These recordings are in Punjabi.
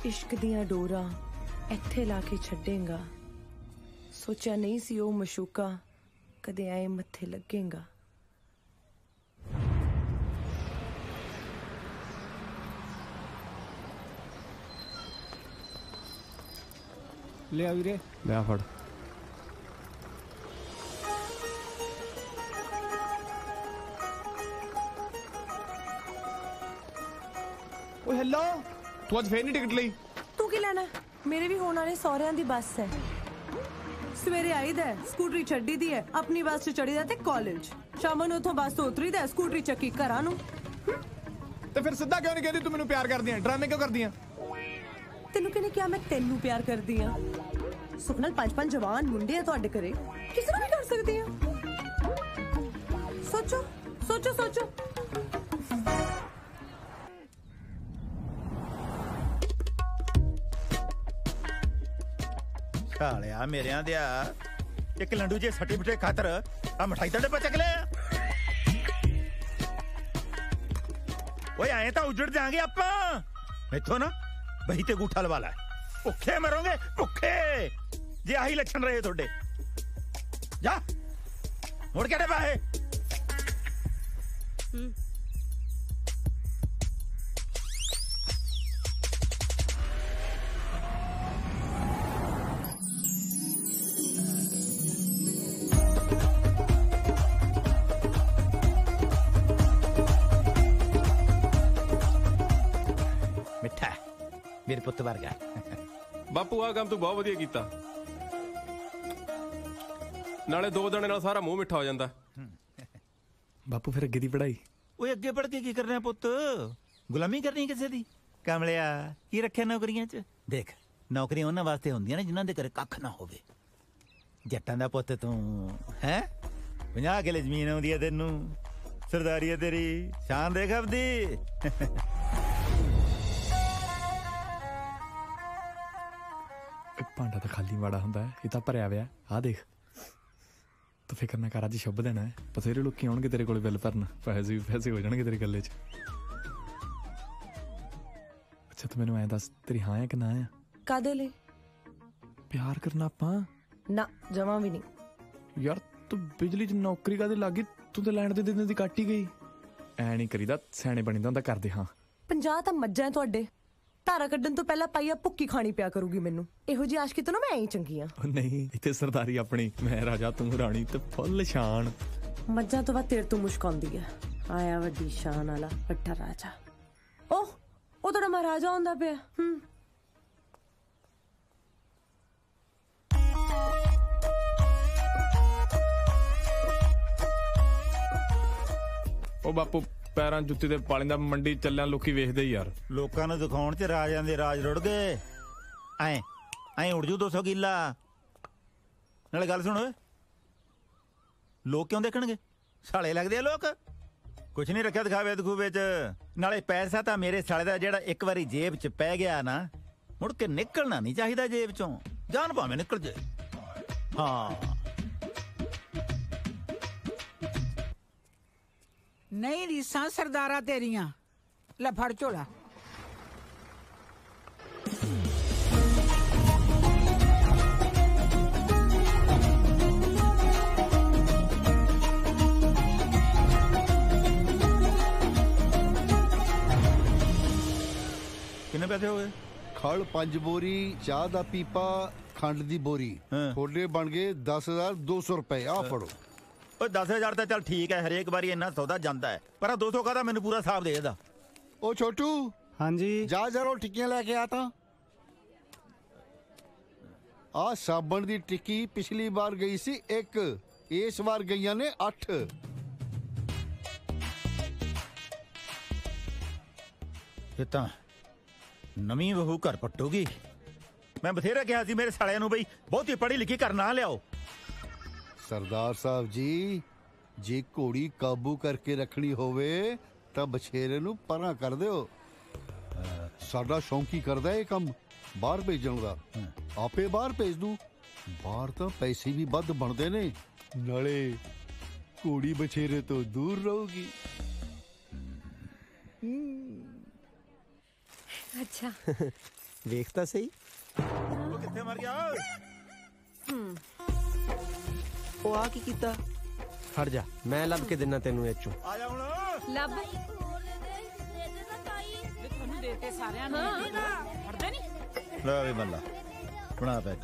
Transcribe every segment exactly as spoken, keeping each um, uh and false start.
इश्क दियां डोरा इत्थे ला के छड्डेगा, सोचा नहीं सी ओ मशूका कदे आए मत्थे लगेगा। ले आ वीरे, ले आ फड़। ओ हेलो, तू अज फिर नहीं टिकट ली? तू की लेना? मेरे भी होने वाले सौरियां दी बस है। सवेरे आई दा स्कूटरी छड्डी दी है, अपनी बस च चढ़ी दा ते कॉलेज, शाम ਨੂੰ उथों बस तो उतरी दा स्कूटरी ਚੱਕੀ ਘਰਾਂ ਨੂੰ। ਤੇ ਫਿਰ ਸਿੱਧਾ ਕਿਉਂ ਨਹੀਂ ਕਹਿੰਦੀ ਤੂੰ ਮੈਨੂੰ ਪਿਆਰ ਕਰਦੀ ਹੈ? ਡਰਾਮੇ ਕਿਉਂ ਕਰਦੀ ਹੈ? ਤੈਨੂੰ ਕਿਹਨੇ ਕਿਹਾ ਮੈਂ ਤੈਨੂੰ ਪਿਆਰ ਕਰਦੀ ਆ? ਸੁਖ ਨਾਲ ਪੰਜ ਪੰਜ ਜਵਾਨ ਮੁੰਡੇ ਆ ਤੁਹਾਡੇ ਘਰੇ, ਕਿਸੇ ਨੂੰ ਵੀ ਕਰ ਸਕਦੀ ਆ। ਸੋਚੋ ਸੋਚੋ ਸੋਚੋ। ਸਾਲਿਆ ਮੇਰਿਆਂ ਦਿਆ ਇੱਕ ਲੰਡੂ ਜੇ ਸੱਟੀ ਬਿਠੇ ਖਾਤਰ ਆ ਮਠਾਈ ਤੁਹਾਡੇ ਪਾ ਚੱਕ ਲਿਆ। ਓਏ ਆਏ ਤਾਂ ਉਜੜ ਜਾਾਂਗੇ ਆਪਾਂ ਇੱਥੋਂ ਨਾ, ਬਹੀ ਤੇ ਗੂਠਾ ਲਵਾ ਲੈ। ਭੁੱਖੇ ਮਰੋਗੇ ਭੁੱਖੇ, ਜੇ ਆਹੀ ਲੱਛਣ ਰਹੇ ਤੁਹਾਡੇ। ਜਾ ਮੁੜ ਕੇ ਬਾਹੇ। ਮਿੱਠਾ ਮੇਰੇ ਪੁੱਤ ਵਰਗਾ। ਬਾਪੂ ਆ ਕੰਮ ਤੂੰ ਬਹੁਤ ਵਧੀਆ ਕੀਤਾ, ਨਾਲੇ ਦੋ ਦਿਨਾਂ ਨਾਲ ਸਾਰਾ ਮੂੰਹ ਮਿੱਠਾ ਹੋ ਜਾਂਦਾ। ਬਾਪੂ ਫਿਰ ਅੱਗੇ ਦੀ ਪੜ੍ਹਾਈ? ਓਏ ਅੱਗੇ ਪੜ੍ਹ ਕੇ ਕੀ ਕਰਨਾ ਪੁੱਤ? ਗੁਲਾਮੀ ਕਰਨੀ ਕਿਸੇ ਦੀ? ਕਮਲਿਆ ਕੀ ਰੱਖਿਆ ਨੌਕਰੀਆਂ 'ਚ? ਦੇਖ ਨੌਕਰੀਆਂ ਉਹਨਾਂ ਵਾਸਤੇ ਹੁੰਦੀਆਂ ਨੇ ਜਿਨ੍ਹਾਂ ਦੇ ਘਰੇ ਕੱਖ ਨਾ ਹੋਵੇ। ਜੱਟਾਂ ਦਾ ਪੁੱਤ ਤੂੰ ਹੈ, ਪੰਜਾਹ ਕਿੱਲੇ ਜ਼ਮੀਨ ਆਉਂਦੀ ਹੈ ਤੈਨੂੰ, ਸਰਦਾਰੀ ਹੈ ਤੇਰੀ, ਸ਼ਾਨ ਦੇਖ ਆਪਦੀ। ਭਾਂਡਾ ਤਾਂ ਖਾਲੀ ਮਾੜਾ ਹੁੰਦਾ ਹੈ, ਇਹ ਤਾਂ ਭਰਿਆ ਪਿਆ। ਆਹ ਦੇਖ, ਤੂੰ ਫਿਕਰ ਨਾ ਕਰ, ਅੱਜ ਸ਼ੁਭ ਦਿਨ ਹੈ, ਬਥੇਰੇ ਲੋਕੀ ਆਉਣਗੇ ਤੇਰੇ ਕੋਲ ਬਿੱਲ ਭਰਨ, ਪੈਸੇ ਵੀ ਪੈਸੇ ਹੋ ਜਾਣਗੇ ਤੇਰੇ ਗੱਲੇ 'ਚ। ਅੱਛਾ ਤੂੰ ਮੈਨੂੰ ਐਂ ਦੱਸ, ਤੇਰੀ ਹਾਂ ਹੈ ਕਿ ਨਾ ਆ? ਕਾਦੇ ਲਈ ਪਿਆਰ ਕਰਨਾ ਆਪਾਂ? ਨਾ ਜਮਾਂ ਵੀ ਨਹੀਂ। ਯਾਰ ਤੂੰ ਬਿਜਲੀ 'ਚ ਨੌਕਰੀ ਕਾਹਦੇ ਲੱਗ ਗਈ? ਤੂੰ ਤਾਂ ਲੈਣ ਦੇ ਦਿਨ ਦੀ ਕੱਟ ਹੀ ਗਈ। ਐ ਨਹੀਂ ਕਰੀਦਾ, ਸਿਆਣੇ ਬਣੀਦਾ ਹੁੰਦਾ। ਕਰਦੇ ਹਾਂ ਪੰਜਾਹ ਤਾਂ ਮੱਝਾਂ ਤੁਹਾਡੇ, ਧਾਰਾ ਕੱਢਣ ਤੋਂ ਪਹਿਲਾਂ ਪਾਈਆ ਭੁੱਕੀ ਖਾਣੀ ਪਿਆ ਕਰੂਗੀ ਮੈਨੂੰ। ਇਹੋ ਜਿਹੀ ਆਸ਼ਕੀ ਤੋਂ ਨਾ ਮੈਂ ਐਂ ਚੰਗੀ ਆ। ਨਹੀਂ, ਇੱਥੇ ਸਰਦਾਰੀ ਆਪਣੀ, ਮੈਂ ਰਾਜਾ ਤੂੰ ਰਾਣੀ ਤੇ ਫੁੱਲ ਸ਼ਾਨ। ਮੱਝਾਂ ਤੋਂ ਬਾਅਦ ਤੇਰੇ ਤੋਂ ਮੁਸ਼ਕ ਆਉਂਦੀ ਆ। ਆਇਆ ਵੱਡੀ ਸ਼ਾਨ ਵਾਲਾ ਵੱਡਾ ਰਾਜਾ। ਓਹ ਉਹ ਤੁਹਾਡਾ ਮਹਾਰਾਜਾ ਹੁੰਦਾ ਪਿਆ। ਹੂੰ ਉਹ ਬਾਪੂ ਪੈਰਾਂ ਜੁੱਤੀ ਦੇ ਪਾਲਿੰਦਾ ਮੰਡੀ ਚੱਲਿਆ, ਲੋਕੀ ਵੇਖਦੇ ਯਾਰ। ਲੋਕਾਂ ਨੂੰ ਦਿਖਾਉਣ 'ਚ ਰਾਜਿਆਂ ਦੇ ਰਾਜ ਰੁੜ ਗਏ। ਐ ਐ ਉੜ ਜੂ ਦੋ ਸੌ ਕਿੱਲਾ। ਨਾਲੇ ਗੱਲ ਸੁਣ, ਓਏ ਲੋਕ ਕਿਉਂ ਦੇਖਣਗੇ? ਸਾਲੇ ਲੱਗਦੇ ਆ ਲੋਕ। ਕੁਛ ਨਹੀਂ ਰੱਖਿਆ ਦਿਖਾਵੇ ਦਿਖੂਵੇ 'ਚ। ਨਾਲੇ ਪੈਸਾ ਤਾਂ ਮੇਰੇ ਸਾਲੇ ਦਾ ਜਿਹੜਾ ਇੱਕ ਵਾਰੀ ਜੇਬ 'ਚ ਪੈ ਗਿਆ ਨਾ, ਮੁੜ ਕੇ ਨਿਕਲਣਾ ਨਹੀਂ ਚਾਹੀਦਾ ਜੇਬ 'ਚੋਂ। ਜਾਨ ਭਾਵੇਂ ਨਿਕਲ ਜੇ। ਹਾਂ नहीं रीसा सरदारा तेरिया। ले फड़ झोला। कितने पैसे हो गए? खल पंज बोरी, चाह दा पीपा, खंड दी बोरी, थोड़े बन गए दस हजार दो सौ रुपए। आ फड़ो। दस हजार तो चल ठीक है, हरेक बारी इन्ना सौदा जाता है, पर दो सौ का मैंने पूरा हिसाब दे दा। ओ छोटू। हाँ जी। जा जरा टिक्कियां लेके आता। आ साबण दी टिक्की पिछली बार गई सी एक, इस बार गईयां ने अठ। ये तां नवीं बहू घर पट्टूगी। मैं बथेरा कहा सी मेरे सालियां नूं बई बहुती पढ़ी लिखी घर ना लियाओ। सरदार साहब जी, जे घोड़ी काबू करके रखनी होवे तां बछेरे नूं परां कर दिओ। साडा शौकी करदा ये काम बाहर भेजण दा, आपे बाहर भेज दूं। बाहर तां पैसे भी वध बनदे ने, नाले घोड़ी बछेरे तो दूर रहूगी। अच्छा ਵੇਖ ਤਾਂ ਸਹੀ। ਉਹ ਕਿੱਥੇ ਮਰ ਗਿਆ? ਉਹ ਆ ਕੀ ਕੀਤਾ? ਖੜ ਜਾ, ਮੈਂ ਲੱਭ ਕੇ ਦਿਨਾ ਤੈਨੂੰ ਇਹ ਚੋਂ। ਆ ਜਾ ਹੁਣ। ਲੱਭ ਤੁਹਾਨੂੰ ਦੇਤੇ ਸਾਰਿਆਂ ਨੂੰ ਫੜਦੇ ਨਹੀਂ। ਲੈ ਵੀ ਮੱਲਾ ਬਣਾ ਪੈਗ।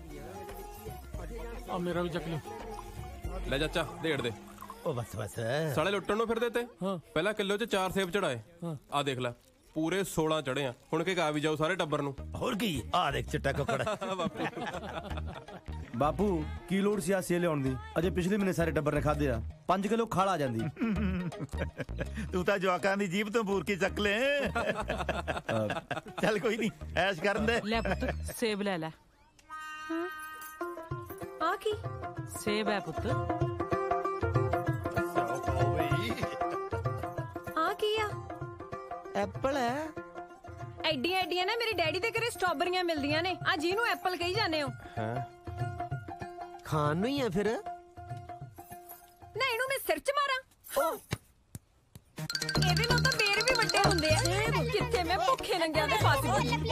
ਆ ਮੇਰਾ ਵੀ ਚੱਕ ਲਿਓ। ਲੈ ਚਾਚਾ ਢੇੜ ਦੇ। ਉਹ ਬਸ ਬਸ ਸਾਲੇ ਲੁੱਟਣ ਨੂੰ ਫਿਰਦੇ ਤੇ ਪਹਿਲਾਂ ਕਿਲੋ ਚ ਚਾਰ ਸੇਬ ਚੜਾਏ। ਆ ਦੇਖ ਲੈ ਪੂਰੇ ਸੋਲਾਂ ਚੜੇ ਆ। ਹੁਣ ਕਿ ਕਾ ਵੀ ਜਾਓ ਸਾਰੇ ਟੱਬਰ ਨੂੰ। ਹੋਰ ਕੀ ਆ ਦੇਖ ਚਿੱਟਾ ਕੁੱਕੜ। ਬਾਪੂ ਕੀ ਲੋੜ ਸੀ ਆ ਸੇ ਲਿਆਉਣ ਦੀ? ਅਜੇ ਪਿਛਲੇ ਮਹੀਨੇ ਸਾਰੇ ਟੱਬਰ ਨੇ ਖਾਦੇ ਆ। ਪੰਜ ਕਿਲੋ ਖਾਲ ਆ ਜਾਂਦੀ। ਤੂੰ ਤਾਂ ਜਵਾਕਾਂ ਦੀ ਜੀਭ ਤੋਂ ਬੂਰ ਕੇ ਚੱਕ ਲੈ। ਚੱਲ ਕੋਈ ਨਹੀਂ ਐਸ਼ ਕਰਨ ਦੇ। ਲੈ ਪੁੱਤ ਸੇਬ ਲੈ ਲੈ। ਆ ਕੀ ਸੇਬ ਹੈ ਪੁੱਤ। ਆ ਕੀ ਆ? ਐਪਲ ਹੈ। ਐਡੀਆਂ ਐਡੀਆਂ ਨਾ ਮੇਰੇ ਡੈਡੀ ਦੇ ਘਰੇ ਸਟ੍ਰਾਬੇਰੀਆਂ ਮਿਲਦੀਆਂ ਨੇ। ਆ ਜਿਹਨੂੰ ਐਪਲ ਕਹੀ ਜਾਂਦੇ ਹੋ। ਹਾਂ ਖਾਣ ਨੂੰ ਹੀ ਹੈ ਫਿਰ। ਨਾ ਇਹਨੂੰ ਮੈਂ ਸਿਰ ਚ ਮਾਰਾਂ? ਇਹਦੇ ਨਾਲ ਤਾਂ ਬੇਰ ਵੀ ਵੱਡੇ ਹੁੰਦੇ ਆ। ਕਿੱਥੇ ਮੈਂ ਭੁੱਖੇ ਨੰਗਿਆਂ ਦੇ ਫਸ ਗਈ।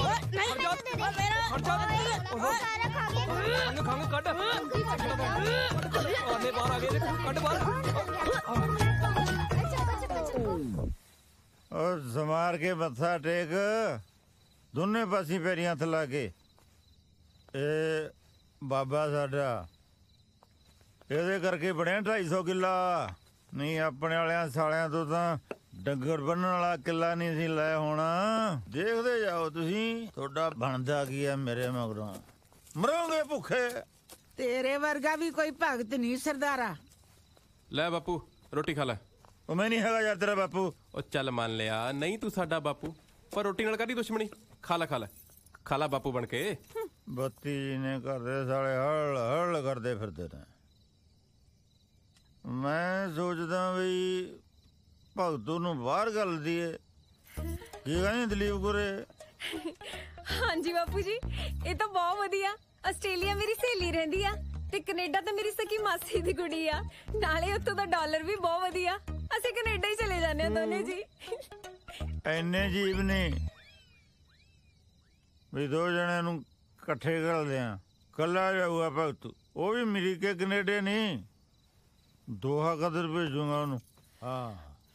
ਉਹ ਸਮਾਰ ਕੇ ਮੱਥਾ ਟੇਕ ਦੋਨੇ ਪਾਸੇ ਪੈਰੀਆਂ ਹੱਥ ਲਾ ਕੇ। ਇਹ ਬਾਬਾ ਸਾਡਾ ਇਹਦੇ ਕਰਕੇ ਬਣਿਆ ਢਾਈ ਸੌ ਕਿੱਲਾ। ਨਹੀਂ ਆਪਣੇ ਵਾਲਿਆਂ ਸਾਲਿਆਂ ਤੋਂ ਤਾਂ ਡੰਗਰ ਬੰਨਣ ਵਾਲਾ ਕਿੱਲਾ ਨਹੀਂ ਸੀ ਲੈ ਹੋਣਾ। ਦੇਖਦੇ ਜਾਓ ਤੁਸੀਂ ਤੁਹਾਡਾ ਬਣਦਾ ਕੀ ਹੈ ਮੇਰੇ ਮਗਰੋਂ। ਮਰੋਗੇ ਭੁੱਖੇ। ਤੇਰੇ ਵਰਗਾ ਵੀ ਕੋਈ ਭਗਤ ਨਹੀਂ ਸਰਦਾਰਾ। ਲੈ ਬਾਪੂ ਰੋਟੀ ਖਾ ਲੈ। ਉਹ ਮੈਂ ਨਹੀਂ ਹੈਗਾ ਯਾਰ ਤੇਰਾ ਬਾਪੂ। ਉਹ ਚੱਲ ਮੰਨ ਲਿਆ ਨਹੀਂ ਤੂੰ ਸਾਡਾ ਬਾਪੂ, ਪਰ ਰੋਟੀ ਨਾਲ ਕਾਹਦੀ ਦੁਸ਼ਮਣੀ? ਖਾ ਲੈ ਖਾ ਲੈ ਖਾ ਲੈ ਬਾਪੂ ਬਣ ਕੇ। ਬੱਤੀ ਜੀ ਨੇ ਘਰਦੇ ਸਾਲੇ ਹਲ ਹਲ ਕਰਦੇ ਫਿਰਦੇ ਨੇ। ਮੈਂ ਸੋਚਦਾ ਵੀ ਭਗਤੂ ਨੂੰ ਬਾਹਰ ਗੱਲ ਦੀਏ। ਕੀ ਕਹਿੰਦੇ ਦਲੀਪ ਗੁਰੇ? ਹਾਂਜੀ ਬਾਪੂ ਜੀ ਇਹ ਤਾਂ ਬਹੁਤ ਵਧੀਆ। ਆਸਟ੍ਰੇਲੀਆ ਮੇਰੀ ਸਹੇਲੀ ਰਹਿੰਦੀ ਆ ਤੇ ਕੈਨੇਡਾ ਤਾਂ ਮੇਰੀ ਸਕੀ ਮਾਸੀ ਦੀ ਕੁੜੀ ਆ। ਨਾਲੇ ਉੱਥੋਂ ਦਾ ਡਾਲਰ ਵੀ ਬਹੁਤ ਵਧੀਆ। ਅਸੀਂ ਕੈਨੇਡਾ ਹੀ ਚਲੇ ਜਾਂਦੇ ਆ ਦੋਨੇ ਜੀ। ਐਨੇ ਜੀਵ ਨੇ ਵੀ ਦੋ ਜਣਿਆਂ ਨੂੰ ਇਕੱਠੇ ਕਰਦੇ ਆ। ਕੱਲਾ ਜਾਊਗਾ ਭਗਤੂ, ਉਹ ਵੀ ਅਮਰੀਕੇ ਕੈਨੇਡਾ ਨਹੀਂ। ਦੋਹਾ ਕਦਰ ਭੇਜੂਗਾ ਉਹਨੂੰ। ਹਾਂ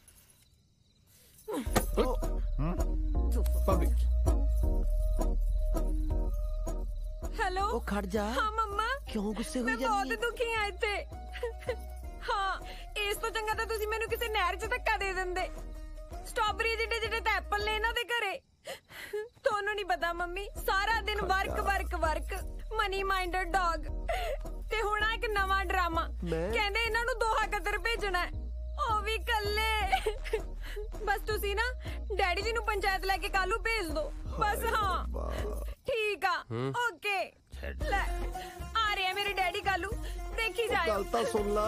ਹੈਲੋ ਉਹ ਖੜ ਜਾ। ਹਾਂ ਮੰਮਾ ਕਿਉਂ ਗੁੱਸੇ ਹੋਈ ਮੈਂ ਜਾਂਦੀ ਬਹੁਤ ਦੁਖੀ ਆ ਇੱਥੇ। ਹਾਂ ਇਸ ਤੋਂ ਚੰਗਾ ਤਾਂ ਤੁਸੀਂ ਮੈਨੂੰ ਕਿਸੇ ਨਹਿਰ 'ਚ ਧੱਕਾ ਦੇ ਦਿੰਦੇ। ਸਟ੍ਰਾਬੇਰੀ ਜਿਹੜੇ ਜਿਹੜੇ ਤਾਂ ਐਪਲ ਨੇ ਇਹਨਾਂ ਦੇ ਘਰੇ। ਤੁਹਾਨੂੰ ਨਹੀਂ ਪਤਾ ਮੰਮੀ ਸਾਰਾ ਦਿਨ work work work money minded dog. ਤੇ ਹੁਣ ਆ ਇੱਕ ਨਵਾਂ ਡਰਾਮਾ ਕਹਿੰਦੇ ਇਹਨਾਂ ਨੂੰ ਦੋਹਾ ਕਦਰ ਭੇਜਣਾ, ਉਹ ਵੀ ਕੱਲੇ। ਬਸ ਤੁਸੀਂ ਨਾ ਡੈਡੀ ਜੀ ਨੂੰ ਪੰਚਾਇਤ ਲੈ ਕੇ ਕਾਲੂ ਭੇਜ ਦੋ ਬਸ। ਹਾਂ ਠੀਕ ਆ ਓਕੇ। ਲੈ ਆ ਰਿਹਾ ਮੇਰੇ ਡੈਡੀ ਕਾਲੂ, ਦੇਖੀ ਜਾਇਓ। ਗੱਲ ਤਾਂ ਸੁਣ ਲਾ।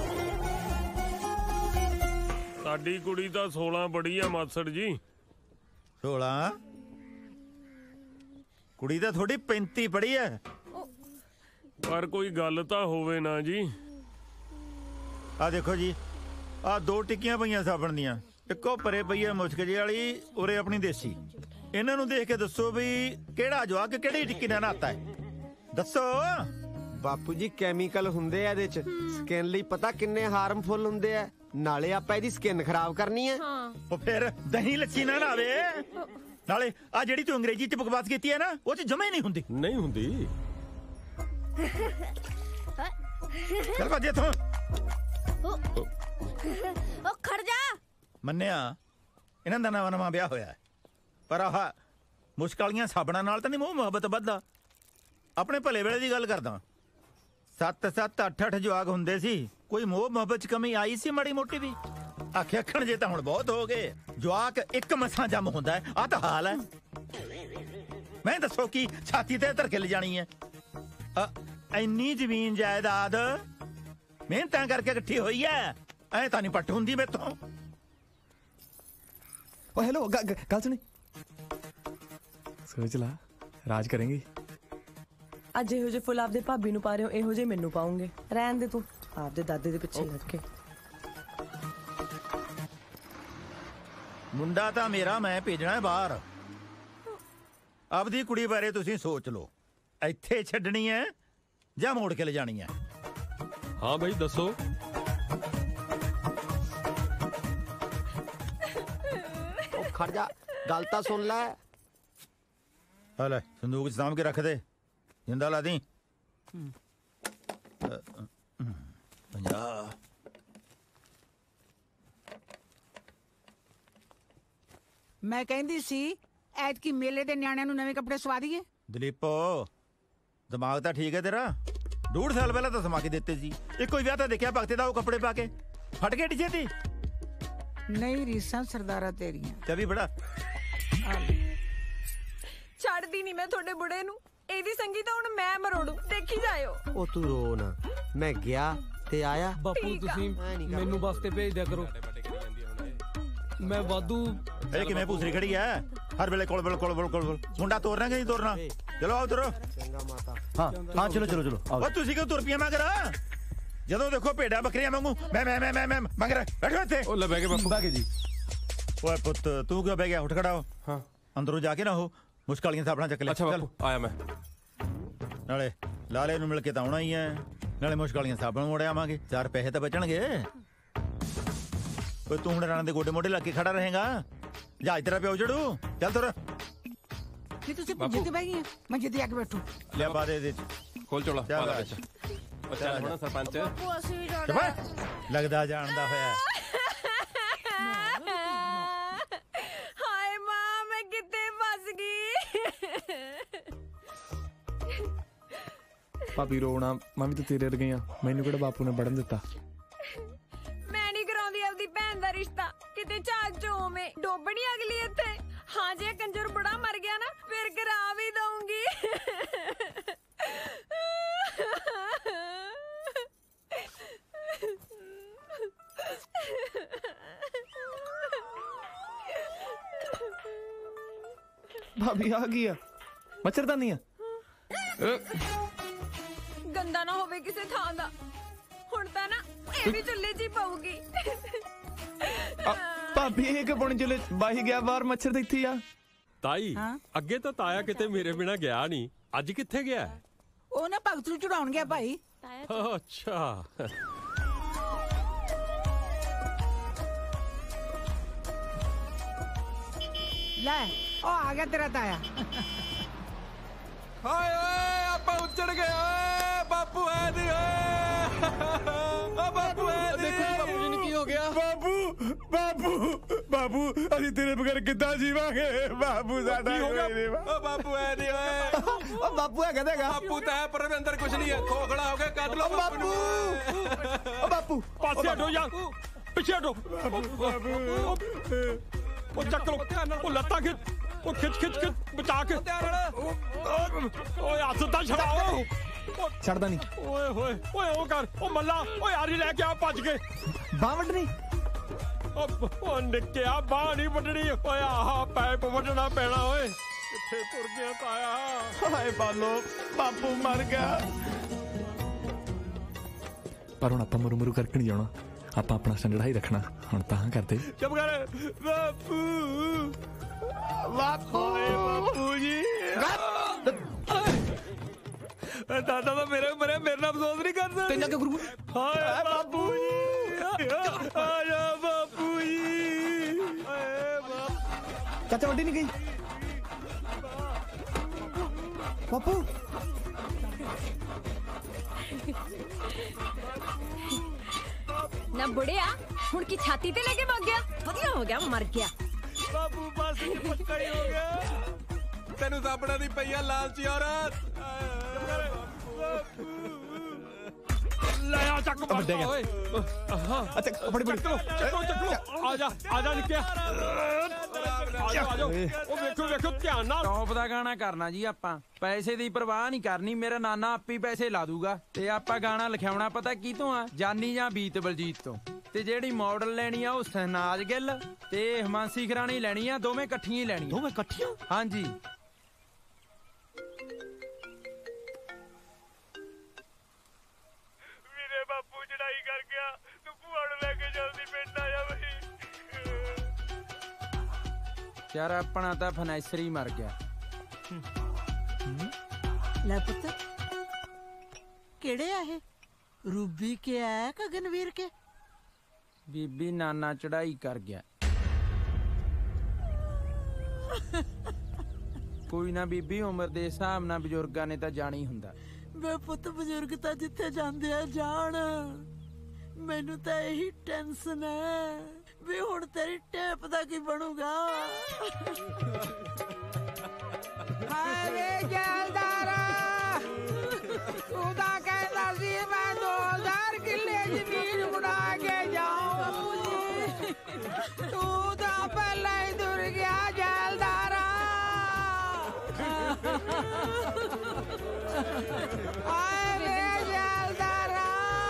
ਸਾਡੀ ਕੁੜੀ ਤਾਂ ਸੋਲਾਂ ਬੜੀ ਆ ਮਾਸੜ ਜੀ। ਸੋਲਾਂ? ਕੁੜੀ ਤਾਂ ਥੋੜੀ ਪੈਂਤੀ ਪੜੀ ਐ। ਪਰ ਕੋਈ ਗੱਲ ਤਾਂ ਹੋਵੇ ਨਾ ਜੀ। ਆ ਦੇਖੋ ਜੀ ਆ ਦੋ ਟਿੱਕੀਆਂ ਪਈਆਂ ਸਾਬਣ ਦੀਆਂ, ਇੱਕੋ ਪਰੇ ਪਈ ਐ ਮੁਸ਼ਕ ਜਿਹੀ ਵਾਲੀ, ਉਰੇ ਆਪਣੀ ਦੇਸੀ। ਇਹਨਾਂ ਨੂੰ ਦੇਖ ਕੇ ਦੱਸੋ ਵੀ ਕਿਹੜਾ ਜਵਾਕ ਕਿਹੜੀ ਟਿੱਕੀ ਨਾਲ ਨਹਾਤਾ ਹੈ। ਦੱਸੋ। ਬਾਪੂ ਜੀ ਕੈਮੀਕਲ ਹੁੰਦੇ ਆ ਇਹਦੇ ਚ, ਸਕਿਨ ਲਈ ਪਤਾ ਕਿੰਨੇ ਹਾਰਮਫੁਲ ਹੁੰਦੇ ਆ। ਨਾਲੇ ਆਪਾਂ ਇਹਦੀ ਸਕਿਨ ਖਰਾਬ ਕਰਨੀ ਹੈ। ਉਹ ਫਿਰ ਦਹੀਂ ਲੱਸੀ ਨਾ ਨਾਵੇ। ਨਾਲੇ ਆ ਜਿਹੜੀ ਤੂੰ ਅੰਗਰੇਜ਼ੀ ਚ ਬਕਵਾਸ ਕੀਤੀ ਹੈ ਨਾ, ਉਹ ਚ ਜਮਾ ਹੀ ਨਹੀਂ ਹੁੰਦੀ। ਨਹੀਂ ਹੁੰਦੀ। ਚੱਲ ਭੱਜ ਇੱਥੋਂ। ਉਹ ਖੜ ਜਾ। ਮੰਨਿਆ ਇਹਨਾਂ ਦਾ ਨਵਾਂ ਨਵਾਂ ਵਿਆਹ ਹੋਇਆ, ਪਰ ਆਹ ਮੁਸ਼ਕਲੀਆਂ ਸਾਬਣਾਂ ਨਾਲ ਤਾਂ ਨਹੀਂ ਮੋਹ ਮੁਹੱਬਤ ਵੱਧਦਾ। ਆਪਣੇ ਭਲੇ ਵੇਲੇ ਦੀ ਗੱਲ ਕਰਦਾ। ਸੱਤ ਸੱਤ ਅੱਠ ਅੱਠ ਜਵਾਕ ਹੁੰਦੇ ਸੀ, ਕੋਈ ਮੋਹ ਮੁਹੱਬਤ ਚ ਕਮੀ ਆਈ ਸੀ ਮਾੜੀ ਮੋਟੀ ਵੀ? ਆਖੇ ਅੱਖਣ ਜੇ ਤਾਂ ਹੁਣ ਬਹੁਤ ਹੋ ਗਏ। ਜਵਾਕ ਇੱਕ ਮਸਾਂ ਜੰਮ ਹੁੰਦਾ ਹੈ, ਆਹ ਤਾਂ ਹਾਲ ਹੈ। ਮੈਂ ਦੱਸੋ ਕੀ ਛਾਤੀ ਤੇ ਧਰ ਕੇ ਲਿਜਾਣੀ ਹੈ? ਇੰਨੀ ਜ਼ਮੀਨ ਜਾਇਦਾਦ ਮਿਹਨਤਾਂ ਕਰਕੇ ਇਕੱਠੀ ਹੋਈ ਹੈ, ਐ ਤਾਂ ਨਹੀਂ ਪੱਟ ਹੁੰਦੀ ਮੇਥੋਂ। ਓ ਹੈਲੋ ਗੱਲ ਸੁਣੀ। ਸੋਚ ਲਾ ਰਾਜ ਕरेंगे। ਅੱਜ ਇਹੋ ਜਿਹੇ ਫੁੱਲ ਆਪਦੇ ਭਾਬੀ ਨੂੰ ਪਾ ਰਹੇ ਹੋ, ਇਹੋ ਜਿਹੇ ਮੈਨੂੰ ਪਾਉਂਗੇ। ਰਹਿਣ ਦੇ ਤੂੰ ਆਪਦੇ ਦਾਦੇ ਦੇ ਪਿੱਛੇ ਲੱਗ ਕੇ। ਮੁੰਡਾ ਤਾਂ ਮੇਰਾ ਮੈਂ ਭੇਜਣਾ ਬਾਹਰ। ਆਪਦੀ ਕੁੜੀ ਬਾਰੇ ਤੁਸੀਂ ਸੋਚ ਲਓ, ਇੱਥੇ ਛੱਡਣੀ ਹੈ ਜਾਂ ਮੋੜ ਕੇ ਲਿਜਾਣੀ ਹੈ? ਹਾਂ ਬਈ ਦੱਸੋ। ਉਹ ਖੜ ਜਾ, ਗੱਲ ਤਾਂ ਸੁਣ ਲੈ। ਆ ਲੈ ਸੰਦੂਕ 'ਚ ਸਾਂਭ ਕੇ ਰੱਖ ਦੇ, ਜਿੰਦਾ ਲਾ ਦੀ। ਪੰਜਾਹ। ਮੈਂ ਕਹਿੰਦੀ ਸੀ ਐਤਕੀ ਮੇਲੇ ਦੇ ਨਿਆਣਿਆਂ ਨੂੰ ਨਵੇਂ ਕੱਪੜੇ ਸਵਾ ਦਈਏ। ਦਲੀਪੋ, ਦਿਮਾਗ ਤਾਂ ਠੀਕ ਹੈ ਤੇਰਾ। ਡੂਢ ਸਾਲ ਪਹਿਲਾਂ ਤਾਂ ਸਮਾ ਕੇ ਦਿੱਤੇ ਸੀ। ਇੱਕੋ ਹੀ ਵਿਆਹ ਤਾਂ ਦੇਖਿਆ ਭਗਤੇ ਦਾ, ਉਹ ਕੱਪੜੇ ਪਾ ਕੇ ਫਟ ਗਏ ਢਿੱਜੇ ਤੀ। ਨਹੀਂ ਰੀਸਾਂ ਸਰਦਾਰਾ ਤੇਰੀਆਂ। ਚੱਲੀ ਬੜਾ ਛੱਡਦੀ ਨਹੀਂ ਮੈਂ ਤੁਹਾਡੇ ਬੁੜੇ ਨੂੰ। ਇਹਦੀ ਸੰਗੀ ਤਾਂ ਹੁਣ ਮੈਂ ਮਰੋੜੂ, ਦੇਖੀ ਜਾਇਓ। ਉਹ ਤੂੰ ਰੋ ਨਾ, ਮੈਂ ਗਿਆ ਤੇ ਆਇਆ। ਬਾਪੂ ਤੁਸੀਂ ਮੈਨੂੰ ਬੱਸ ਤੇ ਭੇਜ ਦਿਆ ਕਰੋ, ਮੈਂ ਵਾਧੂ। ਇਹ ਕਿਵੇਂ ਭੂਸਰੀ ਖੜੀ ਐ ਹਰ ਵੇਲੇ ਕੋਲ ਕੋਲ ਕੋਲ ਕੋਲ? ਮੁੰਡਾ ਤੋਰਨਾ ਕਿ ਨਹੀਂ ਤੋਰਨਾ? ਚਲੋ ਆਓ ਤੁਰੋ। ਚੰਗਾ ਮਾਤਾ। ਹਾਂ ਹਾਂ ਚਲੋ ਚਲੋ ਚਲੋ। ਉਹ ਤੁਸੀਂ ਕਿਉਂ ਤੁਰ ਪਈਆਂ ਮਗਰ? ਜਦੋਂ ਦੇਖੋ ਭੇਡਾਂ ਬੱਕਰੀਆਂ ਵਾਂਗੂ ਮੈਂ ਮੈਂ ਮੈਂ ਮੈਂ ਮਗਰ ਬੈਠੋ ਇੱਥੇ। ਉਹ ਲੈ ਬਹਿ ਗਏ ਬਾਪੂ। ਬਹਿ ਗਏ ਜੀ। ਓਏ ਪੁੱਤ ਤੂੰ ਕਿਉਂ ਬਹਿ ਗਿਆ? ਉੱਠ ਖੜਾ ਹੋ। ਹਾਂ ਅੰਦਰੋਂ ਜਾ ਕੇ ਨਾ ਹੋ ਮੁਸ਼ਕਲੀਆਂ ਸਾਬਣਾ ਚੱਕ ਲੈ। ਅੱਛਾ ਬਾਪੂ ਆਇਆ ਮੈਂ। ਨਾਲੇ ਲਾਲੇ ਨੂੰ ਮਿਲ ਕੇ ਤਾਂ ਆਉਣਾ ਹੀ ਐ, ਨਾਲੇ ਮੁਸ਼ਕਲੀਆਂ ਸਾਬਣ ਮੋੜ ਆਵਾਂਗੇ। ਚਾਰ ਪੈਸੇ ਤਾਂ ਬਚਣਗੇ। ਓਏ ਤੂੰ ਹੁਣ ਰਾਣਾ ਦੇ ਗੋਡੇ ਮੋਢੇ ਲੱਗ ਕੇ ਖੜਾ ਰਹੇਗਾ? ਜਹਾਜ਼ ਤੇਰਾ ਪਿਓ ਜੜੂ। ਚੱਲ ਤੁਰ। ਨਹੀਂ ਤੁਸੀਂ ਪੁੱਜੇ ਤੇ ਬਹਿ ਗਏ, ਮੈਂ ਜਿੱਦੇ ਆ ਕੇ ਬੈਠੂ। ਲਿਆ ਪਾ ਦੇ ਇਹਦੇ ਚ। ਖੋਲ ਚੋਲਾ ਪਾ ਲੈ ਵਿੱਚ। ਉਹ ਚੱਲ ਹੁਣ ਸਰਪੰਚ। ਬਾਪੂ ਅਸੀਂ ਵੀ ਜਾਣਾ। ਚੁੱਪ, ਲੱਗਦਾ ਜਾਣਦਾ ਹੋਇਆ। ਹਾਏ ਮਾਂ, ਮੈਂ ਕਿੱਥੇ ਫਸ ਗਈ। ਭਾਬੀ ਰੋਣਾ, ਮੈਂ ਵੀ ਤਾਂ ਤੇਰੇ ਵਰਗੀ ਆ। ਮੈਨੂੰ ਕਿਹੜਾ ਬਾਪੂ ਨੇ ਵੜਨ ਦਿੱਤਾ? ਮੈਂ ਨਹੀਂ ਕਰਾਉਂਦੀ ਆਪਦੀ ਭੈਣ ਦਾ ਰਿਸ਼ਤਾ, ਕਿਤੇ ਝਾਕ ਚ ਹੋਵੇਂ। ਡੋਬਣੀ ਅਗਲੀ ਇੱਥੇ। ਹਾਂ ਜੇ ਕੰਜਰ ਬੜਾ ਮਰ ਗਿਆ ਨਾ, ਫਿਰ ਕਰਾ ਵੀ ਦਊਂਗੀ। ਭਾਬੀ ਆ ਗਈ ਆ ਮੱਛਰਦਾਨੀ ਆ। ਗੰਦਾ ਨਾ ਹੋਵੇ ਕਿਸੇ ਥਾਂ ਦਾ। ਹੁਣ ਤਾਂ ਨਾ ਇਹ ਵੀ ਚੁੱਲ੍ਹੇ 'ਚ ਹੀ ਪਊਗੀ। ਭਾਬੀ ਇਹ ਕਿ ਪੁਣ ਚਲੇ ਬਾਹੀ ਗਿਆ ਬਾਹਰ, ਮੱਛਰ ਤਾਂ ਇੱਥੇ ਆ। ਤਾਈ ਅੱਗੇ ਤਾਂ ਤਾਇਆ ਕਿਤੇ ਮੇਰੇ ਬਿਨਾ ਗਿਆ ਨਹੀਂ, ਅੱਜ ਕਿੱਥੇ ਗਿਆ? ਉਹ ਨਾ ਭਗਤ ਨੂੰ ਚੜਾਉਣ ਗਿਆ ਭਾਈ। ਅੱਛਾ ਲੈ ਉਹ ਆ ਗਿਆ ਤੇਰਾ ਤਾਇਆ। ਹਾਏ ਓਏ ਆਪਾਂ ਉੱਜੜ ਗਏ ਓਏ। ਬਾਪੂ ਐ ਦੀ ਓਏ। ਓ ਬਾਪੂ ਐ ਦੀ। ਦੇਖੋ ਜੀ ਬਾਪੂ ਜੀ ਨੂੰ ਕੀ ਹੋ ਗਿਆ? ਬਾਬੂ ਬਾਬੂ ਬਾਬੂ ਅਸੀਂ ਤੇਰੇ ਬਗੈਰ ਕਿੱਦਾਂ ਜੀਵਾਂਗੇ? ਬਾਬੂ ਸਾਡਾ ਕੀ ਹੋ ਗਿਆ? ਕੋਈ ਨਹੀਂ। ਓ ਬਾਪੂ ਐ ਦੀ ਓਏ। ਉਹ ਬਾਪੂ ਹੈਗਾ ਦੇਗਾ। ਬਾਪੂ ਤਾਂ ਹੈ ਪਰ ਅੰਦਰ ਕੁਛ ਨਹੀਂ ਹੈ। ਖੋਖਲਾ ਹੋ ਗਿਆ, ਕੱਢ ਲਓ ਬਾਪੂ ਨੂੰ। ਉਹ ਬਾਪੂ ਪਾਸੇ ਹਟੋ ਯਾਰ, ਪਿੱਛੇ ਹਟੋ। ਉਹ ਚੱਕ ਲੋ, ਉਹ ਲੱਤਾਂ ਖਿੱਚ, ਉਹ ਖਿੱਚ ਖਿੱਚ ਖਿੱਚ ਬਚਾ ਕੇ। ਓਏ ਹੱਥ ਤਾਂ ਛਡਾਓ। ਛੱਡਦਾ ਨਹੀਂ। ਓਏ ਹੋਏ ਓਏ ਉਹ ਕਰ, ਉਹ ਮੱਲਾ ਓਏ ਆਰੀ ਲੈ ਕੇ ਆ ਭੱਜ ਕੇ। ਬਾਹ ਵੱਢਣੀ? ਉਹ ਨਿੱਕਿਆ ਬਾਹ ਨਹੀਂ ਵੱਢਣੀ। ਓਏ ਆਹ ਪੈਪ ਵੱਢਣਾ ਪੈਣਾ। ਓਏ ਕਿੱਥੇ ਤੁਰ ਗਿਆ ਤਾਇਆ? ਹਾਏ ਬਾਲੋ, ਬਾਪੂ ਮਰ ਗਿਆ। ਪਰ ਹੁਣ ਆਪਾਂ ਮਰੂ ਮਰੂ ਕਰਕੇ ਨਹੀਂ ਜਾਣਾ, ਆਪਾਂ ਆਪਣਾ ਸਟੈਂਡਰਡ ਹਾਈ ਰੱਖਣਾ। ਹੁਣ ਤਾਂ ਕਰਦੇ। ਚੁੱਪ ਕਰ ਬਾਪੂ। ਬਾਪੂ ਬਾਪੂ ਜੀ। ਦਾਦਾ ਤਾਂ ਮੇਰੇ ਮਰੇ, ਮੇਰੇ ਨਾਲ ਅਫਸੋਸ ਨਹੀਂ ਕਰਦਾ। ਤੈਨੂੰ ਕਿਉਂ ਗੁਰੂ? ਹਾਏ ਬਾਪੂ ਜੀ, ਆ ਜਾ ਬਾਪੂ ਜੀ। ਹਾਏ ਬਾਪੂ। ਚਾਚਾ ਵੱਡੀ ਨਹੀਂ ਗਈ ਬਾਪੂ? ਨਾ ਬੁੜਿਆ, ਹੁਣ ਕੀ ਛਾਤੀ ਤੇ ਲੈ ਕੇ ਵਗ ਗਿਆ? ਵਧੀਆ ਹੋ ਗਿਆ, ਮਰ ਗਿਆ। ਬਾਪੂ ਬਸ ਪੱਕਾ ਹੀ ਹੋ ਗਿਆ। ਤੈਨੂੰ ਸਾਬੜਾ ਦੀ ਪਈਆ ਲਾਲਚੀ ਔਰਤ। ਲੈ ਆ ਚੱਕ ਵੱਡਾ ਓਏ। ਹਾਂ ਅੱਛਾ ਬੜੀ ਬੜੀ ਚੱਕੋ ਚੱਕੋ ਚੱਕੋ। ਆ ਜਾ ਆ ਜਾ ਨਿੱਕਿਆ। ਆ ਜਾ ਆ ਜਾ। ਉਹ ਵੇਖੋ ਵੇਖੋ ਧਿਆਨ ਨਾਲ। ਟੌਪ ਦਾ ਗਾਣਾ ਕਰਨਾ ਜੀ ਆਪਾਂ, ਪੈਸੇ ਦੀ ਪਰਵਾਹ ਨਹੀਂ ਕਰਨੀ। ਮੇਰਾ ਨਾਨਾ ਆਪੀ ਪੈਸੇ ਲਾ ਦੂਗਾ। ਤੇ ਆਪਾਂ ਗਾਣਾ ਲਿਖਾਉਣਾ ਪਤਾ ਕੀ ਤੋਂ ਆ? ਜਾਨੀ ਜਾਂ ਬੀਤ ਬਲਜੀਤ ਤੋਂ। ਤੇ ਜਿਹੜੀ ਮਾਡਲ ਲੈਣੀ ਆ ਉਹ ਸਹਿਨਾਜ ਗਿੱਲ ਤੇ ਹਿਮਾਂਸੀ ਖਰਾਣੀ ਲੈਣੀ ਆ। ਦੋਵੇਂ ਇਕੱਠੀਆਂ ਹੀ ਲੈਣੀਆਂ। ਦੋਵੇਂ ਇਕੱਠੀਆਂ? ਹਾਂਜੀ। ਵੀਰੇ ਬਾਪੂ ਚੜਾਈ ਕਰ ਗਿਆ, ਤੂੰ ਭੂਆ ਨੂੰ ਲੈ ਕੇ ਜਲਦੀ ਪਿੰਡ ਆ ਜਾ ਬਈ। ਯਾਰ ਆਪਣਾ ਤਾਂ ਫਨੈਸਰੀ ਮਰ ਗਿਆ। ਲੈ ਪੁੱਤ ਕਿਹੜੇ ਆ ਇਹ रूबी के है गगनवीर के? बीबी नाना चढ़ाई कर गया। कोई ना बीबी उम्र दे हिसाब नाल बजुर्गां ने तां जाना ही हुंदा। वे पुत बजुर्ग तां जिथे जांदे आ जाण, मैनू तां यही टेंशन है वे हुण तेरी टेप दा की बनूगा। हाय वे जलदारा तू तां कहंदा सी मैं दो हजार किले जमीन उड़ा के जाऊं बापू जी, तू तां पहले ही दूर गया जलदारा। हाय वे जलदारा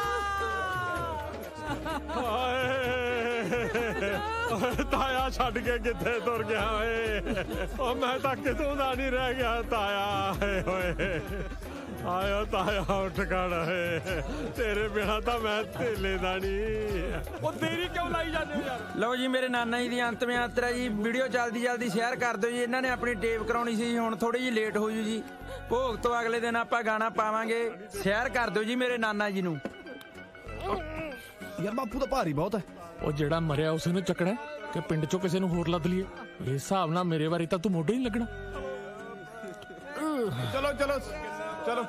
ताया छड़ के किथे तुर गया ਓਏ मैं तो कितों दा नहीं रह गया ताया ਓਏ आयो ताया उठ खड़ है तेरे बिना तो मैं थेले दा नहीं ओ देरी क्यों लाई जाते हो यार। लो जी मेरे नाना जी दी अंत में यात्रा जी वीडियो जल्दी जल्दी शेयर कर दो जी। इन्होंने अपनी टेप कराउणी सी हुण थोड़ी जी लेट हो जू जी। भोग तो अगले दिन आपां गाना पावांगे, शेयर कर दो जी मेरे नाना जी नू। यार बापू तो भारी बहुत है। ਉਹ ਜਿਹੜਾ ਮਰਿਆ ਉਸੇ ਨੂੰ ਚੱਕਣਾ ਕਿ ਪਿੰਡ ਚੋਂ ਕਿਸੇ ਨੂੰ ਹੋਰ ਲੱਦ ਲਈਏ। ਇਸ ਹਿਸਾਬ ਨਾਲ ਮੇਰੇ ਵਾਰੀ ਤਾਂ ਤੂੰ ਮੋਢੇ ਨਹੀਂ ਲੱਗਣਾ। ਚਲੋ ਚਲੋ ਚਲੋ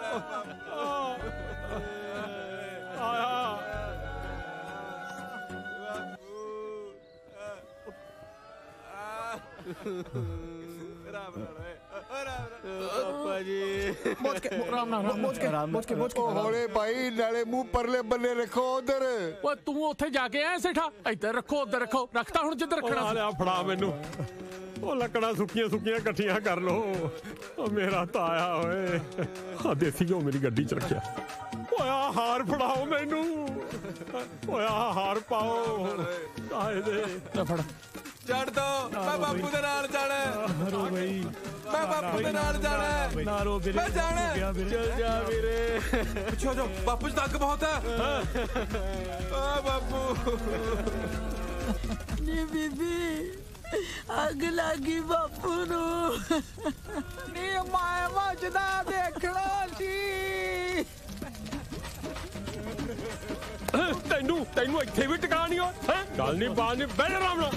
ਹੋਲੇ ਭਾਈ ਨਾਲੇ ਮੂੰਹ ਪਰਲੇ ਬੰਨੇ ਰੱਖੋ ਉਧਰ। ਓਏ ਤੂੰ ਉੱਥੇ ਜਾ ਕੇ ਐ ਸੇਠਾ ਇੱਧਰ ਰੱਖੋ ਉੱਧਰ ਰੱਖੋ ਰੱਖਤਾ ਹੁਣ ਜਿੱਧਰ ਰੱਖਣਾ। ਲਿਆ ਫੜਾ ਮੈਨੂੰ ਉਹ ਲੱਕੜਾਂ ਸੁੱਕੀਆਂ ਸੁੱਕੀਆਂ ਇਕੱਠੀਆਂ ਕਰ ਲੋ। ਉਹ ਮੇਰਾ ਤਾਇਆ ਓਏ ਆ ਦੇਸੀ ਘਿਓ ਮੇਰੀ ਗੱਡੀ ਚ ਰੱਖਿਆ। ਓਏ ਆ ਹਾਰ ਫੜਾਓ ਮੈਨੂੰ। ਓਏ ਆ ਹਾਰ ਪਾਓ ਤਾਏ ਦੇ। ਲੈ ਫੜ ਛੱਡ ਦੋ ਮੈਂ ਬਾਪੂ ਦੇ ਨਾਲ ਜਾਣਾ। ਰੋ ਬਈ ਮੈਂ ਬਾਪੂ ਦੇ ਨਾਲ ਜਾਣਾ। ਨਾ ਰੋ ਵੀਰੇ ਮੈਂ ਜਾਣਾ। ਚੱਲ ਜਾ ਵੀਰੇ ਪਿੱਛੇ ਹੋ ਜਾਓ ਬਾਪੂ ਜੀ ਤੱਕ ਬਹੁਤ ਹੈ। ਆ ਬਾਪੂ ਨੀ ਬੀਬੀ ਅੱਗ ਲੱਗੀ ਬਾਪੂ ਨੂੰ। ਨੀ ਮੈਂ ਮੱਝਦਾ ਦੇਖਣਾ ਸੀ। ਤੈਨੂੰ ਤੈਨੂੰ ਇੱਥੇ ਵੀ ਟਿਕਾ ਨਹੀਂ ਹੋ ਗੱਲ ਨਹੀਂ ਬਾਤ ਨਹੀਂ ਬਹਿ ਆਰਾਮ ਨਾਲ।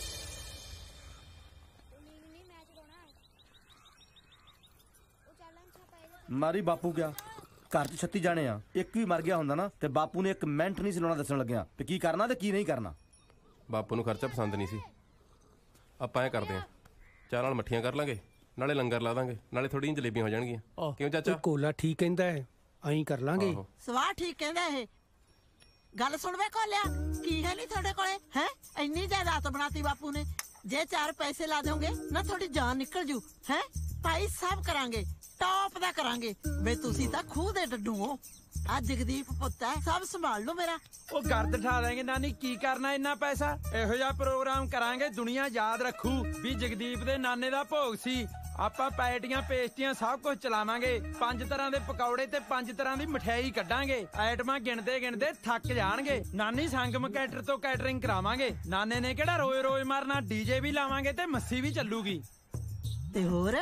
ਮਾਰੀ ਬਾਪੂ ਗਿਆ ਘਰ ਚ ਛੱਤੀ ਜਾਣੇ ਆ, ਇੱਕ ਵੀ ਮਰ ਗਿਆ ਹੁੰਦਾ ਨਾ ਤੇ ਬਾਪੂ ਨੇ ਇੱਕ ਮਿੰਟ ਨਹੀਂ ਸੀ ਲਾਉਣਾ ਦੱਸਣ ਲੱਗਿਆ ਤੇ ਕੀ ਕਰਨਾ ਤੇ ਕੀ ਨਹੀਂ ਕਰਨਾ। ਬਾਪੂ ਨੂੰ ਖਰਚਾ ਪਸੰਦ ਨਹੀਂ ਸੀ। ਆਪਾਂ ਐ ਕਰਦੇ ਆਂ ਚਾਹ ਨਾਲ ਮੱਠੀਆਂ ਕਰ ਲਾਂਗੇ, ਨਾਲੇ ਲੰਗਰ ਲਾ ਦਾਂਗੇ, ਨਾਲੇ ਥੋੜੀਆਂ ਜਲੇਬੀਆਂ ਹੋ ਜਾਣਗੀਆਂ। ਕਿਉਂ ਚਾਚਾ? ਕੋਲਾ ਠੀਕ ਕਹਿੰਦਾ ਹੈ, ਐਂ ਕਰ ਲਾਂਗੇ। ਸਵਾਹ ਠੀਕ ਕਹਿੰਦਾ ਇਹ। ਗੱਲ ਸੁਣ ਵੇ ਕੋਲਿਆ ਕੀ ਹੈ ਨਹੀਂ ਤੁਹਾਡੇ ਕੋਲੇ ਹੈ? ਇੰਨੀ ਜਾਇਦਾਦ ਬਣਾਤੀ ਬਾਪੂ ਨੇ। ਜੇ ਚਾਰ ਪੈਸੇ ਲਾ ਦੋਗੇ ਨਾ ਤੁਹਾਡੀ ਜਾਨ ਨਿਕਲ ਜੂ ਹੈ। ਭਾਈ ਸਭ ਕਰਾਂਗੇ ਟੌਪ ਦਾ ਕਰਾਂਗੇ। ਵੇ ਤੁਸੀਂ ਤਾਂ ਖੂਹ ਦੇ ਡੱਡੂ ਹੋ। ਆ ਜਗਦੀਪ ਪੁੱਤ ਹੈ ਸਭ ਸੰਭਾਲ ਲਓ ਮੇਰਾ। ਉਹ ਗਰਦ ਠਾ ਦੇਂਗੇ ਨਾਨੀ ਕੀ ਕਰਨਾ ਇੰਨਾ ਪੈਸਾ। ਇਹੋ ਜਿਹਾ ਪ੍ਰੋਗਰਾਮ ਕਰਾਂਗੇ ਦੁਨੀਆ ਯਾਦ ਰੱਖੂ ਵੀ ਜਗਦੀਪ ਦੇ ਨਾਨੇ ਦਾ ਭੋਗ ਸੀ। ਆਪਾਂ ਪੈਟੀਆਂ ਪੇਸਟੀਆਂ ਸਭ ਕੁਝ ਚਲਾਵਾਂਗੇ। ਪੰਜ ਤਰ੍ਹਾਂ ਦੇ ਪਕੌੜੇ ਤੇ ਪੰਜ ਤਰ੍ਹਾਂ ਦੀ ਮਠਿਆਈ ਕੱਢਾਂਗੇ। ਆਈਟਮਾਂ ਗਿਣਦੇ ਗਿਣਦੇ ਥੱਕ ਜਾਣਗੇ। ਨਾਨੀ ਸੰਗਮ ਕੈਟਰ ਤੋਂ ਕੈਟਰਿੰਗ ਕਰਾਵਾਂਗੇ। ਨਾਨੇ ਨੇ ਕਿਹੜਾ ਰੋਜ਼ ਰੋਜ਼ ਮਾਰਨਾ, ਡੀਜੇ ਵੀ ਲਾਵਾਂਗੇ ਤੇ ਮੱਸੀ ਵੀ ਚੱਲੂਗੀ। ਤੇ ਹੋਰ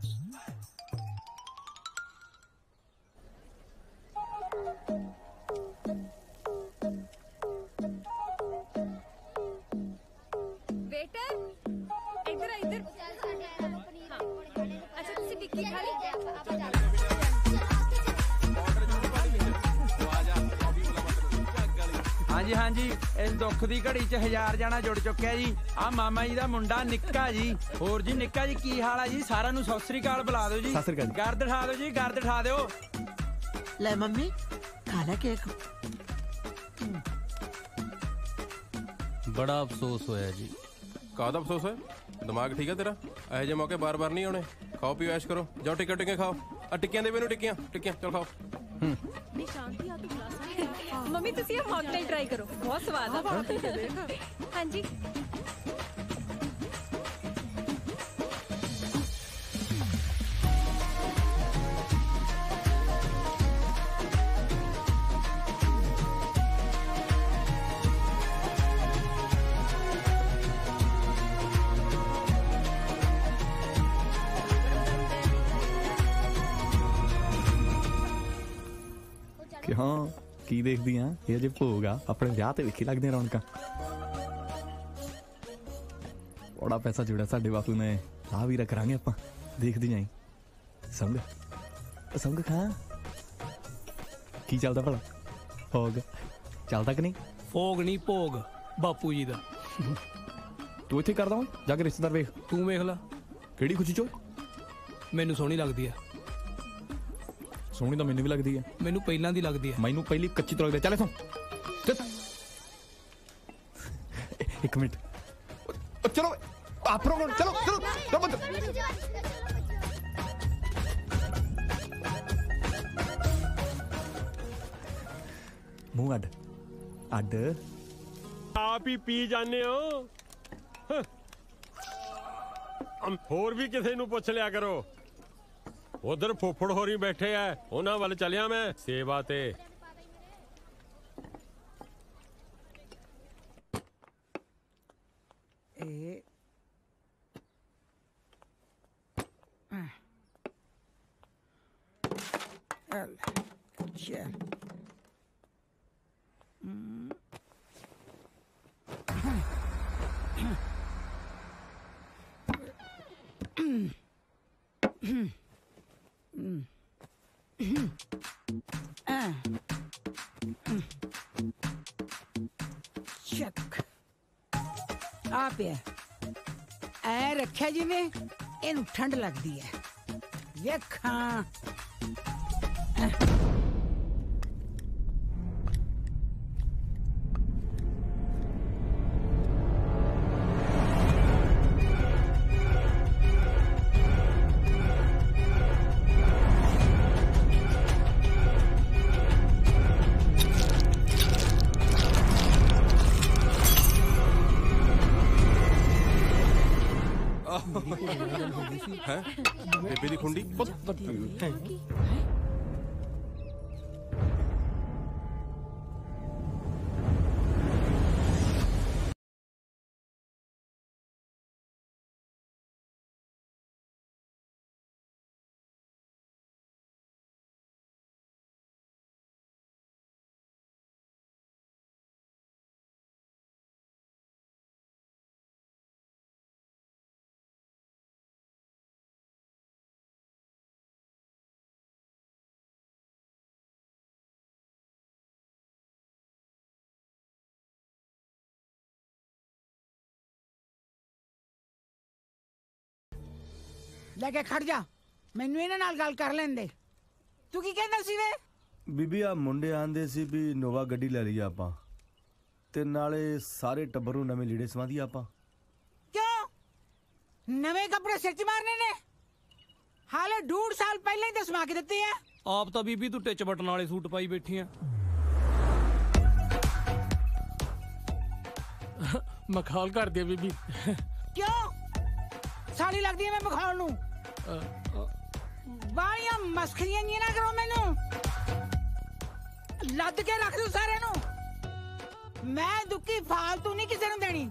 वेटर इधर इधर। अच्छा तुसी टिक्की खा ली? ਹਾਂਜੀ ਹਾਂਜੀ ਇਸ ਦੁੱਖ ਦੀ ਘੜੀ ਚ ਹਜ਼ਾਰ ਜਾਣਾ ਜੁੜ ਚੁੱਕਿਆ ਜੀ। ਆ ਮਾਮਾ ਜੀ ਦਾ ਮੁੰਡਾ ਨਿੱਕਾ ਜੀ। ਹੋਰ ਜੀ ਨਿੱਕਾ ਜੀ ਕੀ ਹਾਲ ਆ ਜੀ? ਸਾਰਿਆਂ ਨੂੰ ਸਤਿ ਸ੍ਰੀ ਅਕਾਲ ਬੁਲਾ ਦਿਓ ਜੀ। ਗਰਦ ਠਾ ਦਿਓ ਜੀ, ਗਰਦ ਠਾ ਦਿਓ। ਲੈ ਮੰਮੀ ਖਾ ਲੈ ਕੇਕ। ਬੜਾ ਅਫਸੋਸ ਹੋਇਆ ਜੀ। ਕਾਹਦਾ ਅਫਸੋਸ ਹੈ? ਦਿਮਾਗ ਠੀਕ ਹੈ ਤੇਰਾ? ਇਹੋ ਜਿਹੇ ਮੌਕੇ ਬਾਰ ਬਾਰ ਨਹੀਂ ਆਉਣੇ। ਖਾਓ ਪੀਓ ਐਸ਼ ਕਰੋ, ਜਾਓ ਟਿੱਕੇ ਟਿੱਕੇ ਖਾਓ। ਆ ਟਿੱਕੀਆਂ ਦੇ ਮੈਨੂੰ ਟਿੱਕੀਆਂ ਟਿੱਕੀਆਂ ਚਲ ਖਾਓ। ਨੀ ਸ਼ਾਂਤੀ ਆ ਤੂੰ ਗਲਾਸਾਂ। ਮੰਮੀ ਤੁਸੀਂ ਇਹ ਮੌਕਟੇਲ ਟਰਾਈ ਕਰੋ, ਬਹੁਤ ਸਵਾਦ ਆ। ਹਾਂਜੀ क्यों की देखदी हाँ ये अजे भोग आ अपने विआह ते वेखी लगदियां रौनकां बड़ा पैसा जुड़ा साडे बापू ने आ भी करांगे आपां देखदी जाई संग संग खा की चलदा भला भोग चलदा कि नहीं भोग नहीं भोग बापू जी दा तू इत्थे करदा हूं जाके रिश्तेदार वेख तू वेख ला केड़ी खुशी चो मैनू सोहनी लगदी है सोहनी तो मैनू भी लगदी है मैनू पहलां दी लगदी है मैनू पहली कच्ची तो लगदी है चले सो एक मिनट चलो आप चलो चलो चलो मुंह अड अड आप ही पी जाने हो हम होर भी किसी नू पुछ लिया करो उधर फुफड़ होरी बैठे है उन्हां वाल चलिया मैं सेवा ते ए चल चल ਚੱਕ ਆ ਪਿਆ ਐ ਰੱਖਿਆ ਜਿਵੇਂ ਇਹਨੂੰ ਠੰਡ ਲੱਗਦੀ ਹੈ ਵੇਖਾਂ है बेबे दी खुंडी ਲੈ ਕੇ ਖੜ ਜਾ ਮੈਨੂੰ ਇਹਨਾਂ ਨਾਲ ਗੱਲ ਕਰ ਲੈਂਦੇ ਤੂੰ ਕੀ ਕਹਿੰਦਾ ਸੀ ਵੇ ਬੀਬੀ ਆ ਮੁੰਡੇ ਆਂਦੇ ਸੀ ਵੀ ਨੋਵਾ ਗੱਡੀ ਲੈ ਲਈ ਆਪਾਂ ਤੇ ਨਾਲੇ ਸਾਰੇ ਟੱਬਰ ਨੂੰ ਨਵੇਂ ਲੀੜੇ ਸਵਾਦੀ ਆਪਾਂ ਕਿਉਂ ਨਵੇਂ ਕੱਪੜੇ ਸਿਰ 'ਚ ਮਾਰਨੇ ਨੇ ਹਾਲੇ ਡੂਢ ਸਾਲ ਪਹਿਲਾਂ ਹੀ ਤਾਂ ਸਮਾ ਕੇ ਦਿੱਤੇ ਆ ਆਪ ਤਾਂ ਬੀਬੀ ਤੂੰ ਟਿੱਚ ਬਟਨ ਵਾਲੇ ਸੂਟ ਪਾਈ ਬੈਠੀ ਆ ਮਖਾਲ ਕਰਦੀ ਆ ਬੀਬੀ ਕਿਉਂ ਸਾਲੀ ਲੱਗਦੀ ਐ ਮੈਂ ਮਖਾਉਣ ਨੂੰ ਬਾਲੀਆਂ ਮਸਖਰੀਆਂ ਨਹੀਂ ਨਾ ਕਰੋ ਮੈਨੂੰ ਲੱਦ ਕੇ ਰੱਖ ਦੂ ਸਾਰਿਆਂ ਨੂੰ ਮੈਂ ਦੁੱਕੀ ਫਾਲਤੂ ਨਹੀਂ ਕਿਸੇ ਨੂੰ ਦੇਣੀ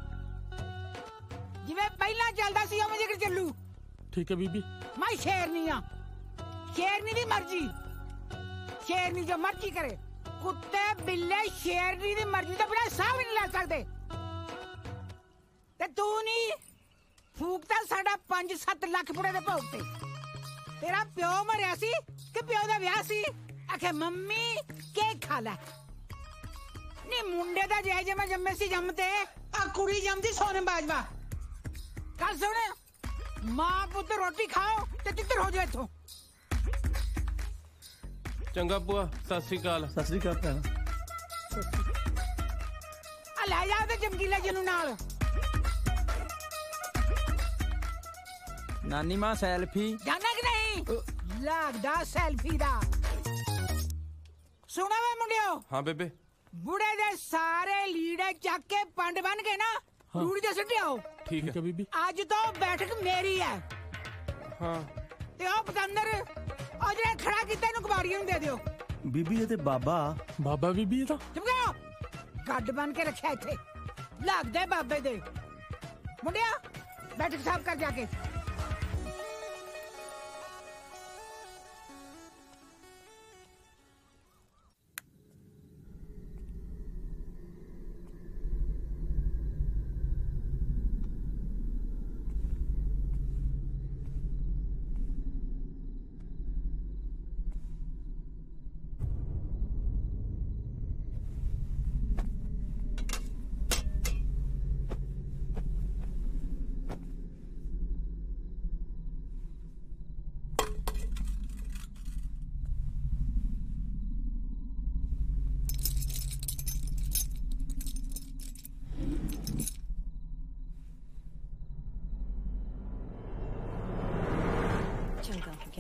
ਜਿਵੇਂ ਪਹਿਲਾਂ ਚੱਲਦਾ ਸੀ ਉਵੇਂ ਜਿਕਰ ਚੱਲੂ ਠੀਕ ਹੈ ਬੀਬੀ ਮੈਂ ਸ਼ੇਰਨੀ ਆ ਸ਼ੇਰਨੀ ਦੀ ਮਰਜ਼ੀ ਸ਼ੇਰਨੀ ਜੋ ਮਰਜ਼ੀ ਕਰੇ ਕੁੱਤੇ ਬਿੱਲੇ ਸ਼ੇਰਨੀ ਦੀ ਮਰਜ਼ੀ ਤੋਂ ਬਿਨਾਂ ਸਾਹ ਵੀ ਨਹੀਂ ਲੈ ਸਕਦੇ ਤੇ ਤੂੰ ਨਹੀਂ ਫੂਕਤਾ ਸਾਡਾ ਪੰਜ ਸੱਤ ਲੱਖ ਪੁੜੇ ਦੇ ਭੋਗ ਤੇ ਤੇਰਾ ਪਿਓ ਮਰਿਆ ਸੀ ਕਿ ਪਿਓ ਦਾ ਵਿਆਹ ਸੀ ਆਖੇ ਮੰਮੀ ਕੇ ਖਾ ਲੈ ਨੀ ਮੁੰਡੇ ਦਾ ਜੇ ਜੇ ਮੈਂ ਜੰਮੇ ਸੀ ਜੰਮ ਤੇ ਆ ਕੁੜੀ ਜੰਮਦੀ ਸੋਨਮ ਬਾਜਵਾ ਕੱਲ ਸੁਣ ਮਾਂ ਪੁੱਤ ਰੋਟੀ ਖਾਓ ਤੇ ਤਿੱਤਰ ਹੋ ਜਾਓ ਇੱਥੋਂ ਚੰਗਾ ਭੂਆ ਸਤਿ ਸ੍ਰੀ ਅਕਾਲ ਸਤਿ ਸ੍ਰੀ ਅਕਾਲ ਭੈਣ ਆ ਲੈ ਜਾ ਤੇ ਚਮਕੀਲਾ ਜਿਹਨੂੰ ਨਾਲ ਨਾਨੀ ਮਾਂ ਸੈਲਫੀ ਜਾਣਾ ਕਿ ਨਹੀਂ ਲੱਗਦਾ ਸੈਲਫੀ ਦਾ ਸੁਣਾ ਵੇ ਮੁੰਡਿਓ ਹਾਂ ਬੇਬੇ ਬੁੜੇ ਦੇ ਸਾਰੇ ਲੀੜੇ ਚੱਕ ਕੇ ਪੰਡ ਬਣ ਕੇ ਨਾ ਰੂੜੀ ਤੇ ਸਿੱਟਿਓ ਠੀਕ ਹੈ ਬੀਬੀ ਅੱਜ ਤੋਂ ਬੈਠਕ ਮੇਰੀ ਹੈ ਹਾਂ ਤੇ ਉਹ ਪਤੰਦਰ ਉਹ ਜਿਹੜਾ ਖੜਾ ਕੀਤਾ ਇਹਨੂੰ ਕਬਾੜੀਆਂ ਨੂੰ ਦੇ ਦਿਓ ਬੀਬੀ ਇਹ ਤੇ ਬਾਬਾ ਬਾਬਾ ਬੀਬੀ ਇਹ ਤਾਂ ਚੁੱਪ ਕਰੋ ਗੱਡ ਬਣ ਕੇ ਰੱਖਿਆ ਇੱਥੇ ਲੱਗਦੇ ਬਾਬੇ ਦੇ ਮੁੰਡਿਆ ਬੈਠਕ ਸਾਫ ਕਰ ਜਾ ਕੇ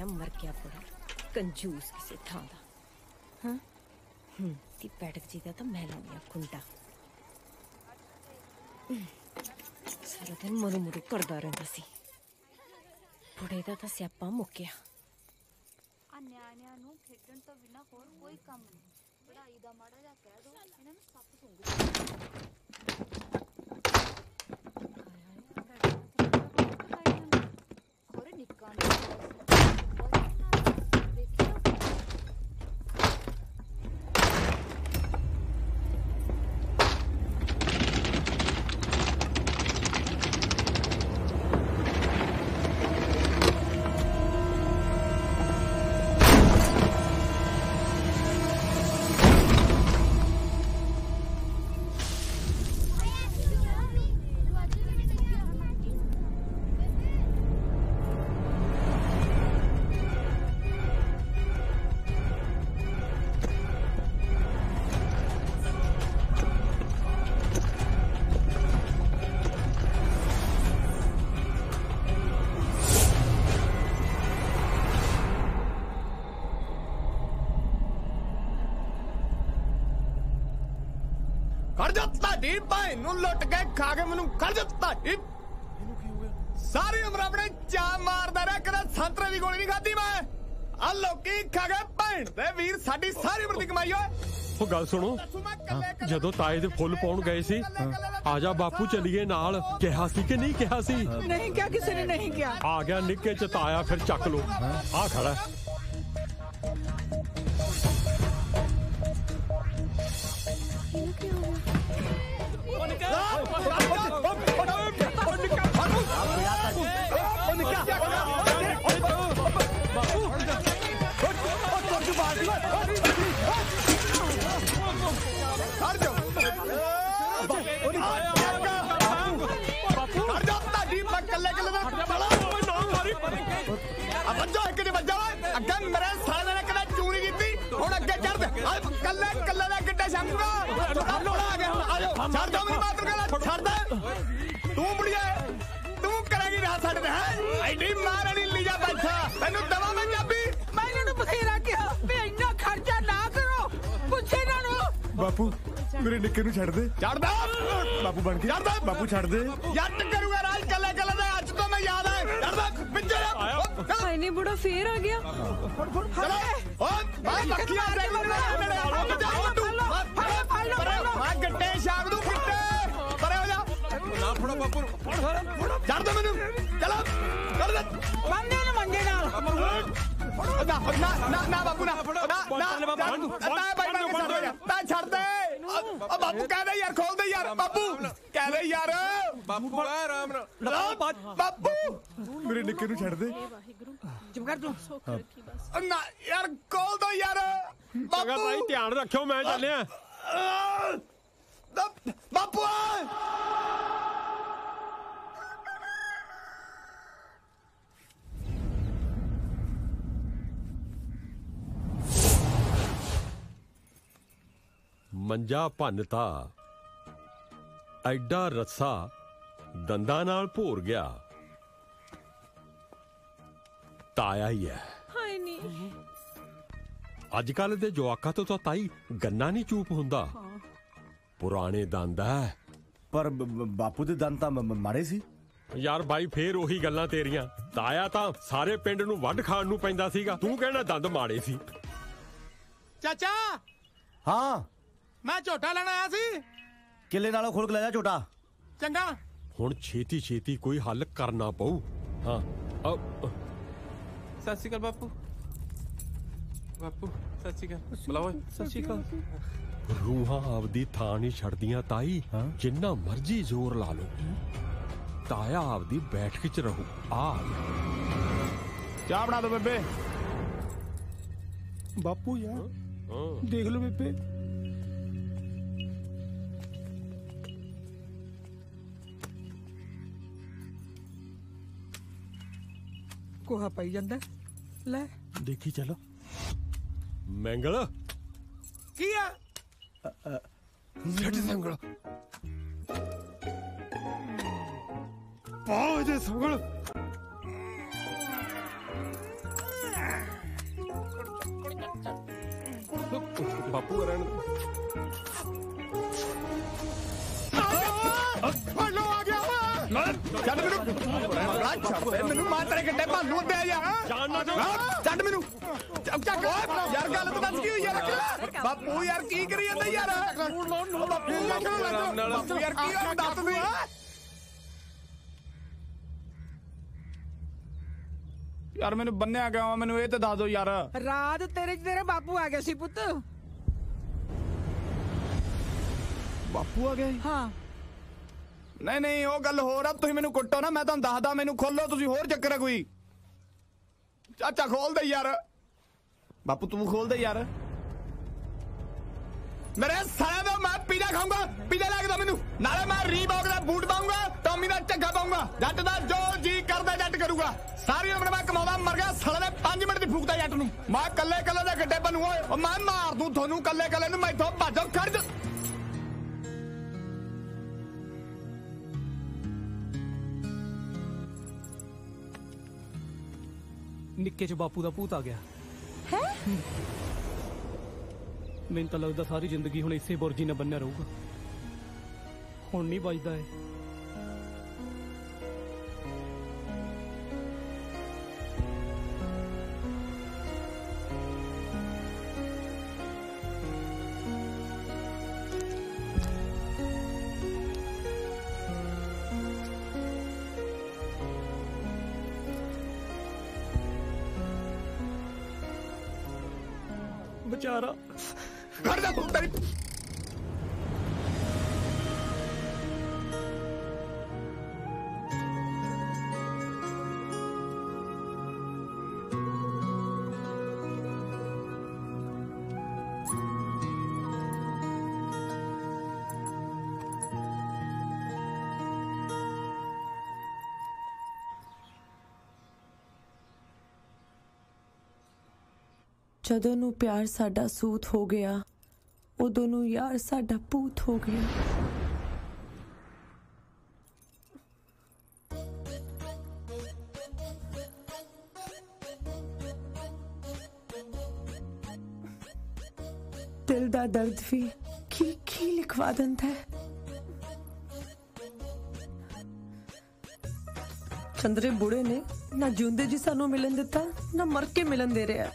क्या मर गया बड़ा कंजूस किसी थां दा। हाँ हम्म ती पैटक जी दा तो मैं लाऊंगी कुंडा। सारा दिन मरू मरू करदा रहिंदा सी। बुढ़े दा तां स्यापा मुक्किया। आ ਨਿਆਣਿਆਂ ਨੂੰ ਖੇਡਣ ਤੋਂ ਬਿਨਾ ਹੋਰ ਕੋਈ ਕੰਮ ਨਹੀਂ। ਪੜ੍ਹਾਈ ਦਾ ਮਾੜਾ ਜਿਹਾ ਕਹਿ ਦੋ ਇਹਨਾਂ ਨੂੰ ਸੱਪ ਸੁੰਘ ਹੋਰ ਨਿੱਕਾ ਤੁਹਾਡੀ ਭਾਈ ਨੂੰ ਲੁੱਟ ਕੇ ਖਾ ਕੇ ਮੈਨੂੰ ਕਰ ਦਿੱਤਾ ਤੁਹਾਡੀ ਸਾਰੀ ਉਮਰ ਆਪਣੇ ਚਾਹ ਮਾਰਦਾ ਰਿਹਾ ਕਦੇ ਸੰਤਰੇ ਦੀ ਗੋਲੀ ਨਹੀਂ ਖਾਧੀ ਮੈਂ ਆ ਲੋਕੀ ਖਾ ਕੇ ਭੈਣ ਦੇ ਵੀਰ ਸਾਡੀ ਸਾਰੀ ਉਮਰ ਦੀ ਕਮਾਈ ਓਏ ਉਹ ਗੱਲ ਸੁਣੋ ਜਦੋਂ ਤਾਏ ਦੇ ਫੁੱਲ ਪਾਉਣ ਗਏ ਸੀ ਆਜਾ ਬਾਪੂ ਚਲੀਏ ਨਾਲ ਕਿਹਾ ਸੀ ਕਿ ਨਹੀਂ ਕਿਹਾ ਸੀ नहीं क्या किसी ने नहीं किया ਆ ਗਿਆ ਨਿੱਕੇ ਚ ਤਾਇਆ ਫਿਰ ਚੱਕ ਲੋ ਆ ਖੜਾ ਅੱਗੇ ਮੇਰੇ ਸਾਲੇ ਨੇ ਕਦੇ ਚੂਰੀ ਕੀਤੀ ਹੁਣ ਅੱਗੇ ਚੜ੍ਹ ਕੱਲੇ ਕੱਲੇ ਦਾ ਗਿੱਟਾ ਛੰਗੂਗਾ ਆ ਗਿਆ ਆ ਜਾ ਛੱਡ ਦੋ ਮੇਰੀ ਮਾਤਰ ਗੱਲ ਛੱਡ ਦੇ ਤੂੰ ਬੁੜੀਏ ਤੂੰ ਕਰੇਗੀ ਨਾ ਸਾਡੇ ਤੇ ਹੈ ਐਡੀ ਮਾਰਣੀ ਲੀਜਾ ਬੈਠਾ ਤੈਨੂੰ ਦਵਾ ਮੈਂ ਚਾਬੀ मैं इन्होंने बथेरा किया भी इतना खर्चा ना करो पूछे ना नो ਬਾਪੂ ਮੇਰੇ ਨਿੱਕੇ ਨੂੰ ਛੱਡ ਦੇ ਛੱਡ ਦੇ ਬਾਪੂ ਬਣ ਕੇ ਛੱਡ ਦੇ ਬਾਪੂ ਛੱਡ ਦੇ ਜੱਟ ਕਰੂਗਾ ਰਾਜ ਕੱਲੇ ਕੱਲੇ ਦਾ ਅੱਜ ਤੋਂ ਮੈਂ ਯਾਦ ਹੈ ਛੱਡ ਦੇ ਪਿੱਛੇ ਹਾਏ ਨੀ ਬੁੜਾ ਫੇਰ ਆ ਗਿਆ ਚਲੋ ਓ ਬਾਈ ਲੱਖੀਆਂ ਦੇ ਮੇਰੇ ਹੱਥ ਜਾ ਤੂੰ ਮੈਂ ਗੱਟੇ ਸ਼ਾਮ ਨੂੰ ਗਿੱਟੇ ਪਰੇ ਹੋ ਜਾ ਨਾ ਫੜੋ ਬਾਪੂ ਛੱਡ ਦੇ ਮੈਨੂੰ ਚਲੋ ਕਰ ਦੇ ਮੰਨੇ ਨੇ ਮੰਗੇ ਨਾਲ ਨਾ ਨਾ ਨਾ ਨਾ ਬਾਪੂ ਨਾ ਨਾ ਨਾ ਬਾਈ ਮੈਂ ਛੱਡ ਦੇ ਆ ਬਾਪੂ ਕਹਿੰਦੇ ਯਾਰ ਖੋਲ ਦੇ ਯਾਰ ਬਾਪੂ ਕਹਿੰਦੇ ਯਾਰ ਬਾਪੂ ਆਰਾਮ ਨਾਲ ਬਾਪੂ ਮੇਰੇ ਨਿੱਕੇ ਨੂੰ ਛੱਡ ਦੇ ਚੁੱਪ ਕਰ ਤੂੰ ਨਾ ਯਾਰ ਖੋਲ ਦੋ ਯਾਰ ਚੰਗਾ ਭਾਈ ਧਿਆਨ ਰੱਖਿਓ ਮੈਂ ਚੱਲਿਆ ਬਾਪੂ ਮੰਜਾ ਭੰਨਤਾ ਐਡਾ ਰੱਸਾ ਦੰਦਾਂ ਨਾਲ ਭੋਰ ਗਿਆ ਤਾਇਆ ਹੀ ਹੈ ਹਾਏ ਨੀ ਅੱਜ ਕੱਲ ਦੇ ਜਵਾਕਾਂ ਤੋਂ ਤਾਂ ਤਾਈ ਗੰਨਾ ਨਹੀਂ ਚੂਪ ਹੁੰਦਾ ਪੁਰਾਣੇ ਦੰਦ ਹੈ ਪਰ ਬਾਪੂ ਦੇ ਦੰਦ ਤਾਂ ਮਾੜੇ ਸੀ ਯਾਰ ਬਾਈ ਫੇਰ ਉਹੀ ਗੱਲਾਂ ਤੇਰੀਆਂ ਤਾਇਆ ਤਾਂ ਸਾਰੇ ਪਿੰਡ ਨੂੰ ਵੱਢ ਖਾਣ ਨੂੰ ਪੈਂਦਾ ਸੀਗਾ ਤੂੰ ਕਹਿਣਾ ਦੰਦ ਮਾੜੇ ਸੀ ਚਾਚਾ ਹਾਂ ਮੈਂ ਝੋਟਾ ਲੈਣ ਆਇਆ ਸੀ ਕਿੱਲੇ ਨਾਲੋਂ ਖੋਲ ਕੇ ਲੈ ਜਾ ਝੋਟਾ ਚੰਗਾ ਹੁਣ ਛੇਤੀ ਛੇਤੀ ਕੋਈ ਹੱਲ ਕਰਨਾ ਪਊ ਹਾਂ ਸਤਿ ਸ਼੍ਰੀ ਅਕਾਲ ਬਾਪੂ ਬਾਪੂ ਸਤਿ ਸ਼੍ਰੀ ਅਕਾਲ ਬੁਲਾਓ ਸਤਿ ਸ਼੍ਰੀ ਅਕਾਲ ਰੂਹਾਂ ਆਪਦੀ ਥਾਂ ਨਹੀਂ ਛੱਡਦੀਆਂ ਤਾਈ ਜਿੰਨਾ ਮਰਜ਼ੀ ਜ਼ੋਰ ਲਾ ਲਓ ਤਾਇਆ ਆਪਦੀ ਬੈਠਕ 'ਚ ਰਹੂ ਆ ਚਾਹ ਬਣਾ ਦੋ ਬੇਬੇ ਬਾਪੂ ਯਾਰ ਦੇਖ ਲਓ ਬੇਬੇ ਕੋਹਾ ਪਈ ਜਾਂਦਾ ਲੈ ਦੇਖੀ ਚਲੋ ਮੈਂਗਲ ਕੀ ਆ ਛੱਡ ਸੰਗਲ ਪਾਉ ਜੇ ਸੰਗਲ ਬਾਪੂ ਰਹਿਣ ਲੋ ਆ ਗਿਆ ਛੱਡ ਮੈਨੂੰ ਮੈਨੂੰ ਮਾਰ ਤੇਰੇ ਗੱਡੇ ਭਾਲੂ ਅੱਦੇ ਆ ਯਾਰ ਛੱਡ ਮੈਨੂੰ ਚੱਕ ਯਾਰ ਗੱਲ ਤਾਂ ਦੱਸ ਕੀ ਹੋਈ ਯਾਰ ਬਾਪੂ ਯਾਰ ਕੀ ਕਰੀ ਜਾਂਦਾ ਯਾਰ ਬਾਪੂ ਯਾਰ ਕੀ ਹੋਇਆ ਦੱਸ ਦੇ ਯਾਰ ਮੈਨੂੰ ਬੰਨਿਆ ਗਿਆ ਮੈਨੂੰ ਇਹ ਤੇ ਦੱਸ ਦੋ ਯਾਰ ਰਾਤ ਤੇਰੇ ਚ ਤੇਰੇ ਬਾਪੂ ਆ ਗਿਆ ਸੀ ਪੁੱਤ ਬਾਪੂ ਆ ਗਿਆ ਹਾਂ ਨਹੀਂ ਨਹੀਂ ਉਹ ਗੱਲ ਹੋਰ ਆ ਤੁਸੀਂ ਮੈਨੂੰ ਕੁੱਟੋ ਨਾ ਮੈਂ ਤੁਹਾਨੂੰ ਦੱਸਦਾ ਮੈਨੂੰ ਖੋਲੋ ਤੁਸੀਂ ਹੋਰ ਚੱਕਰ ਆ ਕੋਈ ਚਾਚਾ ਖੋਲ ਦੇ ਯਾਰ ਬਾਪੂ ਤੂੰ ਖੋਲ ਦੇ ਯਾਰ ਮੇਰੇ ਸਾਲੇ ਦਾ ਮੈਂ ਪੀਜ਼ਾ ਖਾਊਂਗਾ ਪੀਜ਼ਾ ਲੱਗਦਾ ਮੈਨੂੰ ਨਾਲੇ ਮੈਂ ਰੀਬੌਕ ਦਾ ਬੂਟ ਪਾਊਂਗਾ ਟੌਮੀ ਦਾ ਝੱਗਾ ਪਾਊਂਗਾ ਜੱਟ ਦਾ ਜੋ ਜੀ ਕਰਦਾ ਜੱਟ ਕਰੂਗਾ ਸਾਰੀ ਉਮਰ ਮੈਂ ਕਮਾਉਂਦਾ ਮਰ ਗਿਆ ਸਾਲੇ ਨੇ ਪੰਜ ਮਿੰਟ ਦੀ ਫੂਕਦਾ ਜੱਟ ਨੂੰ ਮੈਂ ਕੱਲੇ ਕੱਲੇ ਦੇ ਗੱਡੇ ਬਣੂ ਓਏ ਉਹ ਮੈਂ ਮਾਰ ਦੂੰ ਤੁਹਾਨੂੰ ਕੱਲੇ ਕੱਲੇ ਨੂੰ ਮੈਥੋਂ ਭੱਜੋ ਖਰਜ ਨਿੱਕੇ ਚ ਬਾਪੂ ਦਾ ਭੂਤ ਆ ਗਿਆ ਹੈ ਮੈਨੂੰ ਤਾਂ ਲੱਗਦਾ ਸਾਰੀ ਜ਼ਿੰਦਗੀ ਹੁਣ ਇਸੇ ਬੁਰਜੀ ਨਾਲ ਬੰਨਿਆ ਰਹੂਗਾ ਹੁਣ ਨਹੀਂ ਵੱਜਦਾ ਏ ਵਿਚਾਰਾ ਕਰ ਜਾ ਤੂੰ ਤੇਰੀ ਜਦੋਂ ਨੂੰ ਪਿਆਰ ਸਾਡਾ ਸੂਤ ਹੋ ਗਿਆ ਉਦੋਂ ਨੂੰ ਯਾਰ ਸਾਡਾ ਭੂਤ ਹੋ ਗਿਆ ਦਿਲ ਦਾ ਦਰਦ ਵੀ ਕੀ ਕੀ ਲਿਖਵਾ ਦਿੰਦਾ ਹੈ ਚੰਦਰੇ ਬੁੜੇ ਨੇ ਨਾ ਜਿਉਂਦੇ ਜੀ ਸਾਨੂੰ ਮਿਲਣ ਦਿੱਤਾ ਨਾ ਮਰ ਕੇ ਮਿਲਣ ਦੇ ਰਿਹਾ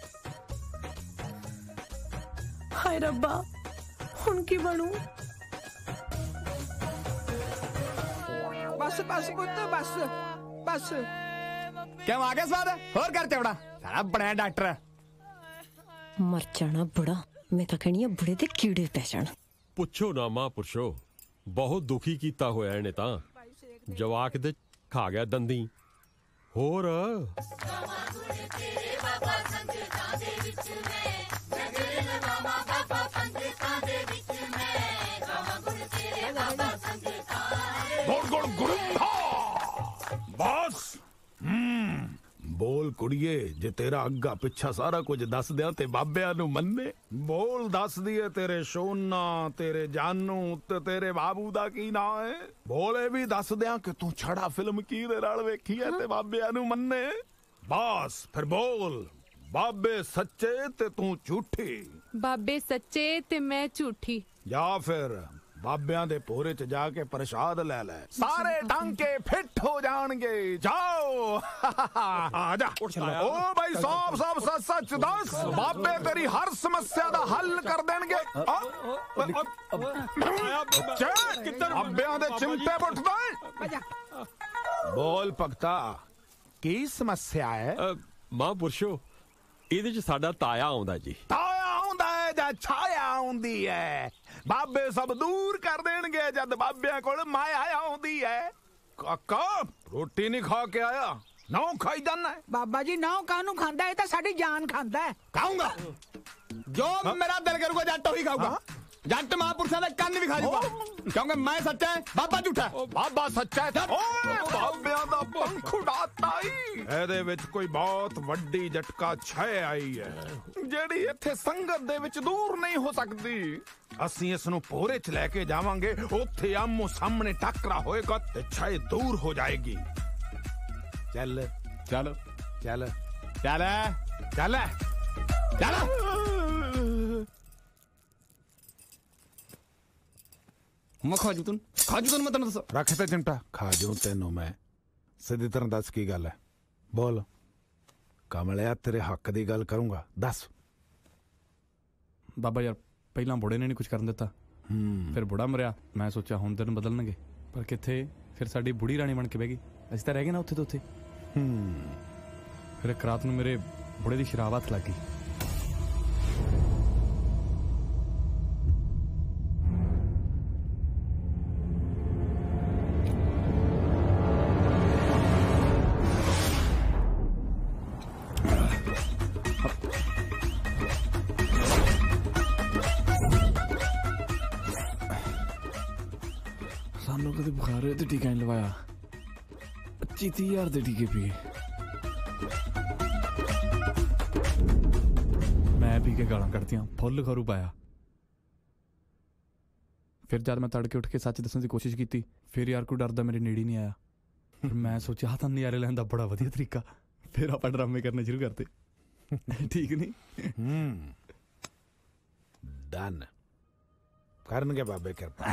ਹਾਏ ਰੱਬਾ ਹੁਣ ਕੀ ਬਣੂ ਬਸ ਬਸ ਪੁੱਤ ਬਸ ਬਸ ਕਿਉਂ ਆ ਗਿਆ ਸਵਾਦ ਹੋਰ ਕਰ ਚਵੜਾ ਸਾਰਾ ਬਣਿਆ ਡਾਕਟਰ ਮਰ ਜਾਣਾ ਬੁੜਾ ਮੈਂ ਤਾਂ ਕਹਿਣੀ ਆ ਬੁੜੇ ਦੇ ਕੀੜੇ ਪੈ ਜਾਣ ਪੁੱਛੋ ਨਾ ਮਾਂ ਪੁੱਛੋ ਬਹੁਤ ਦੁਖੀ ਕੀਤਾ ਹੋਇਆ ਇਹਨੇ ਤਾਂ ਜਵਾਕ ਦੇ ਖਾ ਗਿਆ ਦੰਦੀ ਹੋਰ ਗੁੜ ਗੁੜ ਗੁੜੰਭਾ ਬਸ ਹਮ ਬੋਲ ਕੁੜੀਏ ਜੇ ਤੇਰਾ ਅੱਗਾ ਪਿੱਛਾ ਸਾਰਾ ਕੁਝ ਦੱਸ ਦਿਆਂ ਤੇ ਬਾਬਿਆਂ ਨੂੰ ਮੰਨੇ ਬੋਲ ਦੱਸ ਦੀਏ ਤੇਰੇ ਸੋਨਾ ਤੇਰੇ ਜਾਨੂ ਤੇ ਤੇਰੇ ਬਾਬੂ ਦਾ ਕੀ ਨਾਂ ਹੈ ਬੋਲੇ ਵੀ ਦੱਸ ਦਿਆਂ ਕਿ ਤੂੰ ਛੜਾ ਫਿਲਮ ਕਿਹਦੇ ਨਾਲ ਵੇਖੀ ਹੈ ਤੇ ਬਾਬਿਆਂ ਨੂੰ ਮੰਨੇ ਬਸ ਫਿਰ ਬੋਲ ਬਾਬੇ ਸੱਚੇ ਤੇ ਤੂੰ ਝੂਠੀ ਬਾਬੇ ਸੱਚੇ ਤੇ ਮੈਂ ਝੂਠੀ ਜਾਂ ਫਿਰ ਬਾਬਿਆਂ ਦੇ ਭੋਰੇ ਚ ਜਾ ਕੇ ਪ੍ਰਸ਼ਾਦ ਲੈ ਲੈ ਸਾਰੇ ਟਾਂਕੇ ਫਿੱਟ ਹੋ ਜਾਣਗੇ ਜਾਓ ਆ ਜਾ ਓ ਭਾਈ ਸਾਹਬ ਸਾਹਬ ਸੱਚ ਸੱਚ ਦੱਸ ਬਾਬੇ ਤੇਰੀ ਹਰ ਸਮੱਸਿਆ ਦਾ ਹੱਲ ਕਰ ਦੇਣਗੇ ਬਾਬਿਆਂ ਦੇ ਚਿਮਟੇ ਪੁੱਟਦਾ ਬੋਲ ਭਗਤਾ ਕੀ ਸਮੱਸਿਆ ਹੈ ਮਾਂ ਪੁਰਸ਼ੋ ਇਹਦੇ ਚ ਸਾਡਾ ਤਾਇਆ ਆਉਂਦਾ ਜੀ ਤਾਇਆ ਆਉਂਦਾ ਹੈ ਜਾਂ ਛਾਇਆ ਆਉਂਦੀ ਹੈ ਬਾਬੇ ਸਭ ਦੂਰ ਕਰ ਦੇਣਗੇ ਜਦ ਬਾਬਿਆਂ ਕੋਲ ਮਾਇਆ ਆਉਂਦੀ ਹੈ ਕਾਕਾ ਰੋਟੀ ਨਹੀਂ ਖਾ ਕੇ ਆਇਆ ਨਾ ਖਾਈ ਜਾਣਾ ਬਾਬਾ ਜੀ ਨਾ ਕਾਹਨੂੰ ਖਾਂਦਾ ਇਹ ਤਾਂ ਸਾਡੀ ਜਾਨ ਖਾਂਦਾ ਹੈ ਖਾਊਂਗਾ ਜੋ ਮੇਰਾ ਦਿਲ ਕਰੂਗਾ ਜੱਟ ਉਹੀ ਖਾਊਗਾ ਜੱਟ ਮਹਾਂਪੁਰਸ਼ਾਂ ਦੇ ਕੰਨ ਵੀ ਖਾ ਜੂਗਾ ਕਿਉਂਕਿ ਮੈਂ ਸੱਚਾ ਹੈ ਬਾਬਾ ਝੂਠਾ ਬਾਬਾ ਸੱਚਾ ਹੈ ਓਏ ਬਾਬਿਆਂ ਦਾ ਪੰਖ ਉਡਾਤਾ ਈ ਇਹਦੇ ਵਿੱਚ ਕੋਈ ਬਹੁਤ ਵੱਡੀ ਝਟਕਾ ਛੇ ਆਈ ਹੈ ਜਿਹੜੀ ਇੱਥੇ ਸੰਗਤ ਦੇ ਵਿੱਚ ਦੂਰ ਨਹੀਂ ਹੋ ਸਕਦੀ ਅਸੀਂ ਇਸ ਨੂੰ ਭੋਰੇ 'ਚ ਲੈ ਕੇ ਜਾਵਾਂਗੇ ਉੱਥੇ ਆਮੋ ਸਾਹਮਣੇ ਟੱਕਰਾ ਹੋਏਗਾ ਤੇ ਛੇ ਦੂਰ ਹੋ ਜਾਏਗੀ ਚੱਲ ਚੱਲ ਚੱਲ ਚੱਲ ਚੱਲ ਚੱਲ मैं खा जू तेन खा जू तेन मैं तेन दस रख ते चिमटा खा जू तेनों मैं सीधी तरह दस की गल है बोल कमलिया तेरे हक की गल करूंगा दस बाबा यार पहला बुढ़े ने नहीं कुछ करन दिता फिर बुढ़ा मरिया मैं सोचा हुण दिन बदलणगे पर किथे फिर साडी बुढ़ी रानी बन के बह गई असीं तां रह गए ना उत्थे तो उत्थे फिर एक रात नूं मेरे बुढ़े दी शराब हत्थ लग गई सानू कदे बुखार होए ते टीका नहीं लवाया पच्ची तीह हजार दे टीके पिए मैं पी के गालां कढ़तियां फुल खरू पाया फिर जब मैं तड़के उठ के सच दसण की कोशिश की फिर यार कोई डरदा मेरे नेड़े नहीं आया फिर मैं सोचा हाँ नज़ारे लैन दा बड़ा वधिया तरीका फिर आप ड्रामे करने शुरू करते ठीक नहीं डन करनगे बाबे कृपा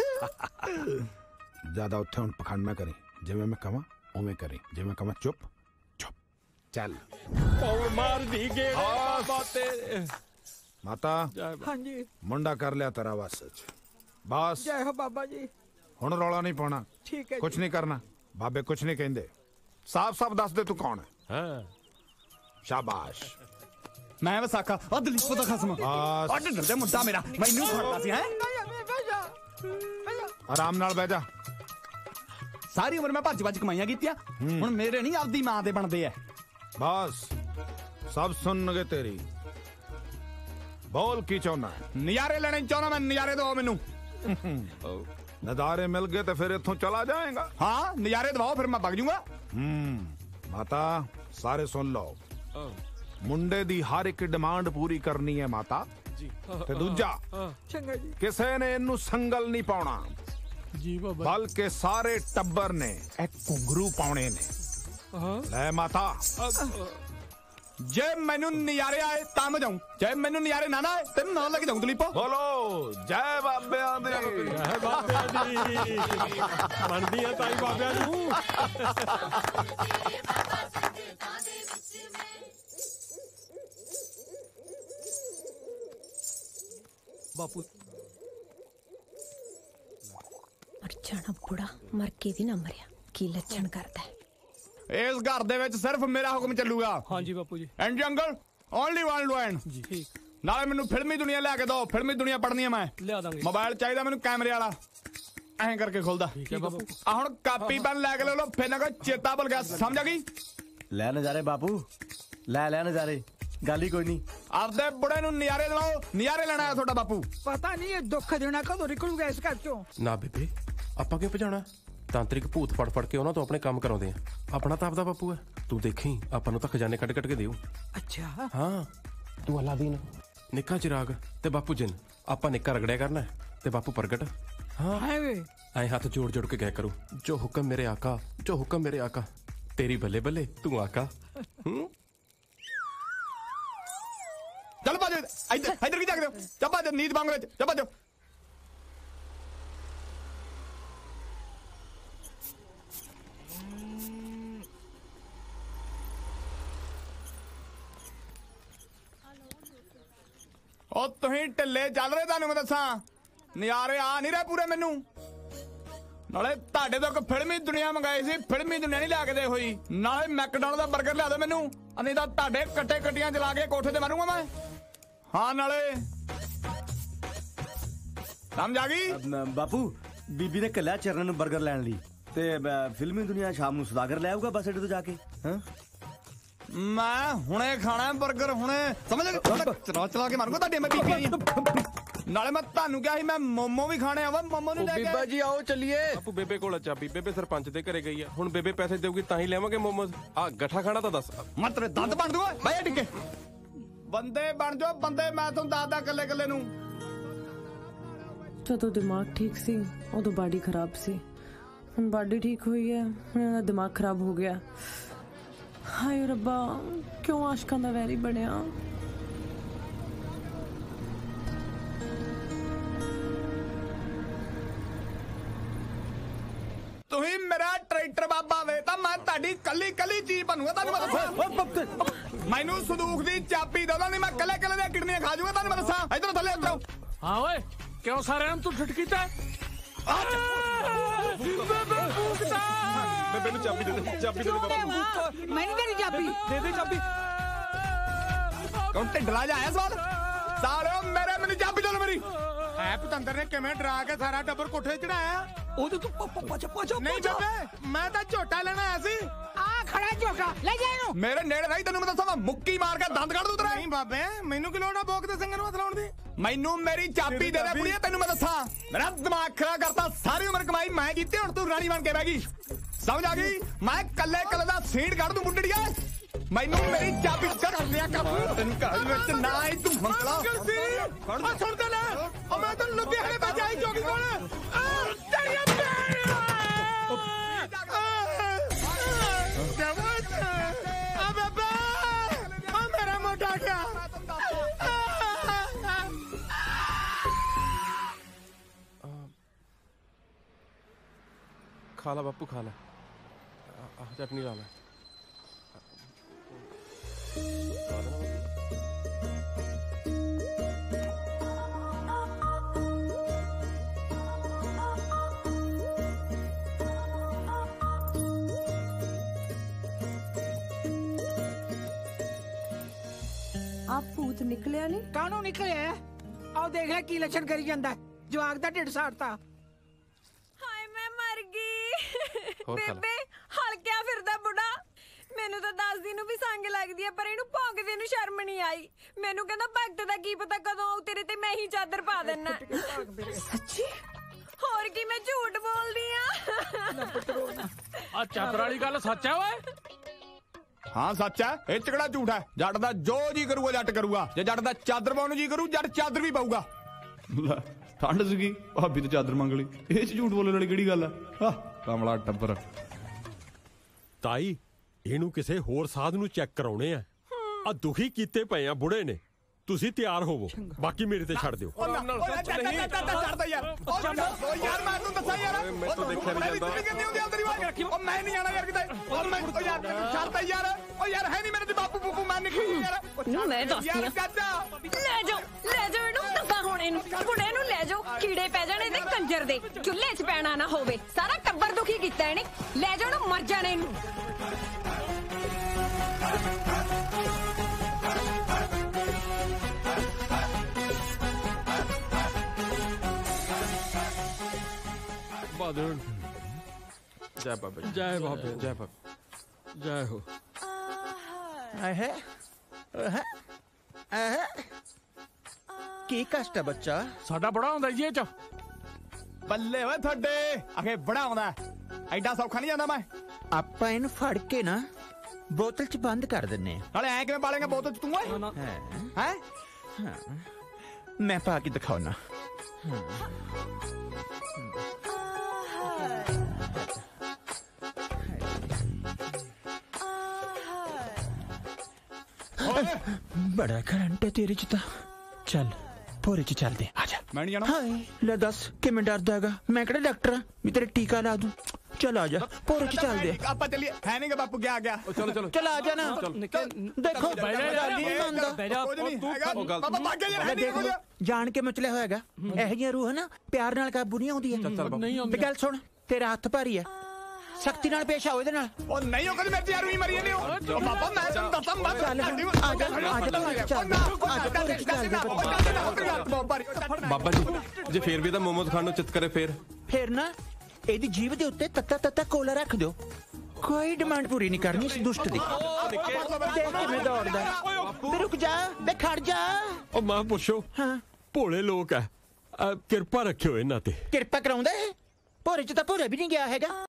ज्यादा उत्थे हुण पखंड ना करी जिवें मैं कहां उवें करी जिवें कहां चुप चुप चल और मार दी गेड़े बाबा तेरे माता हाँ जी मुंडा कर लिया तेरा बस बस जय हो बाबा जी हुण रौला नहीं पाना ठीक है कुछ जी। नहीं करना बाबे कुछ नहीं कहंदे साफ साफ दस दे तू कौन है शाबाश मैं वसाखा और दलीप दा खसम बस और डरदे मुद्दा मेरा मैनू फड़दा सी हैं आराम नाल बैठ जा सारी उम्र मैं भज भज कमाइयां कीतियां हुण मेरे नहीं आपदी मां दे बनदे ऐ बस सब सुनगे तेरी बोल की चाहना है नज़ारे लेने चाहना मैं नज़ारे दो मैनू नज़ारे मिल गए तो फिर इथों चला जाएगा हाँ नज़ारे दवाओ फिर मैं भग जूंगा हम्म माता सारे सुन लो मुंडे दी हर एक डिमांड पूरी करनी है माता ते दूजा चंगा जी किसे ने इनू संगल नहीं पाउणा जी बाबा बल्कि सारे टब्बर ने एक घुंघरू पाउणे ने ले माता जे मैनू नज़ारे आए तां मैं जाऊं जे मैनू नज़ारे ना ना आए तेन ना लेके जाऊं दलीपो बोलो जय बाबे दी जय बाबे दी मनदी है ताई बाबे नू बापू मर जाना बुढ़ा मर के भी ना मरिया की लक्षण करता है इस घर दे विच सिर्फ मेरा हुक्म चलूगा हाँ जी बापू जी एंड जंगल ओनली वन लुआन जी ठीक नाले मैनू फिल्मी दुनिया लिया के दो फिल्मी दुनिया पढ़नी है मैं लिया दांगे मोबाइल चाहिए मैनू कैमरे वाला ऐ करके खोलदा ठीक है बापू आ हुण कापी पेन लैके ले लो फिर ना कोई चेता भुल गया समझ आ गई ਲੈ ਨਜ਼ਾਰੇ ਬਾਪੂ ਲੈ ਲੈ ਨਜ਼ਾਰੇ ਗੱਲ ਹੀ ਕੋਈ ਨਹੀਂ ਆਪਦੇ ਬੁੜੇ ਨੂੰ ਨਜ਼ਾਰੇ ਦਿਲਾਓ ਨਜ਼ਾਰੇ ਲੈਣਾ ਹੈ ਤੁਹਾਡਾ ਬਾਪੂ पता नहीं ये दुख देना कदों निकलूगा इस घर चों ਨਾ ਬੇਬੇ ਆਪਾਂ ਕਿਉਂ ਭਜਾਉਣਾ ਤਾਂਤਰਿਕ ਭੂਤ ਫੜ ਫੜ ਕੇ ਉਹਨਾਂ ਤੋਂ ਆਪਣੇ ਕੰਮ ਕਰਾਉਂਦੇ ਆ ਆਪਣਾ ਤਾਂ ਆਪਦਾ ਬਾਪੂ ਹੈ ਤੂੰ ਦੇਖੀ ਆਪਾਂ ਨੂੰ ਤਾਂ ਖਜ਼ਾਨੇ ਕੱਢ ਕੱਢ ਕੇ ਦਿਓ अच्छा ਹਾਂ ਤੂੰ ਅਲਾਦੀਨ ਨਿੱਕਾ ਚਿਰਾਗ ਤੇ ਬਾਪੂ ਜਿੰਨ ਆਪਾਂ ਨਿੱਕਾ ਰਗੜਿਆ ਕਰਨਾ ਤੇ ਬਾਪੂ ਪ੍ਰਗਟ ਹਾਂ है वे ਐ ਹੱਥ ਜੋੜ ਜੋੜ ਕੇ ਕਹਿ ਕਰੋ ਜੋ ਹੁਕਮ ਮੇਰੇ ਆਕਾ ਜੋ ਹੁਕਮ ਮੇਰੇ ਆਕਾ तेरी बल्ले बल्ले तू आका चल बाजो इधर इधर की जाके दो जब बाजो नींद मांग रहे जब बाजो ओ तुही ढिले चल रहे तानू मैं दसा नज़ारे आ नहीं रहे पूरे मैनू ਨਾਲੇ ਤੁਹਾਡੇ ਤੋਂ ਇੱਕ ਫਿਲਮੀ ਦੁਨੀਆ ਮੰਗਾਈ ਸੀ ਫਿਲਮੀ ਦੁਨੀਆ ਨਹੀਂ ਲਿਆ ਕੇ ਦੇ ਹੋਈ ਨਾਲੇ ਮੈਕਡੋਨਲਡ ਦਾ 버ਗਰ ਲਿਆ ਦਿਓ ਮੈਨੂੰ ਨਹੀਂ ਤਾਂ ਤੁਹਾਡੇ ਕੱਟੇ ਕੱਟੀਆਂ ਚਲਾ ਕੇ ਕੋਠੇ ਤੇ ਮਾਰੂੰਗਾ ਮੈਂ ਹਾਂ ਨਾਲੇ ਸਮਝ ਆ ਗਈ ਬਾਪੂ ਬੀਬੀ ਨੇ ਕੱਲਿਆ ਚਰਨ ਨੂੰ 버ਗਰ ਲੈਣ ਲਈ ਤੇ ਫਿਲਮੀ ਦੁਨੀਆ ਸ਼ਾਮ ਨੂੰ ਸੁਦਾਗਰ ਲੈ ਆਊਗਾ ਬੱਸ ਅੱਡੇ ਤੋਂ ਜਾ ਕੇ ਹਾਂ ਮੈਂ ਹੁਣੇ ਖਾਣਾ 버ਗਰ ਹੁਣੇ ਸਮਝ ਆ ਗਈ ਚਲਾ ਚਲਾ ਕੇ ਮਾਰੂੰਗਾ ਤੁਹਾਡੇ ਮੈਂ ਬੀਬੀ ਨਾਲੇ ਮੈਂ ਤੁਹਾਨੂੰ ਕਿਹਾ ਸੀ ਮੈਂ ਮੋਮੋ ਵੀ ਖਾਣੇ ਆਵਾ ਮੋਮੋ ਨੂੰ ਲੈ ਕੇ ਬੀਬਾ ਜੀ ਆਓ ਚੱਲੀਏ ਬਾਪੂ ਬੇਬੇ ਕੋਲ ਚਾਬੀ ਬੇਬੇ ਸਰਪੰਚ ਦੇ ਘਰੇ ਗਈ ਆ ਹੁਣ ਬੇਬੇ ਪੈਸੇ ਦੇਊਗੀ ਤਾਂ ਹੀ ਲੈਵਾਂਗੇ ਮੋਮੋਜ਼ ਆ ਗੱਠਾ ਖਾਣਾ ਤਾਂ ਦੱਸ ਮੈਂ ਤੇਰੇ ਦੰਦ ਬਣ ਦੂੰਗਾ ਬਾਈ ਟਿੱਕੇ ਬੰਦੇ ਬਣ ਜਾਓ ਬੰਦੇ ਮੈਂ ਤੁਹਾਨੂੰ ਦੱਸਦਾ ਕੱਲੇ ਕੱਲੇ ਨੂੰ ਜਦੋਂ ਦਿਮਾਗ ਠੀਕ ਸੀ ਉਦੋਂ ਬਾਡੀ ਖਰਾਬ ਸੀ ਹੁਣ ਬਾਡੀ ਠੀਕ ਹੋਈ ਹੈ ਹੁਣ ਇਹਦਾ ਦਿਮਾਗ ਖਰਾਬ ਹੋ ਗਿਆ ਹਾਏ ਰੱਬਾ ਕਿਉਂ ਆਸ਼ਕਾਂ ਦਾ ਵੈਰੀ ਬਣਿਆ ਕੱਲੀ ਕੱਲੀ ਚੀਜ਼ ਬਣੂਗਾ ਤੁਹਾਨੂੰ ਮੈਂ ਦੱਸਾਂ ਮੈਨੂੰ ਸੰਦੂਕ ਦੀ ਚਾਬੀ ਦੇ ਦੋ ਨਹੀਂ ਮੈਂ ਕੱਲੇ ਕੱਲੇ ਦੀਆਂ ਕਿਡਨੀਆਂ ਖਾ ਜਾਊਂਗਾ ਤੁਹਾਨੂੰ ਮੈਂ ਦੱਸਾਂ ਇਧਰੋਂ ਥੱਲੇ ਉਤਰੋ ਹਾਂ ਓਏ ਕਿਉਂ ਸਾਰਿਆਂ ਨੂੰ ਤੂੰ ਠਿੱਠ ਕੀਤਾ ਬੇਬੇ ਨੂੰ ਚਾਬੀ ਦੇ ਦੇ ਚਾਬੀ ਦੇ ਦੇ ਬਾਪੂ ਮੈਨੂੰ ਤੇਰੀ ਚਾਬੀ ਦੇ ਦੇ ਚਾਬੀ ਕੌਣ ਢਿੱਡਲਾ ਜਾ ਆਇਆ ਸਵਾਲ ਸਾਲਿਓ ਮੇਰੇ ਮੈਨੂੰ ਚਾਬੀ ਦੇ ਲੋ ਮੇਰੀ ਐ ਪਤੰਦਰ ਨੇ ਕਿਵੇਂ ਡਰਾ ਕੇ ਸਾਰਾ ਟੱਬਰ ਕੋਠੇ ਚੜਾਇਆ ਉਹਦੇ ਤੂੰ ਪੱਪਾ ਚੱਪਾ ਚੱਪਾ ਨਹੀਂ ਬੇਬੇ ਮੈਂ ਤਾਂ ਝੋਟਾ ਲੈਣਾ ਆਇਆ ਸੀ ਆ ਖੜਾ ਝੋਟਾ ਲੈ ਜਾ ਇਹਨੂੰ ਮੇਰੇ ਨੇੜੇ ਰਹੀ ਤੈਨੂੰ ਮੈਂ ਦੱਸਾਂ ਮੁੱਕੀ ਮਾਰ ਕੇ ਦੰਦ ਕੱਢ ਦੂ ਤੇਰੇ ਨਹੀਂ ਬਾਬੇ ਮੈਨੂੰ ਕੀ ਲੋੜ ਆ ਬੋਕ ਦੇ ਸਿੰਘਾਂ ਨੂੰ ਹੱਥ ਲਾਉਣ ਦੀ ਮੈਨੂੰ ਮੇਰੀ ਚਾਬੀ ਦੇ ਦੇ ਕੁੜੀਏ ਤੈਨੂੰ ਮੈਂ ਦੱਸਾਂ ਮੇਰਾ ਦਿਮਾਗ ਖਰਾਬ ਕਰਤਾ ਸਾਰੀ ਉਮਰ ਕਮਾਈ ਮੈਂ ਕੀਤੀ ਹੁਣ ਤੂੰ ਰਾਣੀ ਬਣ ਕੇ ਬਹਿ ਗਈ ਸਮਝ ਆ ਗਈ ਮੈਂ ਕੱਲੇ ਕੱਲੇ ਦਾ ਸੀਟ ਕੱਢ ਦੂੰ ਮੁੰਡੜੀਏ ਮੈਨੂੰ ਮੇਰੀ ਚਾਬੀ ਕੱਢ ਲਿਆ ਕਰ ਤੈਨੂੰ ਘਰ ਵਿੱਚ ਨਾ ਹੀ ਤੂੰ ਮੰਗਲਾ ਆ ਸੁਣ ਤੇ ਲੈ ਉਹ ਮੈਂ ਤਾਂ ਲੁਧਿਆਣੇ ਤੋਂ ਜਾਈ ਚੌਕੀ ਕੋਲ ਆ ਤੇਰੀਆਂ ਭੈਣਾਂ ਆ ਬੇਬੇ ਆ ਮੇਰਾ ਮੋਢਾ ਗਿਆ ਖਾ ਲਾ ਬਾਪੂ ਖਾ ਲਾ ਆ ਚਟਨੀ ਲਾ ਲੈ ਆ ਭੂਤ ਨਿਕਲਿਆ ਨਹੀਂ ਕਾਹਨੂੰ ਨਿਕਲਿਆ ਆਓ ਦੇਖ ਲੈ ਕੀ ਲੱਛਣ ਕਰੀ ਜਾਂਦਾ ਜਵਾਕ ਦਾ ਢਿੱਡ ਸਾੜਤਾ ਹਾਏ ਮੈਂ ਮਰ ਗਈ ਹੋਰ ਖਾ ਲੈ। ਬੇਬੇ ਹਲਕਿਆ ਫਿਰਦਾ ਬੁੜਾ ਮੈਨੂੰ ਤਾਂ ਦੱਸਦੀ ਨੂੰ ਵੀ ਸੰਗ ਲੱਗਦੀ ਆ ਪਰ ਇਹਨੂੰ ਭੌਂਕਦੇ ਨੂੰ ਸ਼ਰਮ ਨਹੀਂ ਆਈ ਮੈਨੂੰ ਕਹਿੰਦਾ ਭਗਤ ਦਾ ਕੀ ਪਤਾ ਕਦੋਂ ਆਉ ਤੇਰੇ ਤੇ ਮੈਂ ਹੀ ਚਾਦਰ ਪਾ ਦੇਣਾ ਸੱਚੀ ਹੋਰ ਕੀ ਮੈਂ ਝੂਠ ਬੋਲਦੀ ਆ ਆ ਚਾਦਰ ਵਾਲੀ ਗੱਲ ਸੱਚ ਹੈ ਓਏ ਹਾਂ ਸੱਚ ਹੈ ਇਹ ਚ ਕਿਹੜਾ ਝੂਠ ਹੈ ਜੱਟ ਦਾ ਜੋ ਜੀ ਕਰੂਗਾ ਜੱਟ ਕਰੂਗਾ ਜੇ ਜੱਟ ਦਾ ਚਾਦਰ ਪਾਉਣ ਨੂੰ ਜੀ ਕਰੂ ਜੱਟ ਚਾਦਰ ਵੀ ਪਾਊਗਾ ਠੰਡ ਸੀਗੀ ਭਾਬੀ ਤੇ ਚਾਦਰ ਮੰਗ ਲਈ ਇਹ ਚ ਝੂਠ ਬੋਲਣ ਵਾਲੀ ਕਿਹੜੀ ਗੱਲ ਆ ਆਹ ਕਮਲਾ ਟੱਬਰ ਤਾਈ ਇਹਨੂੰ ਕਿਸੇ ਹੋਰ ਸਾਧ ਨੂੰ ਚੈੱਕ ਕਰਾਉਣੇ ਆ ਆ ਦੁਖੀ ਕੀਤੇ ਪਏ ਆ ਬੁੜੇ ਨੇ ਤੁਸੀਂ ਤਿਆਰ ਹੋਵੋ ਬਾਕੀ ਮੇਰੇ ਤੇ ਛੱਡ ਦਿਓ ਛੱਡਦਾ ਯਾਰ ਉਹ ਯਾਰ ਮੈਂ ਤੈਨੂੰ ਦੱਸਾਂ ਯਾਰ ਮੈਂ ਤਾਂ ਦੇਖਿਆ ਨਹੀਂ ਜਾਂਦਾ ਕਿੰਨੀ ਹੁੰਦੀ ਆ ਤੇਰੀ ਆਵਾਜ਼ ਉਹ ਮੈਂ ਨਹੀਂ ਆਣਾ ਯਾਰ ਕਿਤੇ ਉਹ ਮੈਂ ਉਹ ਯਾਰ ਛੱਡਦਾ ਯਾਰ ਉਹ ਯਾਰ ਹੈ ਨਹੀਂ ਮੇਰੇ ਤੇ ਬਾਪੂ ਬੂਪੂ ਮੈਂ ਨਿਕਲੀ ਯਾਰ ਨੂੰ ਮੈਂ ਦੱਸਦੀ ਯਾਰ ਆ ਚਾਚਾ ਲੈ ਜਾਓ ਲੈ ਜਾਓ ਇਹਨੂੰ ਦੱਬਾ ਹੁਣ ਇਹਨੂੰ ਹੁਣ ਇਹਨੂੰ ਲੈ ਜਾਓ ਕੀੜੇ ਪੈ ਜਾਣੇ ਤੇ ਕੰਜਰ ਦੇ ਚੁੱਲ੍ਹੇ 'ਚ ਪੈਣਾ ਨਾ ਹੋਵੇ ਸਾਰਾ ਟੱਬਰ ਦੁਖੀ ਕੀਤਾ ਇਹਨੇ ਲੈ ਜਾਓ ਇਹਨੂੰ ਮਰ ਜਾਣੇ ਇਹਨੂੰ ਬਾਦਲ ਜੈ ਬਾਬਾ ਜੀ ਜੈ ਬਾਬੇ ਜੈ ਬਾਬਾ ਜੈ ਹੋ ਹੈ ਹੈ ਕੀ ਕਸ਼ਟ ਹੈ ਬੱਚਾ ਸਾਡਾ ਬੜਾ ਹੁੰਦਾ ਜੀ ਇਹ ਚ ਬੱਲੇ ਓਏ ਤੁਹਾਡੇ ਆਖੇ ਬੜਾ ਆਉਂਦਾ ਐਡਾ ਸੌਖਾ ਨਹੀਂ ਜਾਂਦਾ ਮੈਂ ਆਪਾਂ ਇਹਨੂੰ ਫੜ ਕੇ ਨਾ ਬੋਤਲ 'ਚ ਬੰਦ ਕਰ ਦਿੰਨੇ ਆ ਨਾਲੇ ਐ ਕਿਵੇਂ ਪਾਲੇਗਾ ਬੋਤਲ 'ਚ ਤੂੰ ਓਏ ਹੈ ਮੈਂ ਪਾ ਕੇ ਦਿਖਾਉਣਾ ਬੜਾ ਕਰੰਟ ਹੈ ਤੇਰੇ 'ਚ ਤਾਂ ਚੱਲ ਭੋਰੇ 'ਚ ਚੱਲਦੇ ਆ ਜਾ ਮੈਂ ਨਹੀਂ ਜਾਣਾ ਹਾਏ ਲੈ ਦੱਸ ਕਿਵੇਂ ਡਰਦਾ ਹੈਗਾ ਮੈਂ ਕਿਹੜਾ ਡਾਕਟਰ ਆ ਵੀ ਤੇਰੇ ਟੀਕਾ ਲਾ ਦੂੰ ਚਲ ਆ ਜਾ ਭੋਰੇ 'ਚ ਚੱਲਦੇ ਆ ਆਪਾਂ ਚੱਲੀਏ ਹੈ ਨਹੀਂਗਾ ਬਾਪੂ ਗਿਆ ਗਿਆ ਚਲੋ ਚਲੋ ਚਲ ਆ ਜਾ ਨਾ ਦੇਖੋ ਬਹਿ ਜਾ ਯਾਰ, ਨਹੀਂ ਮੰਨਦਾ ਬਹਿ ਜਾ, ਕੁਝ ਨਹੀਂ ਤੂੰ- ਹੈਗਾ ਉਹ ਗੱਲ- ਬਾਬਾ ਭਾਗ ਗਿਆ ਯਾਰ ਹੈ ਲੈ ਨਹੀਂ ਦੇਖ ਕੁਝ ਲਓ, ਜਾਣ ਕੇ ਮਚਲਿਆ ਹੋਇਆਗਾ ਇਹੋ ਜਿਹੀਆਂ ਰੂਹ ਨਾ ਪਿਆਰ ਨਾਲ ਕਾਬੂ ਨਹੀਂ ਆਉਂਦੀ ਹੈ ਤੇ ਗੱਲ ਸੁਣ ਤੇਰਾ ਹੱਥ ਭਾਰੀ ਹੈ ਸਖਤੀ ਨਾਲ ਪੇਸ਼ ਆਓ ਇਹਦੇ ਨਾਲ ਉਹ ਨਹੀਂ ਉਹ ਕਦੇ ਮੇਰੇ ਤੇ ਯਾਰ ਵੀ ਮਰੀ ਜਾਂਦੇ ਹੋ ਉਹ ਬਾਬਾ ਮੈਂ ਤੈਨੂੰ ਦੱਸਾਂ ਮੈਂ ਚੱਲ ਹੁਣ, ਆ ਜਾ ਆ ਜਾ ਭੋਰੇ 'ਚ ਚੱਲਦੇ ਆ ਜਾ ਭੋਰੇ 'ਚ ਚੱਲਦੇ ਬਾਬਾ ਜੀ ਜੇ ਫੇਰ ਵੀ ਤਾਂ ਮੋਮੋਜ਼ ਖਾਣ ਨੂੰ ਚਿੱਤ ਕਰੇ ਫੇਰ ਫੇਰ ਨਾ ਇਹਦੀ ਜੀਭ ਦੇ ਉੱਤੇ ਤੱਤਾ ਤੱਤਾ ਕੋਲਾ ਰੱਖ ਦਿਓ ਕੋਈ ਡਿਮਾਂਡ ਪੂਰੀ ਨਹੀਂ ਕਰਨੀ ਇਸ ਦੁਸ਼ਟ ਦੀ ਦੇਖ ਕਿਵੇਂ ਦੌੜਦਾ ਤੇ ਰੁਕ ਜਾ ਬੇ ਖੜ ਜਾ ਉਹ ਮਾਂ ਪੁੱਛੋ ਹਾਂ ਭੋਲੇ ਲੋਕ ਆ ਅਹ ਕਿਰਪਾ ਰੱਖਿਓ ਇਹਨਾਂ ਤੇ ਕਿਰਪਾ ਕਰਾਉਂਦਾ ਇਹ ਭੋਰੇ 'ਚ ਤਾਂ ਭੋਰੇ ਵੀ ਨਹੀਂ ਗਿਆ ਹੈਗਾ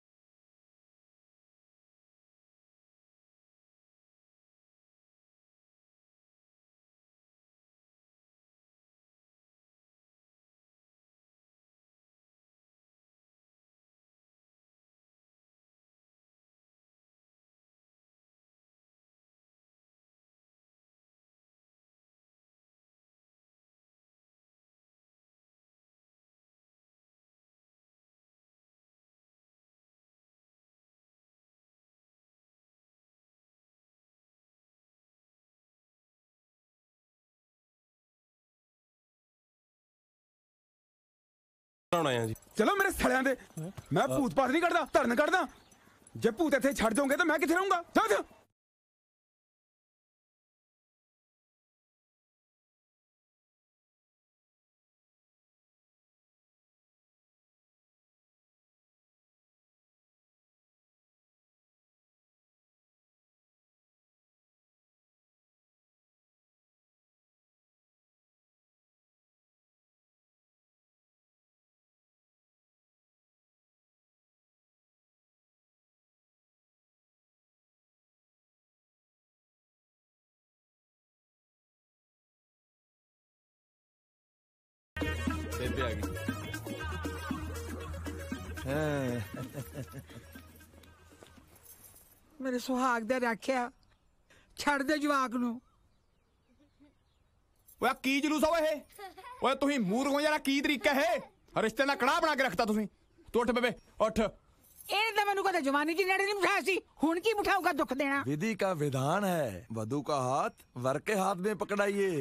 ਆਉਣਾ ਆ ਜੀ। ਚਲੋ ਮੇਰੇ ਸੜਿਆਂ ਦੇ, ਮੈਂ ਭੂਤ ਪਾਤ ਨਹੀਂ ਕੱਢਦਾ, ਧਰਨ ਕੱਢਦਾ। ਜੇ ਭੂਤ ਇੱਥੇ ਛੱਡ ਜਾਓਗੇ ਤਾਂ ਮੈਂ ਕਿੱਥੇ ਰਹੂੰਗਾ? ਚੱਲ ਬੇਬੇ ਆ ਗਈ। ਮੇਰੇ ਸੁਹਾਗ ਦੇ ਰੱਖਿਆ, ਛੱਡ ਦੇ ਜਵਾਕ ਨੂੰ। ਓਏ ਕੀ ਜਲੂਸ ਆ ਓਏ ਇਹ? ਓਏ ਤੁਸੀਂ ਮੂਰਖ ਹੋ ਯਾਰ, ਕੀ ਤਰੀਕਾ ਇਹ? ਰਿਸ਼ਤੇ ਦਾ ਕੜਾਹ ਬਣਾ ਕੇ ਰੱਖਤਾ ਤੁਸੀਂ। ਤੂੰ ਉੱਠ ਬੇਬੇ ਉੱਠ। ਇਹਨੇ ਤਾਂ ਮੈਨੂੰ ਕਦੇ ਜਵਾਨੀ ਚ ਨੇੜੇ ਨਹੀਂ ਬਿਠਾਇਆ ਸੀ, ਹੁਣ ਕੀ ਬਿਠਾਊਗਾ ਦੁੱਖ देना? विधि का विधान है, वधु का हाथ वर के हाथ में पकड़ाइए।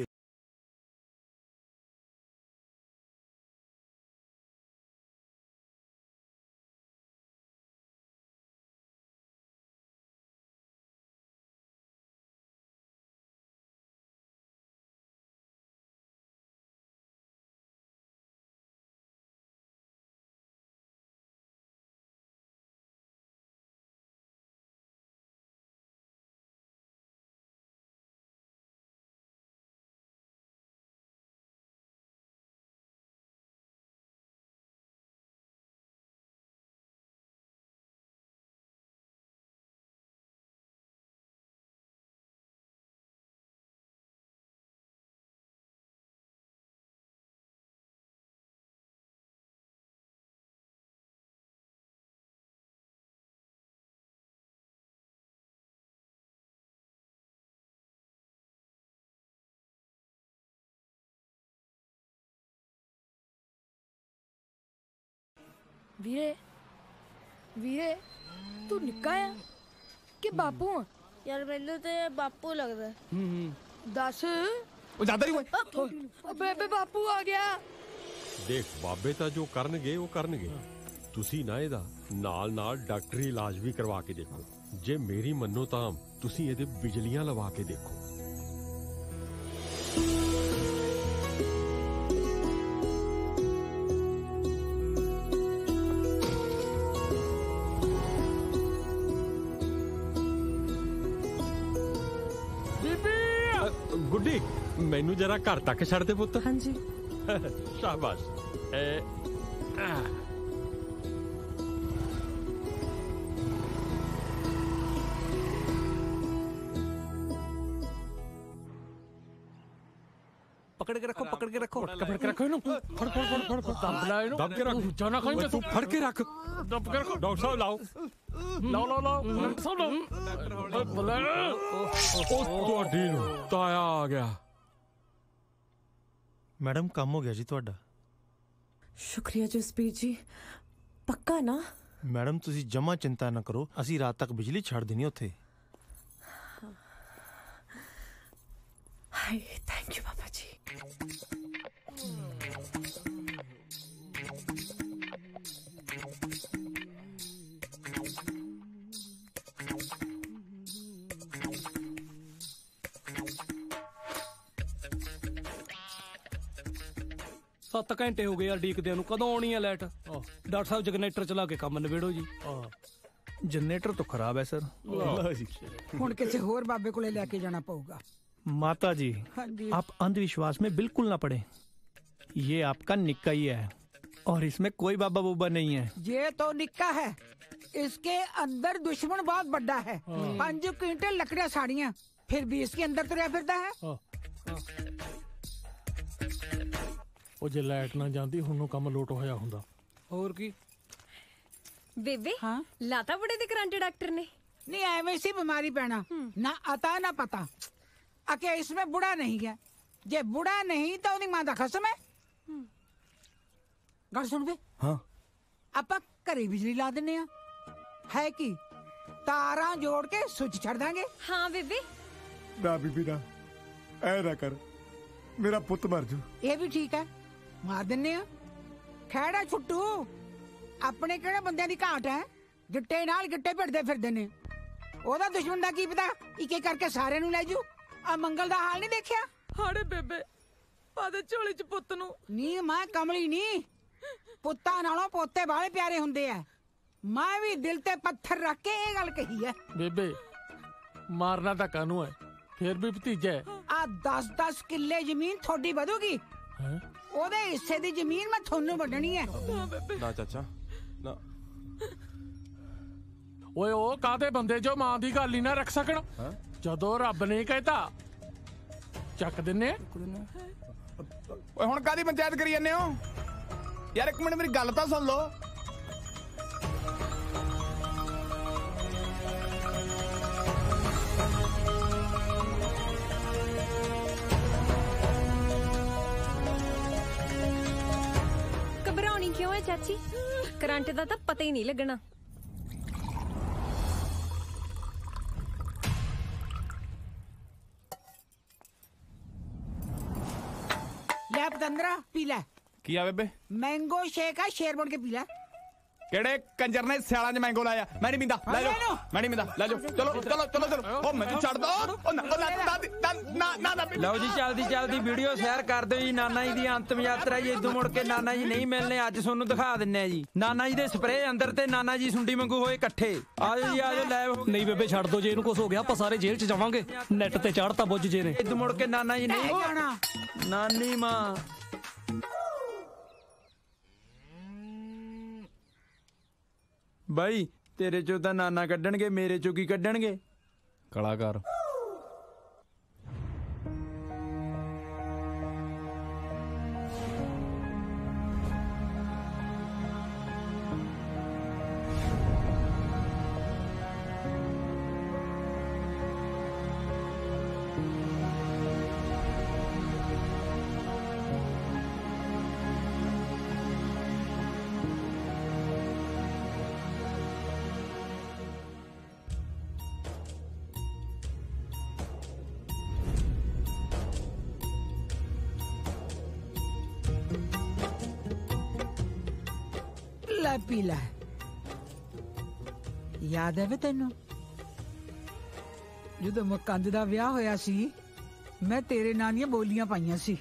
ਵੀਰੇ ਵੀਰੇ ਤੂੰ ਨਿੱਕਾ ਆ ਕਿ ਬਾਪੂ ਆ? ਯਾਰ ਮੈਨੂੰ ਤੇ ਬਾਪੂ ਲੱਗਦਾ। ਹੂੰ ਦੱਸ। ਉਹ ਜਾਂਦਾ ਨਹੀਂ ਓਏ ਬੇਬੇ ਬਾਪੂ ਆ ਗਿਆ। ਦੇਖ ਬਾਬੇ ਤਾਂ ਜੋ ਕਰਨਗੇ ਉਹ ਕਰਨਗੇ, ਤੁਸੀਂ ਨਾ ਇਹਦਾ ਨਾਲ ਨਾਲ ਡਾਕਟਰੀ ਇਲਾਜ ਵੀ ਕਰਵਾ ਕੇ ਦੇਖੋ। ਜੇ ਮੇਰੀ ਮੰਨੋ ਤਾਂ ਤੁਸੀਂ ਇਹਦੇ ਬਿਜਲੀਆਂ ਲਵਾ ਕੇ ਦੇਖੋ। ਗੁੱਡੀ ਮੈਨੂੰ ਜਰਾ ਘਰ ਤੱਕ ਛੱਡ ਦੇ ਪੁੱਤ। ਹਾਂਜੀ ਸ਼ਾਬਾਸ਼। ਐ ਆ पकड़ के रखो पकड़ के रखो पकड़ के रखो इन्हों फड़ फड़ फड़ फड़ फड़ दब ला इन्हों दब के रख जाना कहीं पे तू फड़ के रख दब के रखो। डॉक्टर साहब लाओ लाओ लाओ लाओ डॉक्टर साहब लाओ बोले ओ ਤੁਹਾਡੀ ਨੂੰ ਤਾਇਆ ਆ ਗਿਆ। मैडम काम हो गया जी ਤੁਹਾਡਾ। शुक्रिया जसबीर जी, पक्का ना? मैडम ਤੁਸੀਂ ਜਮਾ ਚਿੰਤਾ ਨਾ ਕਰੋ, ਅਸੀਂ ਰਾਤ ਤੱਕ ਬਿਜਲੀ ਛੱਡ ਦੇਣੀ ਉੱਥੇ। हाय थैंक यू पापा जी। सत्त घंटे हो गए यार ਡੀਕਦਿਆਂ ਨੂੰ, ਕਦੋਂ ਆਉਣੀ ਹੈ ਲਾਈਟ? ਡਾਕਟਰ ਸਾਹਿਬ ਜਨਰੇਟਰ ਚਲਾ ਕੇ ਕੰਮ ਨਿਬੇੜੋ ਜੀ। जनरेटर तो खराब है सर। ਹੁਣ ਕਿਸੇ ਹੋਰ ਬਾਬੇ ਕੋਲੇ ਲੈ ਕੇ ਜਾਣਾ ਪਊਗਾ। माता जी हाँ जी। आप अंधविश्वास में बिल्कुल ना पड़े, ये आपका निक्का ही है और इसमें कोई बाबा बुबा नहीं है। ये तो निक्का है, इसके अंदर दुश्मन बहुत बड़ा है। पांच क्विंटल लकड़ियां साड़ियां, फिर भी इसके अंदर तुरया फिरता है। ਉਹ ਜੇ ਲਾਈਟ ਨਾ ਜਾਂਦੀ ਹੁਣ ਨੂੰ ਕੰਮ ਲੋਟ ਹੋਇਆ ਹੁੰਦਾ। ਹੋਰ ਕੀ ਬੇਬੇ? ਹਾਂ ਲਾਤਾ ਬੜੇ ਦੇ ਕਰੰਟ ਡਾਕਟਰ ਨੇ। नहीं ऐਵੇਂ सी बीमारी पैना ना आता ना पता। आके इसमें बुढ़ा नहीं है, जे बुढ़ा नहीं तो ਉਹਦੀ ਮਾਂ ਦਾ ਖਸਮ ਹੈ। ਗੱਲ ਸੁਣ ਵੇ। ਹਾਂ ਆਪਾਂ ਘਰੇ ਬਿਜਲੀ ਲਾ ਦਿੰਨੇ ਆ, ਹੈ ਕੀ ਤਾਰਾਂ ਜੋੜ ਕੇ ਸੁੱਚ ਛੱਡ ਦਾਂਗੇ। ਹਾਂ ਬੇਬੇ। ਨਾ ਬੀਬੀ ਨਾ, ਐ ਨਾ ਕਰ, ਮੇਰਾ ਪੁੱਤ ਮਰ ਜੂ। ਇਹ ਵੀ ਠੀਕ ਹੈ, ਮਾਰ ਦਿੰਨੇ ਆ। ਖੈੜਾ ਛੁੱਟੂ ਆਪਣੇ ਕਿਹੜੇ ਬੰਦਿਆਂ ਦੀ ਘਾਟ ਹੈ ਗਿੱਟੇ ਨਾਲ ਗਿੱਟੇ ਭਿੜਦੇ ਫਿਰਦੇ ਨੇ ਉਹਦਾ ਦੁਸ਼ਮਣ ਦਾ ਕੀ ਪਤਾ ਇੱਕ ਇੱਕ ਕਰਕੇ ਸਾਰਿਆਂ ਨੂੰ ਲੈ ਜੂ ਆ ਮੰਗਲ ਦਾ ਹਾਲ ਨਹੀਂ ਦੇਖਿਆ ਹਾੜੇ ਬੇਬੇ ਪਾਦੇ ਝੋਲੇ ਚ ਪੁੱਤ ਨੂੰ ਨੀ ਮੈਂ ਕਮਲੀ ਨਹੀਂ ਪੁੱਤਾਂ ਨਾਲੋਂ ਪੋਤੇ ਬਾਲੇ ਪਿਆਰੇ ਹੁੰਦੇ ਆ ਮੈਂ ਵੀ ਦਿਲ ਤੇ ਪੱਥਰ ਰੱਖ ਕੇ ਇਹ ਗੱਲ ਕਹੀ ਹੈ ਬੇਬੇ ਮਾਰਨਾ ਤਾਂ ਕਾਨੂੰ ਹੈ ਫਿਰ ਵੀ ਭਤੀਜਾ ਹੈ ਆ ਦਸ ਦਸ ਕਿੱਲੇ ਜ਼ਮੀਨ ਤੁਹਾਡੀ ਵਧੂਗੀ ਉਹਦੇ ਹਿੱਸੇ ਦੀ ਜ਼ਮੀਨ ਮੈਂ ਤੁਹਾਨੂੰ ਵੰਡਣੀ ਹੈ ਨਾ ਚਾਚਾ ਨਾ ਓਏ ਉਹ ਕਾਦੇ ਬੰਦੇ ਜੋ ਮਾਂ ਦੀ ਗੱਲ ਹੀ ਨਾ ਰੱਖ ਸਕਣ ਜਦੋਂ ਰੱਬ ਨੇ ਕਹਿਤਾ ਚੱਕ ਦਿੰਨੇ ਓਏ ਹੁਣ ਕਾਦੀ ਪੰਚਾਇਤ ਕਰੀ ਜਾਂਦੇ ਹੋ ਯਾਰ ਇੱਕ ਮਿੰਟ ਮੇਰੀ ਗੱਲ ਤਾਂ ਸੁਣ ਲਓ ਘਬਰਾਉਣੀ ਕਿਉਂ ਹੈ ਚਾਚੀ ਕਰੰਟ ਦਾ ਤਾਂ ਪਤਾ ਹੀ ਨਹੀਂ ਲੱਗਣਾ ਲੈ ਪਤੰਦਰਾ ਪੀ ਲੈ ਕੀ ਆ ਬੇਬੇ ਮੈਂਗੋ ਸ਼ੇਕ ਆ ਸ਼ੇਰ ਬਣ ਕੇ ਪੀ ਲੈ ਕਿਹੜੇ ਕੰਜਰ ਨੇ ਸਿਆਲਾਂ 'ਚ ਮੈਂਗੋ ਲਾਇਆ ਮੈਂ ਨਹੀਂ ਪੀਂਦਾ ਲੈ ਜਾਓ ਮੈਂ ਨਹੀਂ ਪੀਂਦਾ ਲੈ ਜਾਓ ਚਲੋ ਚਲੋ ਚਲੋ ਚਲੋ ਉਹ ਮੈਨੂੰ ਛੱਡ ਦੋ ਉਹ ਨਾ ਨਾ ਨਾ ਨਾ ਲਓ ਜੀ ਚਲਦੀ ਚਲਦੀ ਵੀਡੀਓ ਸ਼ੇਅਰ ਕਰ ਦਿਓ ਜੀ ਨਾਨਾ ਜੀ ਦੀ ਅੰਤਮ ਯਾਤਰਾ ਜੀ ਇਦੋਂ ਮੁੜ ਕੇ ਨਾਨਾ ਜੀ ਨਹੀਂ ਮਿਲਨੇ ਅੱਜ ਤੁਹਾਨੂੰ ਦਿਖਾ ਦਿੰਨੇ ਆ ਜੀ ਨਾਨਾ ਜੀ ਦੇ ਸਪਰੇਅ ਅੰਦਰ ਤੇ ਨਾਨਾ ਜੀ ਸੁੰਡੀ ਵਾਂਗੂ ਹੋਏ ਇਕੱਠੇ ਆਜੋ ਜੀ ਆਜੋ ਲੈ ਨਹੀਂ ਬੇਬੇ ਛੱਡ ਦੋ ਜੇ ਇਹਨੂੰ ਕੁਝ ਹੋ ਗਿਆ ਆਪਾਂ ਸਾਰੇ ਜੇਲ੍ਹ 'ਚ ਜਾਵਾਂਗੇ ਨੈਟ ਤੇ ਚੜ੍ਹਤਾ ਬੁੱਝ ਜੇ ਨੇ ਇਦੋਂ ਮੁੜ ਕੇ ਨਾਨਾ ਜੀ ਨਹੀਂ ਜਾਣਾ ਨਾਨੀ ਮਾਂ ਬਾਈ ਤੇਰੇ ਚੋਂ ਤਾਂ ਨਾਨਾ ਕੱਢਣਗੇ ਮੇਰੇ ਚੋਂ ਕੀ ਕੱਢਣਗੇ ਕਲਾਕਾਰ ਲੈ ਪੀ ਲੈ ਯਾਦ ਹੈ ਵੇ ਤੈਨੂੰ ਜਦੋਂ ਮਕੰਦ ਦਾ ਵਿਆਹ ਹੋਇਆ ਸੀ ਮੈਂ ਤੇਰੇ ਨਾਂ ਦੀਆਂ ਬੋਲੀਆਂ ਪਾਈਆਂ ਸੀ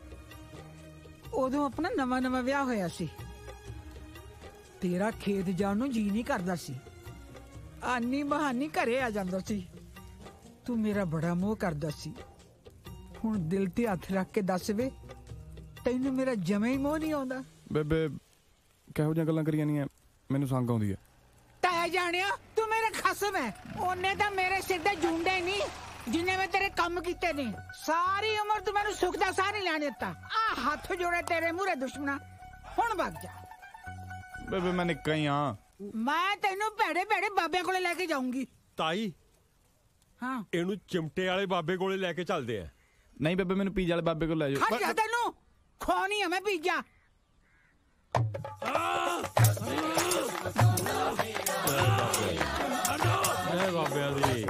ਉਦੋਂ ਆਪਣਾ ਨਵਾਂ ਨਵਾਂ ਵਿਆਹ ਹੋਇਆ ਸੀ ਤੇਰਾ ਖੇਤ ਜਾਣ ਨੂੰ ਜੀ ਨਹੀਂ ਕਰਦਾ ਸੀ ਆਨੀ ਬਹਾਨੀ ਘਰੇ ਆ ਜਾਂਦਾ ਸੀ ਤੂੰ ਮੇਰਾ ਬੜਾ ਮੋਹ ਕਰਦਾ ਸੀ ਹੁਣ ਦਿਲ ਤੇ ਹੱਥ ਰੱਖ ਕੇ ਦੱਸ ਵੇ ਤੈਨੂੰ ਮੇਰਾ ਜਮੇ ਹੀ ਮੋਹ ਨਹੀਂ ਆਉਂਦਾ ਬੇਬੇ ਕਿਹੋ ਜਿਹੀਆਂ ਗੱਲਾਂ ਕਰੀਆਂ ਨਹੀਂ ਮੈਨੂੰ ਸੰਗ ਆਉਂਦੀ ਹੈ ਤੈ ਜਾਣਿਆ ਤੂੰ ਮੇਰੇ ਖਸਮ ਹੈ ਉਹਨੇ ਤਾਂ ਮੇਰੇ ਸਿਰ ਤੇ ਜੂੰਡੇ ਨਹੀਂ ਜਿੰਨੇ ਮੈਂ ਤੇਰੇ ਕੰਮ ਕੀਤੇ ਨੇ ਸਾਰੀ ਉਮਰ ਤੂੰ ਮੈਨੂੰ ਸੁੱਖ ਦਾ ਸਾਹ ਨਹੀਂ ਲੈਣ ਦਿੱਤਾ ਆ ਹੱਥ ਜੋੜੇ ਤੇਰੇ ਮੂਹਰੇ ਦੁਸ਼ਮਣਾ ਹੁਣ ਭੱਜ ਜਾ ਬੇਬੇ ਮੈਂ ਨਿੱਕਾ ਹੀ ਆ ਮੈਂ ਤੈਨੂੰ ਭੈੜੇ ਭੈੜੇ ਬਾਬਿਆਂ ਕੋਲੇ ਲੈ ਕੇ ਜਾਊਂਗੀ ਤਾਈ ਹਾਂ ਇਹਨੂੰ ਚਿਮਟੇ ਵਾਲੇ ਬਾਬੇ ਕੋਲੇ ਲੈ ਕੇ ਚੱਲਦੇ ਆ ਨਹੀਂ ਬੇਬੇ ਮੈਨੂੰ ਪੀਜ਼ਾ ਵਾਲੇ ਬਾਬੇ ਕੋਲ ਲੈ ਜਾਓ ਹਟ ਜਾ ਤੈਨੂੰ ਖਵਾਉਣੀ ਆ ਮੈਂ ਪੀਜ਼ਾ ਜੈ ਬਾਬਿਆਂ ਦੀ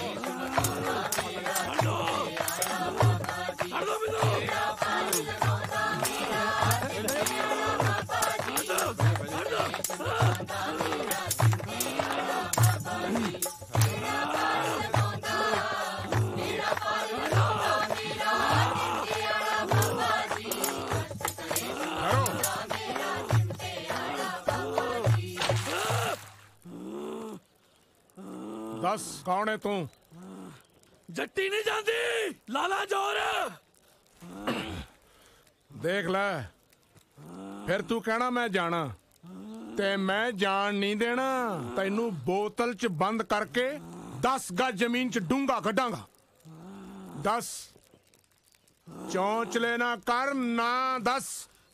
दस कौन है तू जट्टी नहीं जाती लाला जोर देख ले फिर तू कहना मैं जाना ते मैं जान नहीं देना तैनू बोतल च बंद करके दस गज जमीन च डूंगा कड्डांगा दस चौंच लेना कर ना दस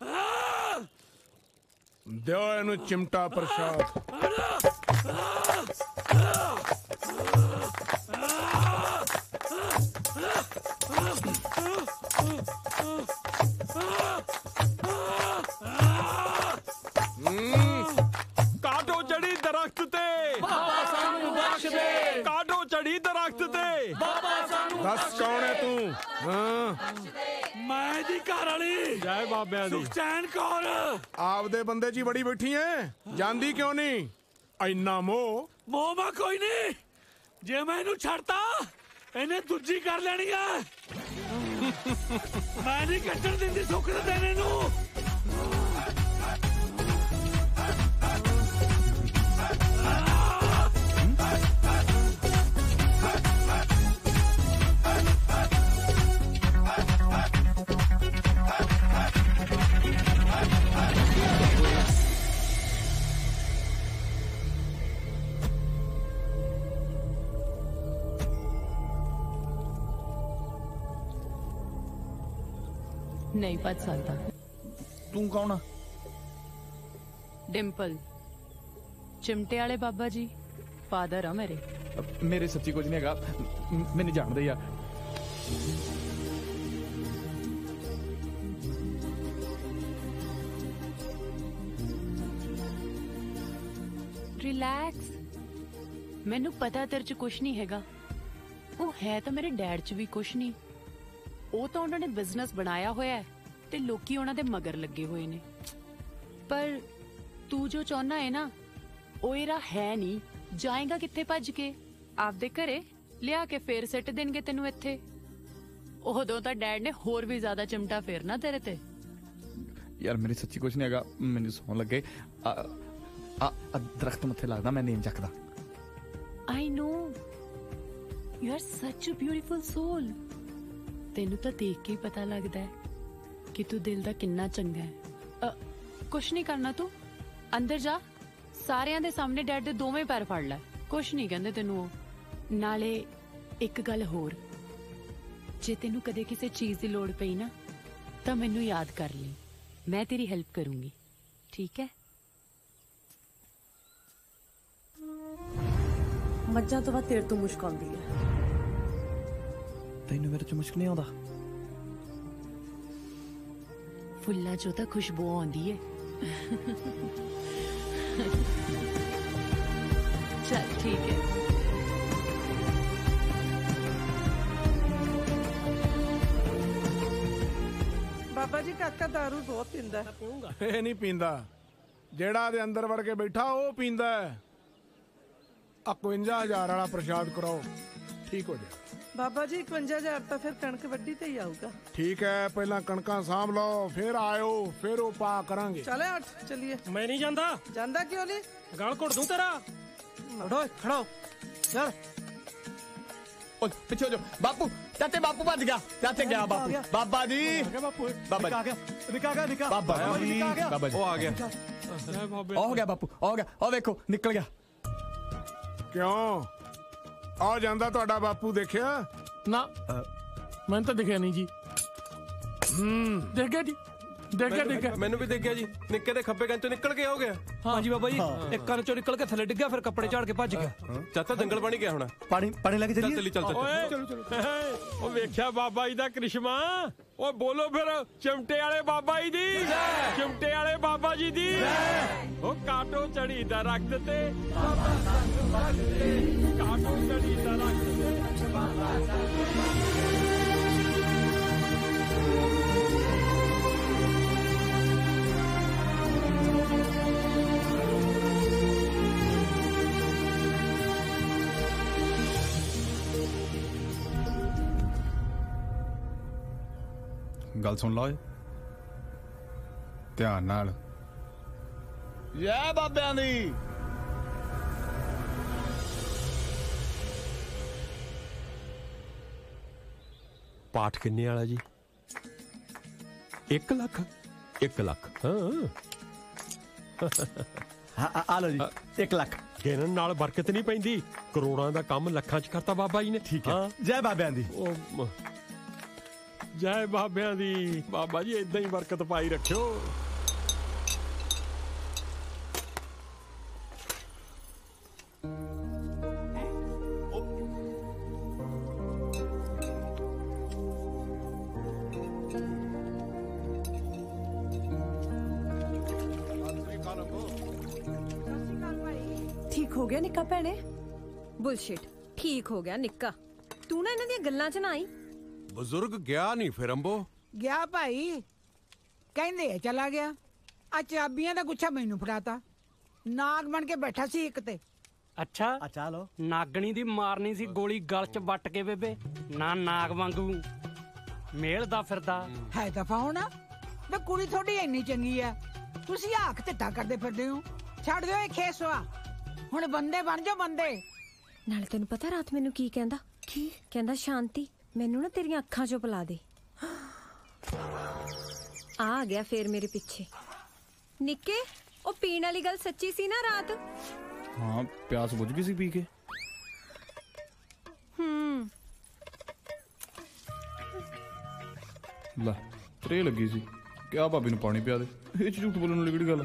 दियो इनू चिमटा प्रसाद काटो चढ़ी दरख्त ते बाबा सानू बख्श दे काटो चढ़ी दरख्त ते बाबा सानू दस कौन है तू हाँ ਮੈਂ ਦੀ ਘਰ ਵਾਲੀ ਜੈ ਬਾਬਿਆਂ ਦੀ ਸੁਖਚੈਨ ਕੌਰ ਆਪਦੇ ਬੰਦੇ 'ਚ ਹੀ ਬੜੀ ਬੈਠੀ ਐ ਜਾਂਦੀ ਕਿਉਂ ਨਹੀਂ ਇੰਨਾ ਮੋਹ ਮੋਹ ਮਾ ਕੋਈ ਨਹੀਂ ਜੇ ਮੈਂ ਇਹਨੂੰ ਛੱਡਤਾ ਇਹਨੇ ਦੂਜੀ ਕਰ ਲੈਣੀ ਆ ਮੈਂ ਨਹੀਂ ਕੱਟਣ ਦਿੰਦੀ ਸੁੱਖ ਦੇਣੇ ਨੂੰ नहीं भज सकता तू कौन? डिंपल चिमटे वाले बाबा जी फादर आ मेरे मेरे सच्ची कुछ नहीं हैगा मैंने जान दे यार रिलैक्स मैनू पता तेरे च कुछ नहीं हैगा वो है तो मेरे डैड च भी कुछ नहीं ਉਹ ਤਾਂ ਉਹਨਾਂ ਨੇ ਬਿਜ਼ਨਸ ਬਣਾਇਆ ਹੋਇਆ ਹੈ ਤੇ ਲੋਕੀ ਉਹਨਾਂ ਦੇ ਮਗਰ ਲੱਗੇ ਹੋਏ ਨੇ ਪਰ ਤੂੰ ਜੋ ਚਾਹਨਾ ਹੈ ਨਾ ਉਹ ਇਹਦਾ ਹੈ ਨਹੀਂ ਜਾਏਗਾ ਕਿੱਥੇ ਭੱਜ ਕੇ ਆਪਦੇ ਘਰੇ ਲਿਆ ਕੇ ਫੇਰ ਸਿੱਟ ਦੇਣਗੇ ਤੈਨੂੰ ਇੱਥੇ ਉਦੋਂ ਤਾਂ ਡੈਡ ਨੇ ਹੋਰ ਵੀ ਜ਼ਿਆਦਾ ਚਿਮਟਾ ਫੇਰਨਾ ਤੇਰੇ ਤੇ ਯਾਰ ਮੇਰੀ ਸੱਚੀ ਕੁਝ ਨਹੀਂ ਹੈਗਾ ਮੈਨੂੰ ਸੌਣ ਲੱਗੇ ਆ ਆ ਦਰਖਤ ਮੱਥੇ ਲੱਗਦਾ ਮੈਂ ਨੀਂਦ ਚੱਕਦਾ ਆਈ ਨੋ ਯੂ ਆਰ ਸੱਚ ਅ ਬਿਊਟੀਫੁਲ ਸੋਲ ਤੈਨੂੰ ਤਾਂ ਦੇਖ ਕੇ ਹੀ ਪਤਾ ਲੱਗਦਾ ਹੈ ਕਿ ਤੂੰ ਦਿਲ ਦਾ ਕਿੰਨਾ ਚੰਗਾ ਹੈ ਕੁਛ ਨਹੀਂ ਕਰਨਾ ਤੂੰ ਅੰਦਰ ਜਾ ਸਾਰਿਆਂ ਦੇ ਸਾਹਮਣੇ ਡੈਡ ਦੇ ਦੋਵੇਂ ਪੈਰ ਫੜ ਲੈ ਕੁਛ ਨਹੀਂ ਕਹਿੰਦੇ ਤੈਨੂੰ ਉਹ ਨਾਲੇ ਇੱਕ ਗੱਲ ਹੋਰ ਜੇ ਤੈਨੂੰ ਕਦੇ ਕਿਸੇ ਚੀਜ਼ ਦੀ ਲੋੜ ਪਈ ਨਾ ਤਾਂ ਮੈਨੂੰ ਯਾਦ ਕਰ ਲਈ ਮੈਂ ਤੇਰੀ ਹੈਲਪ ਕਰੂੰਗੀ ਠੀਕ ਹੈ ਮੱਝਾਂ ਤੋਂ ਬਾਅਦ ਤੇਰੇ ਤੋਂ ਮੁਸ਼ਕ ਆਉਂਦੀ ਹੈ ਤੈਨੂੰ ਮੇਰੇ ਚ ਮੁਸ਼ਕ ਨਹੀਂ ਆਉਂਦਾ ਫੁੱਲਾਂ ਚੋਂ ਤਾਂ ਖੁਸ਼ਬੂ ਆਉਂਦੀ ਹੈ ਚੱਲ ਠੀਕ ਹੈ ਬਾਬਾ ਜੀ ਕਾਕਾ ਦਾਰੂ ਬਹੁਤ ਪੀਂਦਾ ਇਹ ਨਹੀਂ ਪੀਂਦਾ ਜਿਹੜਾ ਦੇ ਅੰਦਰ ਵੜ ਕੇ ਬੈਠਾ ਉਹ ਪੀਂਦਾ ਇਕਵੰਜਾ ਹਜ਼ਾਰ ਵਾਲਾ ਪ੍ਰਸ਼ਾਦ ਕਰਾਓ ਠੀਕ ਹੋ ਜਾਏ ਬਾਬਾ ਜੀ ਇਕਵੰਜਾ ਹਜ਼ਾਰ ਤਾਂ ਫਿਰ ਕਣਕ ਵੱਢੀ ਤੇ ਹੀ ਆਊਗਾ ਠੀਕ ਹੈ ਪਹਿਲਾਂ ਕਣਕਾਂ ਸਾਂਭ ਲਓ ਫਿਰ ਆਇਓ ਫਿਰ ਉਹ ਪਾ ਕਰਾਂਗੇ ਚਲੇ ਅੱਠ ਚਲਿਏ ਮੈਂ ਨਹੀਂ ਜਾਂਦਾ ਜਾਂਦਾ ਕਿਉਂ ਨਹੀਂ ਗਾਲ ਘੁੱਟ ਦੂੰ ਤੇਰਾ ਖੜੋ ਖੜੋ ਚੱਲ ਓ ਪਿੱਛੇ ਜੋ ਬਾਪੂ ਚਾਚੇ ਬਾਪੂ ਭੱਜ ਗਿਆ ਚਾਚੇ ਗਿਆ ਬਾਪੂ ਬਾਬਾ ਜੀ ਬਾਪੂ ਬਾਬਾ ਆ ਗਿਆ ਨਿਕਾ ਗਿਆ ਨਿਕਾ ਬਾਬਾ ਜੀ ਬਾਬਾ ਜੀ ਉਹ ਆ ਗਿਆ ਹੋ ਗਿਆ ਬਾਪੂ ਹੋ ਗਿਆ ਉਹ ਵੇਖੋ ਨਿਕਲ ਗਿਆ ਕਿਉਂ ਆ ਜਾਂਦਾ ਤੁਹਾਡਾ ਬਾਪੂ ਦੇਖਿਆ ਨਾ ਮੈਨੂੰ ਤਾਂ ਦਿਖਿਆ ਨਹੀਂ ਜੀ ਹੂੰ ਦੇਖ ਗਿਆ ਜੀ ਦੇਖ ਗਿਆ ਦੇਖ ਗਿਆ ਮੈਨੂੰ ਵੀ ਦੇਖ ਗਿਆ ਜੀ ਨਿੱਕੇ ਦੇ ਖੱਬੇ ਕੰਨ ਚੋਂ ਨਿਕਲ ਕੇ ਹੋ ਗਿਆ ਹਾਂ ਜੀ ਬਾਬਾ ਜੀ ਇੱਕ ਕੰਨ ਚੋਂ ਨਿਕਲ ਕੇ ਥੱਲੇ ਡਿੱਗਿਆ ਫਿਰ ਕੱਪੜੇ ਝਾੜ ਕੇ ਭੱਜ ਗਿਆ ਚਾਚਾ ਜੰਗਲ ਪਾਣੀ ਗਿਆ ਹੋਣਾ ਪਾਣੀ ਪਾਣੀ ਲੈ ਕੇ ਚੱਲ ਚੱਲੀਏ ਚੱਲੀ ਚੱਲ ਓਏ ਚੱਲ ਉਹ ਵੇਖਿਆ ਬਾਬਾ ਜੀ ਦਾ ਕ੍ਰਿਸ਼ਮਾ ਓਏ ਬੋਲੋ ਫਿਰ ਚਿਮਟੇ ਵਾਲੇ ਬਾਬਾ ਜੀ ਦੀ ਚਿਮਟੇ ਵਾਲੇ ਬਾਬਾ ਜੀ ਦੀ ਉਹ ਕਾਟੋ ਚੜੀ ਦਰਖਤ ਤੇ ਕਾਟੋ ਚੜੀ ਦਰਖਤ ਤੇ ਗੱਲ ਸੁਣ ਲਾ ਓਏ ਧਿਆਨ ਨਾਲ ਜੈ ਬਾਬਿਆਂ ਦੀ ਪਾਠ ਕਿੰਨੇ ਵਾਲਾ ਜੀ ਇੱਕ ਲੱਖ ਇੱਕ ਲੱਖ ਹਾਂ ਹਾਂ ਆ ਲਓ ਜੀ ਇੱਕ ਲੱਖ ਗਿਣਨ ਨਾਲ ਬਰਕਤ ਨਹੀਂ ਪੈਂਦੀ ਕਰੋੜਾਂ ਦਾ ਕੰਮ ਲੱਖਾਂ ਚ ਕਰਤਾ ਬਾਬਾ ਜੀ ਨੇ ਠੀਕ ਹੈ ਜੈ ਬਾਬਿਆਂ ਦੀ ਉਹ ਜੈ ਬਾਬਿਆਂ ਦੀ ਬਾਬਾ ਜੀ ਇਦਾਂ ਹੀ ਬਰਕਤ ਪਾਈ ਰੱਖਿਓ ਠੀਕ ਹੋ ਗਿਆ ਨਿੱਕਾ ਭੈਣੇ ਬੁਲਸ਼ਿਟ ਠੀਕ ਹੋ ਗਿਆ ਨਿੱਕਾ ਤੂੰ ਨਾ ਇਹਨਾਂ ਦੀਆਂ ਗੱਲਾਂ 'ਚ ਨਾ ਆਈ ਬਜ਼ੁਰਗ ਗਿਆ ਨਹੀਂ ਫਿਰ ਅੰਬੋ ਗਿਆ ਭਾਈ ਕਹਿੰਦੇ ਚਲਾ ਗਿਆ ਆ ਚਾਬੀਆਂ ਦਾ ਗੁੱਛਾ ਮੈਨੂੰ ਫੜਾਤਾ ਨਾਗ ਬਣ ਕੇ ਬੈਠਾ ਸੀ ਇੱਕ ਤੇ ਅੱਛਾ ਅੱਛਾ ਲੋ ਨਾਗਣੀ ਦੀ ਮਾਰਨੀ ਸੀ ਗੋਲੀ ਗਲ ਚ ਵੱਟ ਕੇ ਬੇਬੇ ਨਾ ਨਾਗ ਵਾਂਗੂ ਮੇਲ ਦਾ ਫਿਰਦਾ ਹੈ ਦਫਾ ਹੋਣਾ ਵੇ ਕੁੜੀ ਤੁਹਾਡੀ ਇੰਨੀ ਚੰਗੀ ਐ ਤੁਸੀਂ ਆਖ ਧੱਟਾ ਕਰਦੇ ਫਿਰਦੇ ਹੋ ਛੱਡ ਦਿਓ ਇਹ ਖੇਸਵਾ ਹੁਣ ਬੰਦੇ ਬਣ ਜਾਓ ਬੰਦੇ ਨਾਲੇ ਤੈਨੂੰ ਪਤਾ ਰਾਤ ਮੈਨੂੰ ਕੀ ਕਹਿੰਦਾ ਕੀ ਕਹਿੰਦਾ ਸ਼ਾਂਤੀ ਮੈਨੂੰ ਨਾ ਤੇਰੀਆਂ ਅੱਖਾਂ ਚੋਂ ਪਿਲਾ ਦੇ ਆ ਗਿਆ ਫੇਰ ਮੇਰੇ ਪਿੱਛੇ ਨਿੱਕੇ ਉਹ ਪੀਣ ਵਾਲੀ ਗੱਲ ਸੱਚੀ ਸੀ ਨਾ ਰਾਤ हाँ प्यास बुझ गई सी पी के हम्म ला त्रे लगी सी क्या भाभी ने पानी पिया दे ये झूठ बोलने वाली गल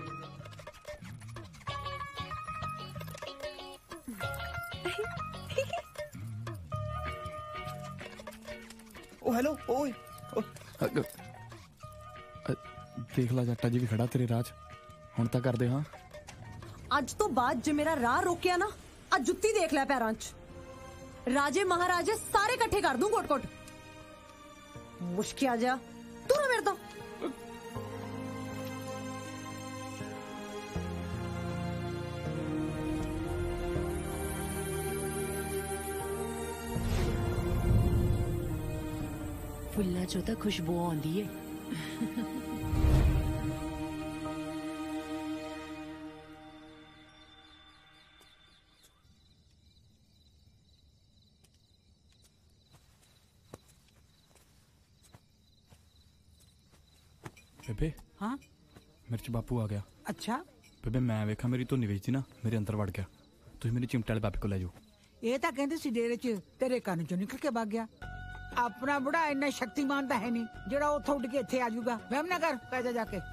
ओ हेलो ओए देख ला जट्टा जी भी खड़ा तेरे राज हुण तां कर दे हाँ ਅੱਜ ਤੋਂ ਬਾਅਦ ਜੇ ਮੇਰਾ ਰਾਹ ਰੋਕਿਆ ਨਾ ਆ ਜੁੱਤੀ ਦੇਖ ਲੈ ਪੈਰਾਂ 'ਚ ਰਾਜੇ ਮਹਾਰਾਜੇ ਸਾਰੇ ਇਕੱਠੇ ਕਰ ਦੂੰ ਕੋਟ ਕੋਟ ਮੁਸ਼ਕਿਆ ਜਾ ਤੂੰ ਨਾ ਮੇਰੇ ਤੋਂ ਫੁੱਲਾਂ 'ਚੋਂ ਤਾਂ ਖੁਸ਼ਬੂ ਆਉਂਦੀ ਏ बेबे हाँ मेरे च बापू आ गया अच्छा बेबे मैं वेखा मेरी धुनी ਵੇਚਦੀ ना मेरे अंदर वड़ गया तुम मेरी चिमटे वाले बापे को ले जाओ ਇਹ ਤਾਂ ਕਹਿੰਦੇ ਸੀ ਡੇਰੇ 'ਚ ਤੇਰੇ ਕੰਨ 'ਚੋਂ ਨਿਕਲ ਕੇ ਵਗ ਗਿਆ ਆਪਣਾ ਬੁੜਾ ਇੰਨਾ ਸ਼ਕਤੀਮਾਨ ਤਾਂ ਹੈ ਨਹੀਂ ਜਿਹੜਾ ਉੱਥੋਂ ਉੱਡ ਕੇ ਇੱਥੇ ਆ ਜਾਊਗਾ ਵਹਿਮ ਨਾ ਕਰ ਪੈ ਜਾ ਜਾ ਕੇ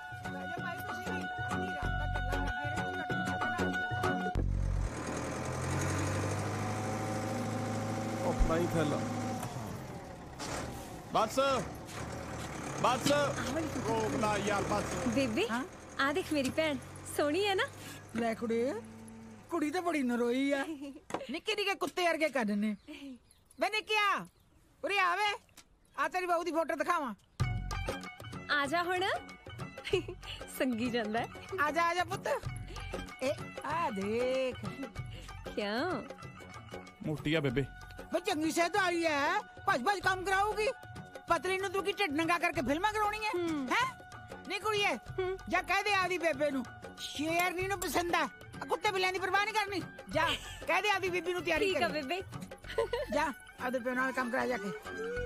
अपना ही फैला बस बस रोक ला यार बस ਬੇਬੇ ਆ ਦੇਖ ਮੇਰੀ ਭੈਣ ਸੋਹਣੀ ਹੈ ਨਾ ਲੈ ਕੁੜੀ ਕੁੜੀ ਤਾਂ ਬੜੀ ਨਰੋਈ ਆ ਨਿੱਕੇ ਨਿੱਕੇ ਕੁੱਤੇ ਵਰਗੇ ਕੱਢ ਨੇ ਵੇ ਨਿੱਕਿਆ ਉਰੇ ਆਵੇ ਆ ਤੇਰੀ ਬਹੂ ਦੀ ਫੋਟੋ ਦਿਖਾਵਾਂ ਆ ਜਾ ਹੁਣ ਸੰਗੀ ਜਾਂਦਾ ਆ ਜਾ ਆ ਜਾ ਪੁੱਤ ਇਹ ਆ ਦੇਖ ਕਿਉਂ मोटी आ बेबे ਵੇ ਚੰਗੀ ਸਿਹਤ ਵਾਲੀ ਹੈ ਭੱਜ ਭੱਜ ਕੰਮ ਕਰਾਊਗੀ ਪਤਲੀ ਨੂੰ ਤੂੰ ਕੀ ਢਿੱਡ ਨੰਗਾ ਕਰਕੇ ਫਿਲਮਾਂ ਕਰਾਉਣੀ ਹੈ ਹੈ ਨਹੀਂ ਕੁੜੀਏ ਜਾ ਕਹਿ ਦੇ ਆਦੀ ਬੇਬੇ ਨੂੰ ਸ਼ੇਰਨੀ ਨੂੰ ਪਸੰਦ ਆ ਕੁੱਤੇ ਬਿੱਲਿਆਂ ਦੀ ਪਰਵਾਹ ਨਹੀਂ ਕਰਨੀ ਜਾ ਕਹਿ ਦੇ ਆਦੀ ਬੀਬੀ ਨੂੰ ਤਿਆਰੀ ਕਰ ਠੀਕ ਆ ਬੇਬੇ ਜਾ ਆਦੇ ਪਿਓ ਨਾਲ ਕੰਮ ਕਰਾ ਜਾ ਕੇ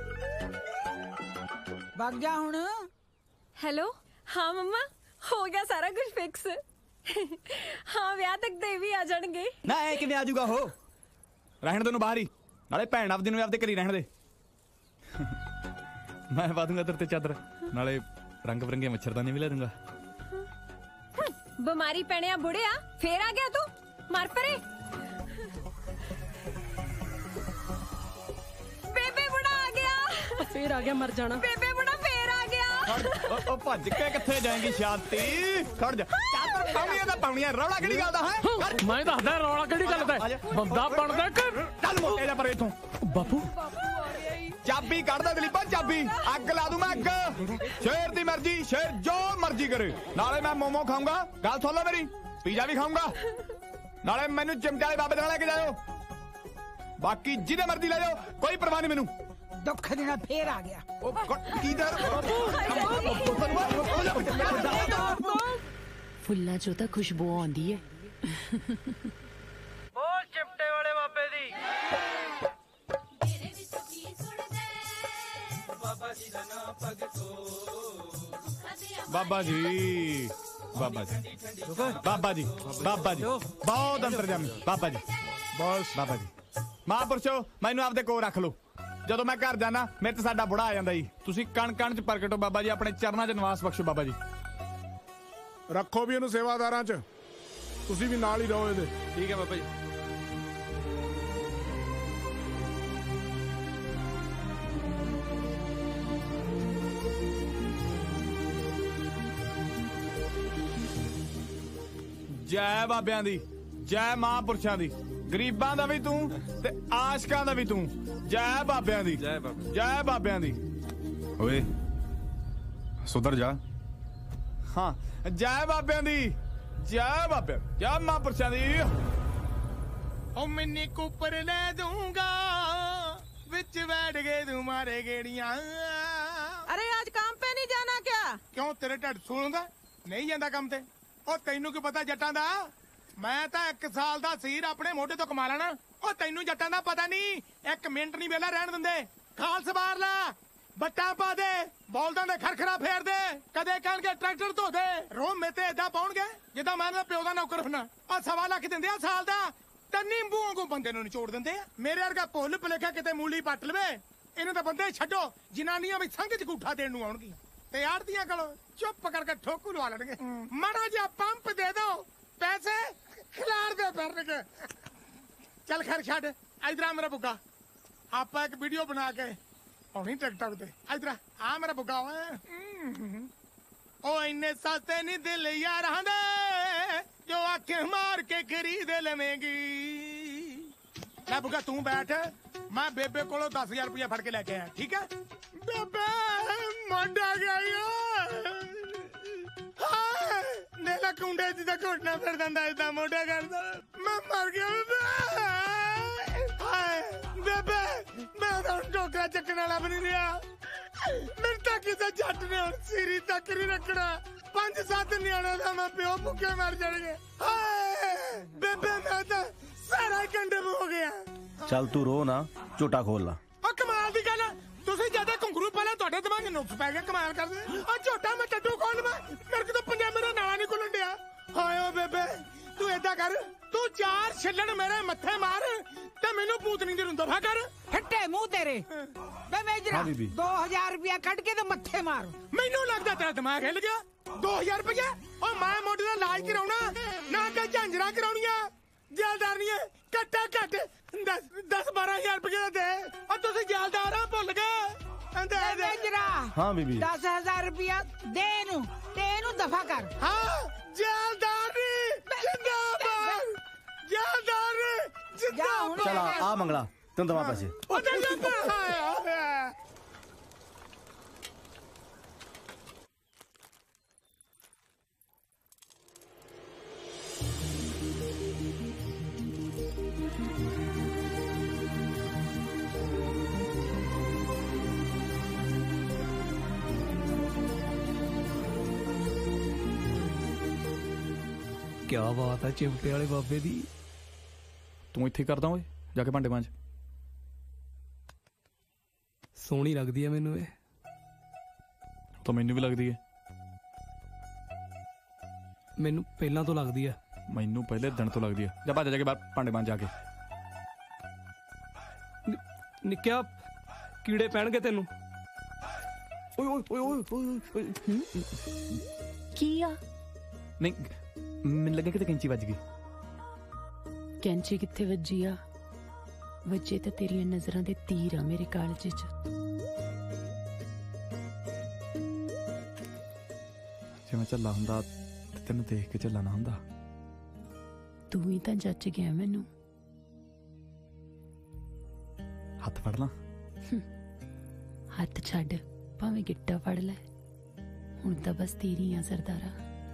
ਵਗ ਜਾ ਹੁਣ ਹੈਲੋ ਹਾਂ ਮੰਮਾ ਹੋ ਗਿਆ ਸਾਰਾ ਕੁਝ ਫਿਕਸ ਹਾਂ ਵਿਆਹ ਤੱਕ ਤੇ ਵੀ ਆ ਜਾਣਗੇ ਨਾ ਐ ਕਿਵੇਂ ਆ ਜਾਊਗਾ ਉਹ ਰਹਿਣ ਦੇ ਨੂੰ ਬਾਹਰ ਹੀ ਨਾਲੇ ਭੈਣ ਆਪਦੀ ਨੂੰ ਆਪਦੇ ਘਰੀ ਰਹਿਣ ਦੇ मैं पा दूंगा तेरे ते चादर नाले रंग बिरंगे मच्छरदानी भी ले दूंगा ਬਿਮਾਰੀ ਪੈਣਿਆ ਬੁੜਿਆ ਫੇਰ ਆ ਗਿਆ ਤੂੰ ਮਰ ਪਰੇ ਬੇਬੇ ਬੁੜਾ ਆ ਗਿਆ ਫੇਰ ਆ ਗਿਆ ਮਰ ਜਾਣਾ ਬੇਬੇ ਬੁੜਾ ਫੇਰ ਆ ਗਿਆ ਉਹ ਭੱਜ ਕੇ ਕਿੱਥੇ ਜਾਏਂਗੀ ਸ਼ਾਂਤੀ ਖੜ ਜਾ ਚਾਦਰ ਪਾਉਣੀਆਂ ਤਾਂ ਪਾਉਣੀਆਂ ਰੌਲਾ ਕਿਹੜੀ ਗੱਲ ਦਾ ਹੈ ਮੈਂ ਦੱਸਦਾ ਰੌਲਾ ਕਿਹੜੀ ਗੱਲ ਦਾ ਬੰਦਾ ਬਣਦਾ ਕਰ ਚੱਲ ਮੋਟੇ ਜਾ ਪਰੇ ਇਥੋਂ ਬਾਪੂ ਚਾਬੀ ਕੱਢਦਾ ਦਲੀਪਾ ਚਾਬੀ ਅੱਗ ਲਾ ਦੂੰ ਮੈਂ ਅੱਗ ਸ਼ੇਰ ਦੀ ਮਰਜ਼ੀ ਸ਼ੇਰ ਜੋ ਮਰਜ਼ੀ ਕਰੇ ਨਾਲੇ ਮੈਂ ਮੋਮੋ ਖਾਊਂਗਾ ਗੱਲ ਸੁਣ ਲੈ ਮੇਰੀ ਪੀਜ਼ਾ ਵੀ ਖਾਊਂਗਾ ਨਾਲੇ ਮੈਨੂੰ ਚਿਮਟੇ ਵਾਲੇ ਬਾਬੇ ਦੇ ਨਾਲ ਲੈ ਕੇ ਜਾਇਓ ਬਾਕੀ ਜਿਹਦੇ ਮਰਜ਼ੀ ਲੈ ਜਾਓ ਕੋਈ ਪਰਵਾਹ ਨਹੀਂ ਮੈਨੂੰ ਦੁੱਖ ਦੇਣਾ ਫੇਰ ਆ ਗਿਆ ਉਹ ਕੀ ਦਰ ਫੁੱਲਾਂ 'ਚੋਂ ਤਾਂ ਖੁਸ਼ਬੂ ਆਉਂਦੀ ਏ ਉਹ ਚਿਮਟੇ ਵਾਲੇ ਬਾਬੇ ਦੀ ਬਾਬਾ ਜੀ ਬਾਬਾ ਜੀ ਬਾਬਾ ਜੀ ਬਾਬਾ ਜੀ ਬਹੁਤ ਅੰਤਰਜਾਮੀ ਬਾਬਾ ਜੀ ਬਸ ਬਾਬਾ ਜੀ ਮਹਾਂਪੁਰਸ਼ੋ ਮੈਨੂੰ ਆਪਦੇ ਕੋਲ ਰੱਖ ਲਓ ਜਦੋਂ ਮੈਂ ਘਰ ਜਾਣਾ ਮੇਰੇ ਤੇ ਸਾਡਾ ਬੁੜਾ ਆ ਜਾਂਦਾ ਜੀ ਤੁਸੀਂ ਕਣ ਕਣ ਚ ਪ੍ਰਗਟੋ ਬਾਬਾ ਜੀ ਆਪਣੇ ਚਰਨਾਂ 'ਚ ਨਿਵਾਸ ਬਖਸ਼ੋ ਬਾਬਾ ਜੀ ਰੱਖੋ ਵੀ ਇਹਨੂੰ ਸੇਵਾਦਾਰਾਂ 'ਚ ਤੁਸੀਂ ਵੀ ਨਾਲ ਹੀ ਰਹੋ ਇਹਦੇ ਠੀਕ ਹੈ ਬਾਬਾ ਜੀ ਜੈ ਬਾਬਿਆਂ ਦੀ ਜੈ ਮਹਾਂਪੁਰਸ਼ਾਂ ਦੀ ਗਰੀਬਾਂ ਦਾ ਵੀ ਤੂੰ ਤੇ ਆਸ਼ਕਾਂ ਦਾ ਵੀ ਤੂੰ ਜੈ ਬਾਬਿਆਂ ਦੀ ਜੈ ਬਾਬਿਆਂ ਦੀ ਓਏ सुधर जा। हाँ जय बाबे दी, जय बाबे, जय महापुरुषों दी। ओ मिन्नी कुपर ले दूंगा विच बैठ गए तुम्हारे गेड़ियां। अरे आज काम पे नहीं जाना क्या? क्यों तेरे ढिड सूलदा नहीं जांदा काम ते? ओ तैनू की पता जट्टां दा? मैं तां एक साल दा सीर अपने मोढे तो कमा लेना। ओ तैनू जट्टां दा पता नहीं, एक मिनट नहीं वेला रहन दिंदे। खाल सवार ला, बट्टा पा दे, बौलदां दे खरखरा फेर दे, कदे कहणगे ट्रैक्टर धो दे। रोम में ते इदां पाउणगे जिद्दां मैं प्यो दा नौकर हुन्ना। आ सवा लख दिंदे आ साल दा, ते नींबू वांगू बंदे नूं निचोड़ दिंदे आ। मेरे वर्गा भुल भुलेखा किते मूली पट लवे, इन्हां तां बंदे छड्डो, जनानियां भी संघ च गूठा देण नूं आउणगीਆਂ ते आड़तीਆਂ कोलों चुप करके ठोकू लवा लणगे। माड़ा जिहा पंप दे दो, पैसे खिलार दे फिरनगे। चल खैर छड्ड, इधर आ मेरा बुग्गा, आपां एक वीडियो बना के आउणी टिकटॉक ते। इधर आ मेरा बुग्गा। ओ इन्ने सस्ते नहीं दिल यारां दे जो आंखें मार के खरीद लवेंगी। ले बुग्गा तू बैठ, मैं बेबे कोलों दस हजार रुपया फड़ के लेके आया, ठीक है? बेबे मोटा गया नेला कुंडे जिदा घुटना फिर दंदा इदा मोटा करदा। मैं मर गया बेबे। बेबे मैं तो टोकरा चकने वाला भी नहीं रहा। मेरे तक किसी जट ने और सीरी तक नहीं रखना। पांच सात न्याणे दा मैं प्यो भुखे मर जाएंगे। बेबे मैं तो सारा कंडे हो गया। चल तू रो ना, झूठा खोल ला। कमाल दी गल, तुसी ज्यादा घुंगरू पाला तुहाडे दिमाग नुक्स पै गया। कमाल कर दे आ झोटा मैं टड्डू कौन मैं मेरे को तो पंजाब मेरा नाला नहीं खुलन दिया। हाय ओ बेबे तू ऐदा कर, तू चार छिल्लड़ मेरे मत्थे मार ते मैनू पूतनी दी रुंदफा कर। फट्टे मुंह तेरे बे मेजरा दो हजार रुपया कट के तो मत्थे मार। मैनू लगदा तेरा दिमाग हिल गया। दो हजार रुपया ओ मैं मोटे दा इलाज कराउणा ना ते झांजरा कराउणियां जेलदारनियां कट्टा कट दस दस बारह हजार रुपया दे। और तुसी जेलदार आ भुल गए। दे दे मेजरा हाँ बीबी दस हजार रुपया दे नू ते नू दफा कर। हाँ जेलदारी जिंदाबाद, जेलदारी जिंदाबाद। चल आ मंगला तुम दवा पैसे। क्या बात है चिमटे वाले बाबे दी। तू इत्थे करदा ओए जाके भांडे मांज। सोहनी लगदी है मैनू ये। तो मैनू भी लगदी है। मैनू पहला तो लगदी है। मैनू पहले दिन तो लगदी है। जा भज जाके बाहर भांडे मांज जाके। निक्किया कीड़े पैणगे तेनू। ओए ओए ओए ओए की आ? नहीं मैनू लगे किते कैंची वज गई। कैंची कित्थे वजी आ? वजे तो तेरिया नजरां दे तीर आ मेरे कालजे च। जे मैं झल्ला हुंदा ते तैनू देख के झल्ला ना हुंदा। तू ही तां जच गया मैनू। हत्थ फड़ ला। हत्थ छड्ड भावें गिट्टा फड़ लै, हुण तां बस तेरी आ सरदारा।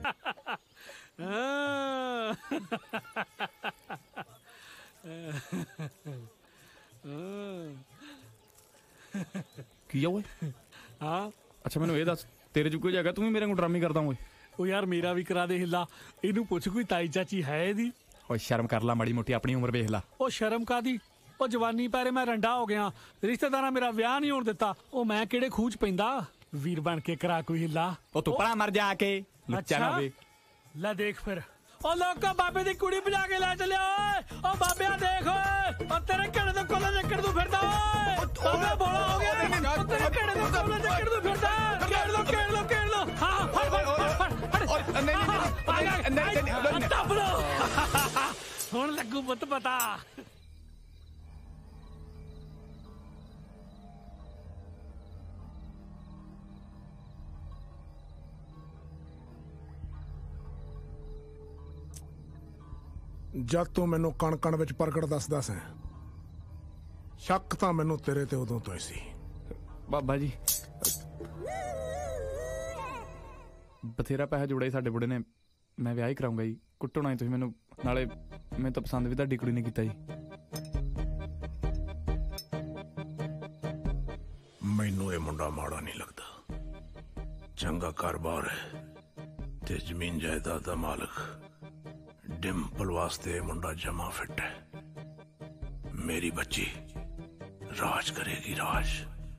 की ओए? हाँ अच्छा मैनू ये दस तेरे जो कोई जगह तू भी मेरे को ड्रामे करदा ओए? ओ यार मेरा भी करा दे हिला। इनू पुछ कोई ताई चाची है इहदी? ओए शर्म कर ला माड़ी मोटी, अपनी उम्र वेख ला। ओ शर्म कादी? ओ जवानी पैरे मैं रंडा हो गया, रिश्तेदारा मेरा ब्याह नहीं होण दिता। ओ मैं किहड़े खूह च पैंदा? वीर बन के करा कोई हिला। ओ तू परा मर जा के लुच्चा ना होवे। ले देख फिर ओ लोका बाबे दी कुड़ी भजा के ले चलिया। ओए ओ बाबिया देख ओए, ओ तेरे केड़े तो कोले जकड़ तू फिरदा। ओए बाबा बोला हो गया, ओ तेरे केड़े तो कोले जकड़ तू फिरदा। केड़ लो केड़ लो केड़ लो। हां फड़ फड़ फड़ फड़। नहीं नहीं नहीं नहीं टप लो। हुन लगू पुੱਤ पता। जद तू मैनू कण कण विच प्रगट दसदा सैं, शक तां मैनू तेरे ते उदों तो ही सी। बाबा जी ਬਥੇਰਾ ਪੈਸਾ ਜੋੜਿਆ ਸਾਡੇ ਬੁੜੇ ਨੇ, ਮੈਂ ਵਿਆਹ ਹੀ ਕਰਾਉਂਗਾ ਜੀ। ਕੁੱਟੋ ਨਾ ਤੁਸੀਂ ਮੈਨੂੰ, ਨਾਲੇ ਮੈਨੂੰ ਤਾਂ ਪਸੰਦ ਵੀ ਤੁਹਾਡੀ ਕੁੜੀ ਨੇ ਕੀਤਾ ਜੀ। ਮੈਨੂੰ ਇਹ ਮੁੰਡਾ ਮਾੜਾ ਨਹੀਂ ਲੱਗਦਾ, ਚੰਗਾ ਕਾਰੋਬਾਰ ਹੈ ਤੇ ਜ਼ਮੀਨ ਜਾਇਦਾਦ ਦਾ ਮਾਲਕ। ਡਿੰਪਲ ਵਾਸਤੇ ਇਹ ਮੁੰਡਾ ਜਮਾ ਫਿੱਟ ਹੈ। ਮੇਰੀ ਬੱਚੀ ਰਾਜ ਕਰੇਗੀ, ਰਾਜ।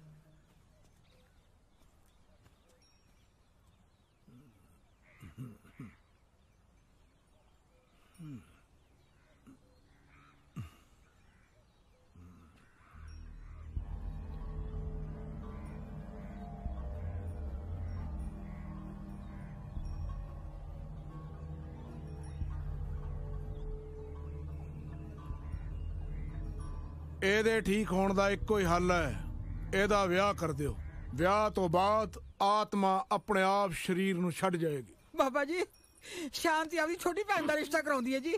ਇਹਦੇ ਠੀਕ ਹੋਣ ਦਾ ਇੱਕੋ ਹੀ ਹੱਲ ਹੈ, ਇਹਦਾ ਵਿਆਹ ਕਰ ਦਿਓ। ਵਿਆਹ ਤੋਂ ਬਾਅਦ ਆਤਮਾ ਆਪਣੇ ਆਪ ਸਰੀਰ ਨੂੰ ਛੱਡ ਜਾਏਗੀ। ਬਾਬਾ ਜੀ, ਸ਼ਾਂਤੀ ਆਪਦੀ ਛੋਟੀ ਭੈਣ ਦਾ ਰਿਸ਼ਤਾ ਕਰਾਉਂਦੀ ਹੈ ਜੀ।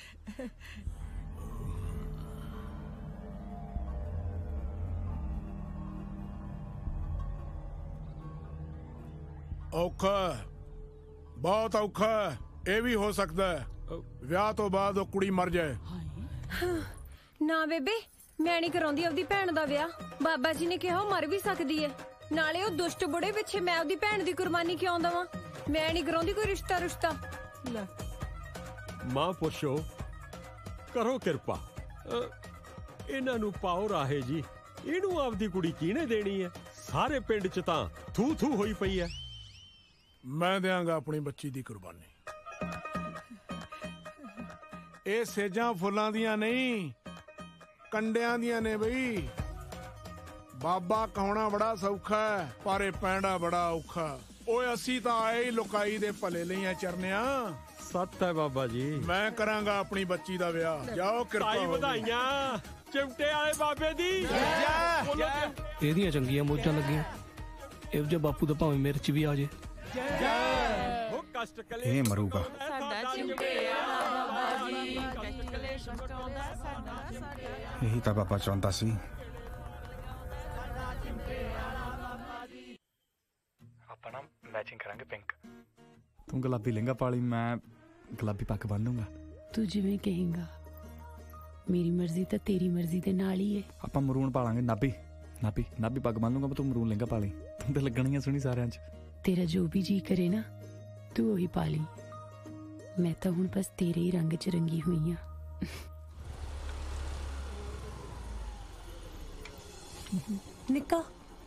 ਔਖਾ ਹੈ, ਬਹੁਤ ਔਖਾ ਹੈ। ਇਹ ਵੀ ਹੋ ਸਕਦਾ ਹੈ ਵਿਆਹ ਤੋਂ ਬਾਅਦ ਉਹ ਕੁੜੀ ਮਰ ਜਾਏ। ਨਾ ਬੇਬੇ, ਮੈਂ ਨਹੀਂ ਕਰਾਉਂਦੀ ਆਪਦੀ ਭੈਣ ਦਾ ਵਿਆਹ। ਬਾਬਾ ਜੀ ਨੇ ਕਿਹਾ ਉਹ ਮਰ ਵੀ ਸਕਦੀ ਹੈ। ਨਾਲੇ ਉਹ ਦੁਸ਼ਟ ਬੁੜੇ ਪਿੱਛੇ ਮੈਂ ਆਪਦੀ ਭੈਣ ਦੀ ਕੁਰਬਾਨੀ ਕਿਉਂ ਦਵਾਂ? ਮੈਂ ਨਹੀਂ ਕਰਾਉਂਦੀ ਕੋਈ ਰਿਸ਼ਤਾ ਰੁਸ਼ਤਾ। ਮਾਂ ਪੁੱਛੋ, ਕਰੋ ਕਿਰਪਾ, ਇਹਨਾਂ ਨੂੰ ਪਾਓ ਰਾਹੇ ਜੀ। ਇਹਨੂੰ ਆਪਦੀ ਕੁੜੀ ਕਿਹਨੇ ਦੇਣੀ ਹੈ? ਸਾਰੇ ਪਿੰਡ 'ਚ ਤਾਂ ਥੂ ਥੂ ਹੋਈ ਪਈ ਹੈ। ਮੈਂ ਦਿਆਂਗਾ ਆਪਣੀ ਬੱਚੀ ਦੀ ਕੁਰਬਾਨੀ। ਇਹ ਸੇਜਾਂ ਫੁੱਲਾਂ ਦੀਆਂ ਨਹੀਂ, ਕੰਡਿਆਂ ਦੀਆਂ ਨੇ ਬਈ। ਬਾਬਾ ਕਹਾਉਣਾ ਬੜਾ ਸੌਖਾ ਹੈ, ਪਰ ਇਹ ਪੈਂਡਾ ਬੜਾ ਔਖਾ। ਓਏ ਅਸੀਂ ਤਾਂ ਆਏ ਹੀ ਲੁਕਾਈ ਦੇ ਭਲੇ ਲਈ ਆ ਚਰਨਿਆ। ਸੱਤ ਹੈ ਬਾਬਾ ਜੀ। ਮੈਂ ਕਰਾਂਗਾ ਆਪਣੀ ਬੱਚੀ ਦਾ ਵਿਆਹ। ਜਾਓ ਕਿਰਪਾ ਤਾਈ ਹੋਵੇ। ਵਧਾਈਆਂ ਚਿਮਟੇ ਵਾਲੇ ਬਾਬੇ ਦੀ। ਇਹਦੀਆਂ ਚੰਗੀਆਂ ਮੋਜਾਂ ਲੱਗੀਆਂ। ਇਹੋ ਜਿਹਾ ਬਾਪੂ ਦਾ ਭਾਵੇਂ ਮੇਰੇ 'ਚ ਵੀ ਆ ਜੇ। ਉਹ ਕਸ਼ਟ ਕਲੇ ਇਹ ਮਰੂਗਾ। ਇਹੀ ਤਾਂ ਬਾਬਾ ਚਾਹੁੰਦਾ ਸੀ। ਆਪਾਂ ਨਾ ਮੈਚਿੰਗ ਕਰਾਂਗੇ ਪਿੰਕ। ਤੂੰ ਗੁਲਾਬੀ ਲਹਿੰਗਾ ਪਾ ਲਈ, ਮੈਂ ਗੁਲਾਬੀ ਪੱਗ ਬੰਨ ਲੂੰਗਾ। ਤੂੰ ਜਿਵੇਂ ਕਹੇਂਗਾ। ਮੇਰੀ ਮਰਜ਼ੀ ਤਾਂ ਤੇਰੀ ਮਰਜ਼ੀ ਦੇ ਨਾਲ ਹੀ ਹੈ। ਆਪਾਂ ਮਰੂਨ ਪਾ ਲਾਂਗੇ, ਨਾਭੀ ਨਾਭੀ ਨਾਭੀ ਪੱਗ ਬੰਨ ਲੂੰਗਾ, ਤੂੰ ਮਰੂਨ ਲਹਿੰਗਾ ਪਾ ਲਈ। ਤੂੰ ਤੇ ਲੱਗਣੀਆਂ ਸੋਹਣੀ ਸਾਰਿਆਂ 'ਚ। ਤੇਰਾ ਜੋ ਵੀ ਜੀ ਕਰੇ ਨਾ, ਤੂੰ ਉਹੀ ਪਾ ਲਈ। ਮੈਂ ਤਾਂ ਹੁਣ ਬਸ ਤੇਰੇ ਹੀ ਰੰਗ 'ਚ ਰੰਗੀ ਹੋਈ ਆ। ਨਿੱਕਾ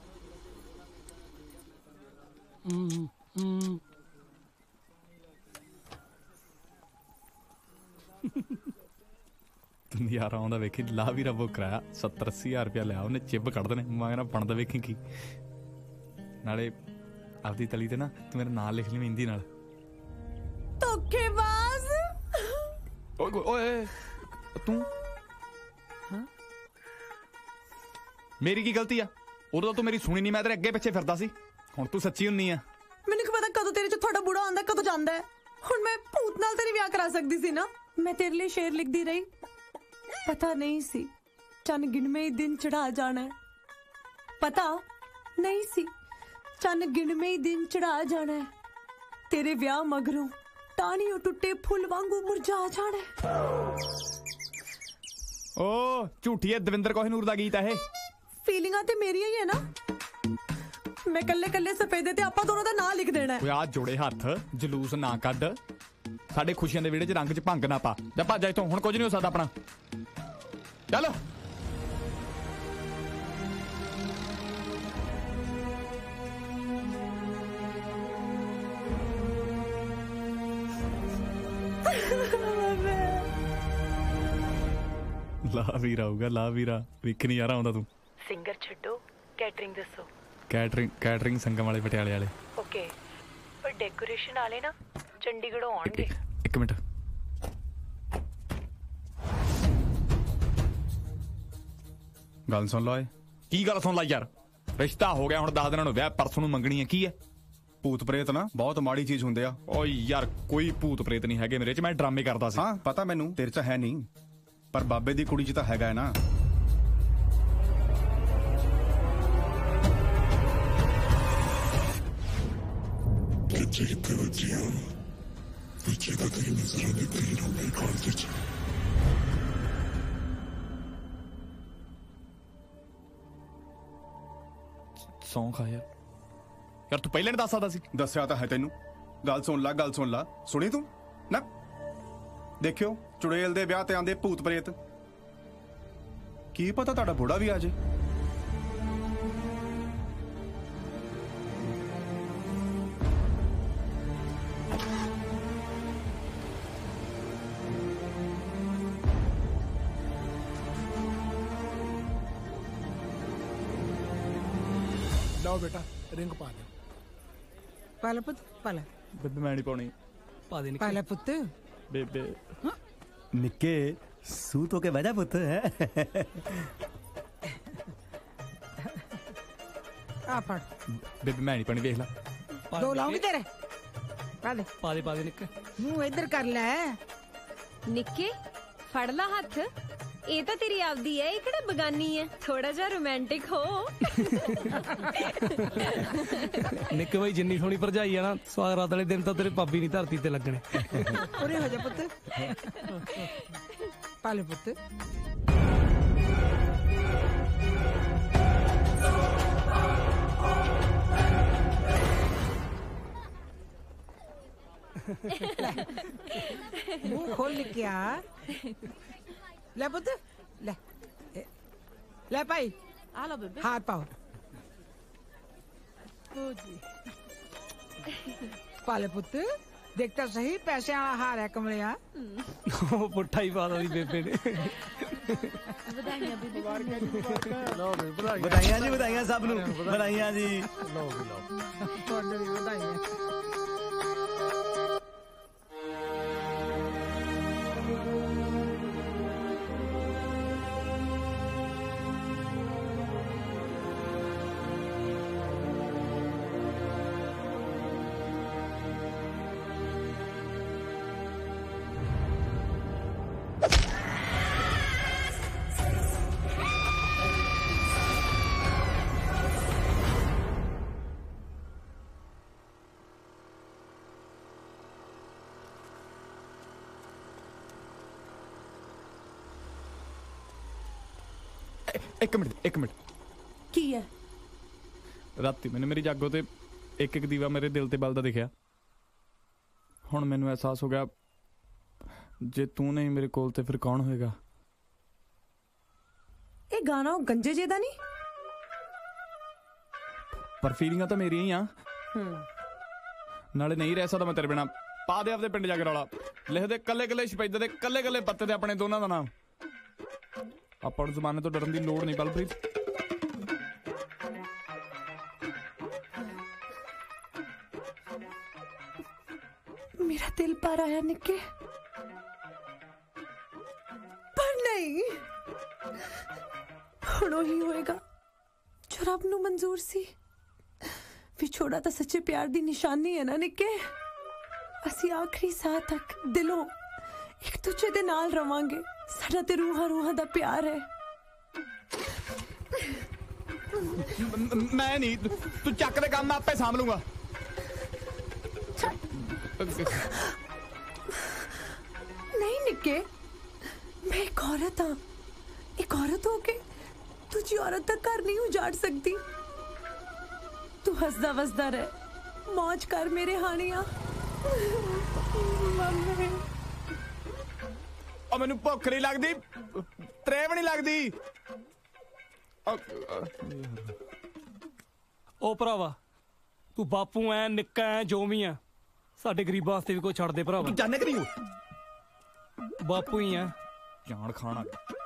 ਯਾਰ ਆਉਂਦਾ ਵੇਖੀ, ਲਾ ਵੀ ਰੱਬੋ ਕਰਾਇਆ। ਸੱਤਰ ਅੱਸੀ ਹਜ਼ਾਰ ਰੁਪਇਆ ਲਿਆ ਉਹਨੇ, ਚਿੱਬ ਕੱਢ ਦੇਣੇ। ਮੈਂ ਕਹਿੰਦਾ ਬਣਦਾ ਵੇਖੀ ਕੀ। ਨਾਲੇ ਆਪਦੀ ਤਲੀ ਤੇ ਨਾ ਤੂੰ ਮੇਰਾ ਨਾਂ ਲਿਖ ਲਈ ਮਹਿੰਦੀ ਨਾਲ। ਧੋਖੇਬਾਜ਼। ਓਏ ਓਏ ਤੂੰ ਮੇਰੀ ਕੀ ਗਲਤੀ ਆ? ਉਦੋਂ ਤਾਂ ਤੂੰ ਮੇਰੀ ਸੁਣੀ ਨਹੀਂ, ਮੈਂ ਤੇਰੇ ਅੱਗੇ ਪਿੱਛੇ ਫਿਰਦਾ ਸੀ। ਹੁਣ ਤੂੰ ਸੱਚੀ ਹੁੰਨੀ ਆ। ਮੈਨੂੰ ਕੀ ਪਤਾ ਕਦੋਂ ਤੇਰੇ 'ਚ ਤੁਹਾਡਾ ਬੁੜਾ ਆਉਂਦਾ, ਕਦੋਂ ਜਾਂਦਾ ਹੈ। ਹੁਣ ਮੈਂ ਭੂਤ ਨਾਲ ਤੇਰੀ ਵਿਆਹ ਕਰਾ ਸਕਦੀ ਸੀ ਨਾ। ਮੈਂ ਤੇਰੇ ਲਈ ਸ਼ੇਰ ਲਿਖਦੀ ਰਹੀ। ਪਤਾ ਨਹੀਂ ਸੀ ਚੰਨ ਗਿਣਵੇਂ ਹੀ ਦਿਨ ਚੜਾ ਜਾਣਾ ਹੈ। ਪਤਾ ਨਹੀਂ ਸੀ ਚੰਨ ਗਿਣਵੇਂ ਹੀ ਦਿਨ ਚੜਾ ਜਾਣਾ ਹੈ। ਤੇਰੇ ਵਿਆਹ ਮਗਰੋਂ ਟਾਹਣੀਓ ਟੁੱਟੇ ਫੁੱਲ ਵਾਂਗੂ ਮੁਰਝਾ ਜਾਣਾ। ਓ ਝੂਠੀਏ, ਦਵਿੰਦਰ ਕੋਹਿਨੂਰ ਦਾ ਗੀਤ ਆ ਇਹ। ਫੀਲਿੰਗਾਂ ਤੇ ਮੇਰੀਆਂ ਹੀ ਹੈ ਨਾ। ਮੈਂ ਕੱਲੇ ਕੱਲੇ ਸਫੇਦੇ ਤੇ ਆਪਾਂ ਦੋਨੋਂ ਦਾ ਨਾਂ ਲਿਖ ਦੇਣਾ ਹੈ। ਓਏ ਆ ਜੋੜੇ ਹੱਥ, ਜਲੂਸ ਨਾ ਕੱਢ। ਸਾਡੇ ਖੁਸ਼ੀਆਂ ਦੇ ਵਿਹੜੇ 'ਚ ਰੰਗ 'ਚ ਭੰਗ ਨਾ ਪਾ। ਜਾ ਭੱਜ ਇੱਥੋਂ, ਹੁਣ ਕੁਝ ਨਹੀਂ ਹੋ ਸਕਦਾ ਆਪਣਾ। ਚੱਲ। ਲਾ ਵੀਰਾ ਆਊਗਾ, ਲਾ ਵੀਰਾ। ਵੇਖ ਨਹੀਂ ਯਾਰ ਆਉਂਦਾ ਤੂੰ। ਸਿੰਗਰ ਛੱਡੋ, ਕੈਟਰਿੰਗ ਦੱਸੋ। ਕੈਟਰਿੰਗ ਕੈਟਰਿੰਗ ਸੰਗਮ ਵਾਲੇ, ਪਟਿਆਲੇ ਵਾਲੇ। ਓਕੇ, ਪਰ ਡੈਕੋਰੇਸ਼ਨ ਵਾਲੇ ਨਾ ਚੰਡੀਗੜ੍ਹੋਂ ਆਉਣਗੇ। ਇੱਕ ਮਿੰਟ। ਗੱਲ ਸੁਣ ਲਓ। ਕੀ ਗੱਲ ਸੁਣ ਲਾ ਯਾਰ? ਰਿਸ਼ਤਾ ਹੋ ਗਿਆ, ਹੁਣ ਦਸ ਦਿਨਾਂ ਨੂੰ ਵਿਆਹ, ਪਰਸੋਂ ਨੂੰ ਮੰਗਣੀ ਹੈ। ਕੀ ਹੈ? ਭੂਤ ਪ੍ਰੇਤ ਨਾ ਬਹੁਤ ਮਾੜੀ ਚੀਜ਼ ਹੁੰਦੇ ਆ। ਓ ਯਾਰ ਕੋਈ ਭੂਤ ਪ੍ਰੇਤ ਨਹੀਂ ਹੈਗੇ ਮੇਰੇ 'ਚ, ਮੈਂ ਡਰਾਮੇ ਕਰਦਾ ਸੀ। ਹਾਂ ਪਤਾ ਮੈਨੂੰ, ਤੇਰੇ 'ਚ ਹੈ ਨਹੀਂ, ਪਰ ਬਾਬੇ ਦੀ ਕੁੜੀ 'ਚ ਤਾਂ ਹੈਗਾ ਹੈ ਨਾ। ਜਿੱਤੇ ਵਜੀਆਂ ਪਿੱਛੇ ਦਾ ਤੇਰੀ ਨਜ਼ਰਾਂ ਦੇ ਤੀਰ ਹੋ ਗਏ ਕਾਲਜ ਚ ਸੌਂ ਖਾ ਯਾਰ ਯਾਰ ਤੂੰ ਪਹਿਲੇ ਨਹੀਂ ਦੱਸ ਸਕਦਾ ਸੀ। ਦੱਸਿਆ ਤਾਂ ਹੈ ਤੈਨੂੰ। ਗੱਲ ਸੁਣ ਲਾ ਗੱਲ ਸੁਣ ਲਾ ਸੁਣੀ ਤੂੰ ਨਾ। ਦੇਖਿਓ ਚੁੜੇਲ ਦੇ ਵਿਆਹ ਤੇ ਆਂਦੇ ਭੂਤ ਪ੍ਰੇਤ, ਕੀ ਪਤਾ ਤੁਹਾਡਾ ਬੁੜਾ ਵੀ ਆ ਜੇ। लाओ बेटा रिंग पा दे। पाला पुत पाला ਬੇਬੇ ਮੈਂ ਨਹੀਂ ਪਾਉਣੀ। पा दे पाला पुत ਬੇਬੇ निक्के सूत होके बजा पुत है। आ पढ़ ਬੇਬੇ ਮੈਂ ਨਹੀਂ ਪਾਣੀ ਵੇਖ ਲਾ। दो लाऊंगी तेरे पा दे पा दे पा दे निक्के मुंह इधर कर ले। ਨਿੱਕੇ ਫੜ ਲਾ ਹੱਥ, ਇਹ ਤਾਂ ਤੇਰੀ ਆਪਦੀ ਹੈ, ਇਹ ਕਿਹੜਾ ਬਗਾਨੀ ਹੈ। ਥੋੜਾ ਜਿਹਾ ਰੋਮਾਂਟਿਕ ਹੋ। ਨਿੱਕੇ ਬਾਈ ਜਿੰਨੀ ਸੋਹਣੀ ਭਰਜਾਈ ਆ ਨਾ, ਸਵਾਗਰਾਤ ਵਾਲੇ ਦਿਨ ਤਾਂ ਤੇਰੇ ਭਾਬੀ ਨਹੀਂ ਧਰਤੀ ਤੇ ਲੱਗਣੇ। पूरे हो जा पुत पाले पुत। मुंह खोल के आ ले पुत ले ले भाई आ लो बेबे हाथ पाओ ओ जी पाले पुत देखता सही पैसे वाला हार है कमलिया। ਉਹ ਪੁੱਠਾ ਹੀ ਪਾ ਦਿੱਤੀ ਬੇਬੇ ਨੇ। ਵਧਾਈਆਂ ਬੀਬੀ। बधाइयां जी बधाइयां सब नू बधाइयां जी। ਤੁਹਾਨੂੰ ਵੀ ਵਧਾਈਆਂ। ਇੱਕ ਮਿੰਟ ਇੱਕ ਮਿੰਟ ਕੀ ਹੈ? ਰਾਤੀ ਮੈਨੂੰ ਮੇਰੀ ਜਾਗੋ ਤੇ ਇੱਕ ਇੱਕ ਦੀਵਾ ਮੇਰੇ ਦਿਲ ਤੇ ਬਲਦਾ ਦਿਖਿਆ। ਹੁਣ ਮੈਨੂੰ ਅਹਿਸਾਸ ਹੋ ਗਿਆ ਜੇ ਤੂੰ ਨਹੀਂ ਮੇਰੇ ਕੋਲ ਤੇ ਫਿਰ ਕੌਣ ਹੋਏਗਾ। ਇਹ ਗਾਣਾ ਉਹ ਗੰਜੇ ਜੇ ਦਾ ਨਹੀਂ? ਪਰ ਫੀਲਿੰਗਾਂ ਤਾਂ ਮੇਰੀਆਂ ਹੀ ਆ। ਹੂੰ ਨਾਲੇ ਨਹੀਂ ਰਹਿ ਸਕਦਾ ਮੈਂ ਤੇਰੇ ਬਿਨਾ। ਪਾ ਦੇ ਆਪਦੇ ਪਿੰਡ ਜਾ ਕੇ ਰੌਲਾ, ਲਿਖ ਦੇ ਕੱਲੇ ਕੱਲੇ ਸ਼ਪੈਦੇ ਦੇ ਕੱਲੇ ਕੱਲੇ ਪੱਤੇ ਤੇ ਆਪਣੇ ਦੋਨਾਂ ਦਾ ਨਾਮ। ਆਪਾਂ ਨੂੰ ਜ਼ਮਾਨੇ ਤੋਂ ਡਰਨ ਦੀ ਲੋੜ ਨਹੀਂ ਬਲਪ੍ਰੀਤ। मेरा दिल पर आया निक्के, पर नहीं ਹੁਣ ਉਹੀ ਹੋਏਗਾ ਜੋ ਰੱਬ ਨੂੰ ਮਨਜ਼ੂਰ ਸੀ। ਵਿਛੋੜਾ ਤਾਂ ਸੱਚੇ ਪਿਆਰ ਦੀ ਨਿਸ਼ਾਨੀ ਹੈ ਨਾ ਨਿੱਕੇ। ਅਸੀਂ ਆਖਰੀ ਸਾਹ ਤੱਕ ਦਿਲੋਂ ਇੱਕ ਦੂਜੇ ਦੇ ਨਾਲ ਰਵਾਂਗੇ। ਸਾਡਾ ਤੇ ਰੂਹਾਂ ਰੂਹਾਂ ਦਾ ਪਿਆਰ ਹੈ। ਮੈਂ ਨਹੀਂ, ਤੂੰ ਚੱਕ ਦੇ ਕੰਮ ਮੈਂ ਆਪੇ ਸਾਂਭ ਲੂੰਗਾ। नहीं निक्के, मैं एक औरत हाँ। एक औरत हो के तुझी औरत तक घर नहीं उजाड़ सकती। तू हसदा वसदा रह, मौज कर मेरे हानिया। मम्मी ਉਹ ਮੈਨੂੰ ਭੁੱਖ ਨਹੀਂ ਲੱਗਦੀ, ਤਰੇਵ ਨਹੀਂ ਲੱਗਦੀ। ਉਹ ਭਰਾਵਾ ਤੂੰ ਬਾਪੂ ਐ ਨਿੱਕਾ ਐ ਜੋ ਵੀ ਆ, ਸਾਡੇ ਗਰੀਬਾਂ ਵਾਸਤੇ ਵੀ ਕੋਈ ਛੱਡ ਦੇ ਭਰਾਵਾ। ਤੂੰ ਜਾਣੇ ਕਰੀ ਹੋ ਬਾਪੂ ਹੀ ਆ। ਜਾਣ ਖਾਣਾ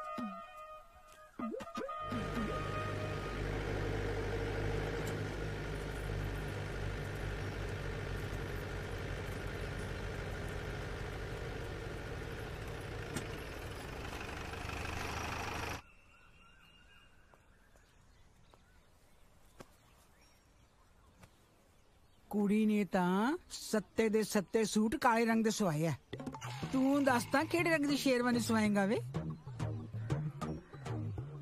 ਕੁੜੀ ਨੇ ਤਾਂ ਸੱਤੇ ਦੇ ਸੱਤੇ ਸੂਟ ਕਾਲੇ ਰੰਗ ਦੇ ਸਵਾਏ ਆ। ਤੂੰ ਦੱਸ ਤਾਂ ਕਿਹੜੇ ਰੰਗ ਦੀ ਸ਼ੇਰਵਾਨੀ ਸਵਾਏਂਗਾ ਵੇ?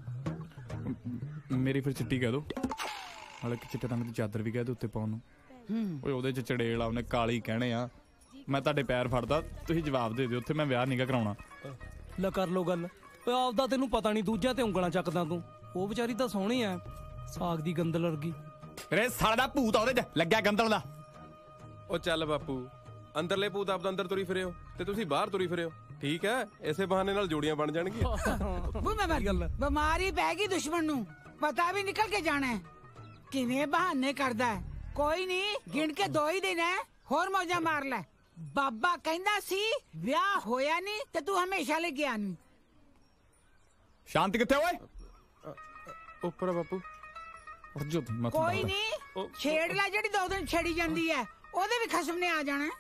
ਮੇਰੀ ਫਿਰ ਚਿੱਟੀ ਕਹਿ ਦੋ, ਹਾਲੇ ਕਿ ਚਿੱਟੇ ਰੰਗ ਦੀ ਚਾਦਰ ਵੀ ਕਹਿ ਦੋ ਉੱਤੇ ਪਾਉਣ ਨੂੰ। ਓਏ ਉਹਦੇ ਚ ਚੜੇਲ ਆ, ਉਹਨੇ ਕਾਲੀ ਕਹਿਣੇ ਆ। ਮੈਂ ਤੁਹਾਡੇ ਪੈਰ ਫੜਦਾ, ਤੁਸੀਂ ਜਵਾਬ ਦੇ ਦਿਓ। ਉੱਥੇ ਮੈਂ ਵਿਆਹ ਨਹੀਂਗਾ ਕਰਾਉਣਾ। ਲੈ ਕਰ ਲੋ ਗੱਲ। ਓਏ ਆਪਦਾ ਤੈਨੂੰ ਪਤਾ ਨਹੀਂ, ਦੂਜਿਆਂ ਤੇ ਉਂਗਲਾਂ ਚੱਕਦਾ ਤੂੰ। ਉਹ ਵਿਚਾਰੀ ਤਾਂ ਸੋਹਣੀ ਐ, ਸਾਗ ਦੀ ਗੰਦਲ ਵਰਗੀ। ਰੇ ਸਾਲੇ ਦਾ ਭੂਤ ਉਹਦੇ ਚ ਲੱਗਿਆ ਗੰਦਲ ਦਾ। ਉਹ ਚੱਲ ਬਾਪੂ, ਅੰਦਰਲੇ ਭੂਤ ਆਪਦਾ ਅੰਦਰ ਤੁਰੀ ਫਿਰਿਓ ਤੇ ਤੁਸੀਂ ਬਾਹਰ ਤੁਰੀ ਫਿਰਿਓ, ਠੀਕ ਹੈ? ਇਸੇ ਬਹਾਨੇ ਨਾਲ ਜੋੜੀਆਂ ਬਣ ਜਾਣਗੀਆਂ। ਬਿਮਾਰੀ ਪੈ ਗਈ ਦੁਸ਼ਮਣ ਨੂੰ, ਪਤਾ ਵੀ ਨਿਕਲ ਕੇ ਜਾਣਾ। ਕਿਵੇਂ ਬਹਾਨੇ ਕਰਦਾ। ਕੋਈ ਨਹੀਂ, ਗਿਣ ਕੇ ਦੋ ਹੀ ਦਿਨ ਹੈ, ਹੋਰ ਮੌਜਾਂ ਮਾਰ ਲੈ। ਬਾਬਾ ਕਹਿੰਦਾ ਸੀ ਵਿਆਹ ਹੋਇਆ ਨਹੀਂ ਤੇ ਤੂੰ ਹਮੇਸ਼ਾ ਲਈ ਗਿਆ ਨਹੀਂ। ਸ਼ਾਂਤ ਕਿੱਥੇ ਓਏ? ਉੱਪਰ ਬਾਪੂ। ਕੋਈ ਨਹੀਂ, ਛੇੜ ਲੈ ਜਿਹੜੀ ਦੋ ਦਿਨ ਛੇੜੀ ਜਾਂਦੀ ਹੈ, ਉਹਦੇ ਵੀ ਖਸਮ ਨੇ ਆ ਜਾਣਾ।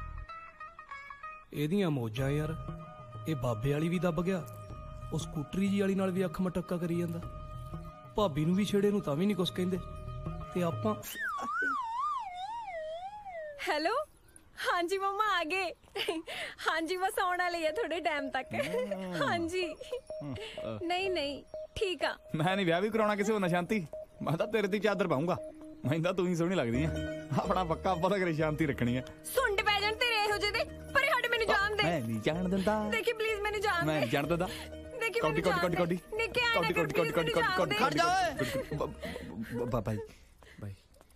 ਇਹਦੀਆਂ ਮੌਜਾਂ ਯਾਰ। ਇਹ ਬਾਬੇ ਵਾਲੀ ਵੀ ਦੱਬ ਗਿਆ, ਉਹ ਸਕੂਟਰੀ ਜੀ ਵਾਲੀ ਨਾਲ ਵੀ ਅੱਖ ਮਟੱਕਾ ਕਰੀ ਜਾਂਦਾ। ਭਾਬੀ ਨੂੰ ਵੀ ਛੇੜੇ ਨੂੰ ਤਾਂ ਵੀ ਨਹੀਂ ਕੁਛ ਕਹਿੰਦੇ, ਤੇ ਆਪਾਂ। ਹੈਲੋ, ਹਾਂਜੀ ਮੰਮਾ ਆ ਗਏ। ਹਾਂਜੀ ਬਸ ਆਉਣ ਵਾਲੀ ਹੈ ਥੋੜੇ ਟਾਈਮ ਤੱਕ। ਹਾਂਜੀ ਨਹੀਂ ਨਹੀਂ ਠੀਕ ਆ। ਮੈਂ ਨਹੀਂ ਵਿਆਹ ਵੀ ਕਰਾਉਣਾ ਕਿਸੇ ਹੋਰ। ਸ਼ਾਂਤੀ, ਮੈਂ ਤਾਂ ਤੇਰੇ ਦੀ ਚਾਦਰ ਪਾਉਂਗਾ। ਮੈਨੂੰ ਤਾਂ ਤੂੰ ਹੀ ਸੋਹਣੀ ਲੱਗਦੀ ਆ। ਆਪਣਾ ਪੱਕਾ ਪਤਾ ਕਰੇ ਸ਼ਾਂਤੀ ਰੱਖਣੀ ਆ। ਸੁੰਡ ਪੈ ਜਾਣ ਤੇਰੇ ਇਹੋ ਜਿਹੇ ਦੇ, ਪਰ ਹਟ ਮੈਨੂੰ ਜਾਣ ਦੇ। ਮੈਂ ਨਹੀਂ ਜਾਣ ਦਿੰਦਾ। ਦੇਖੀ ਪਲੀਜ਼ ਮੈਨੂੰ ਜਾਣ ਦੇ। ਮੈਂ ਨਹੀਂ ਜਾਣ ਦਿੰਦਾ। ਦੇਖੀ ਕੋਡੀ ਕੋਡੀ ਕੋਡੀ ਕੋਡੀ ਨਿੱਕੇ ਆ ਕੋਡੀ ਕੋਡੀ ਕੋਡੀ ਕੋਡੀ ਕੋਡੀ ਖੜ ਜਾ ਓਏ। ਬਾਬਾ ਜੀ ਬਾਈ।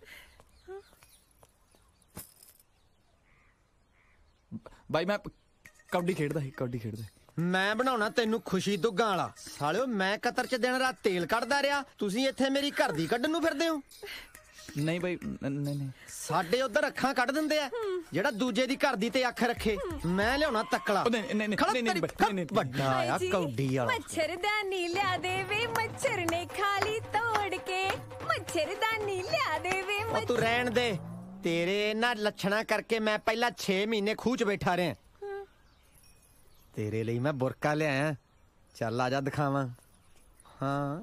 ਬਾਈ ਮੈਂ ਕਬੱਡੀ ਖੇਡਦਾ ਸੀ, ਕਬੱਡੀ ਖੇਡਦਾ। ਮੈਂ ਬਣਾਉਣਾ ਤੈਨੂੰ ਖੁਸ਼ੀ ਦੁੱਗਾਂ ਵਾਲਾ। ਸਾਲਿਓ ਮੈਂ ਕਤਰ ਚ ਦਿਨ ਰਾਤ ਤੇਲ ਕੱਢਦਾ ਰਿਹਾ, ਤੁਸੀਂ ਇੱਥੇ ਮੇਰੀ ਘਰ ਦੀ ਕੱਢਣ ਨੂੰ ਫਿਰਦੇ ਹੋ। ਨਹੀਂ ਬਾਈ, ਨਹੀਂ ਨਹੀਂ। ਸਾਡੇ ਉਧਰ ਅੱਖਾਂ ਕੱਢ ਦਿੰਦੇ ਆ, ਜਿਹੜਾ ਦੂਜੇ ਦੀ ਘਰ ਦੀ ਤੇ ਅੱਖ ਰੱਖੇ। ਮੈਂ ਲਿਆਉਣਾ ਤੱਕਲਾ। ਨਹੀਂ ਨਹੀਂ ਨਹੀਂ, ਵੱਡਾ ਆ ਕੌਡੀ ਵਾਲਾ। ਮੱਛਰਦਾਨੀ ਲਿਆ ਦੇਵੇ, ਮੱਛਰ ਨੇ ਖਾਲੀ ਤੋੜ ਕੇ। ਮੱਛਰਦਾਨੀ ਲਿਆ ਦੇਵੇ। ਉਹ ਤੂੰ ਰਹਿਣ ਦੇ, ਤੇਰੇ ਇਹਨਾਂ ਲੱਛਣਾ ਕਰਕੇ ਮੈਂ ਪਹਿਲਾਂ ਛੇ ਮਹੀਨੇ ਖੂਹ ਚ ਬੈਠਾ ਰਿਹਾ। ਤੇਰੇ ਲਈ ਮੈਂ ਬੁਰਕਾ ਲਿਆਇਆ, ਚੱਲ ਆ ਜਾ ਦਿਖਾਵਾਂ। ਹਾਂ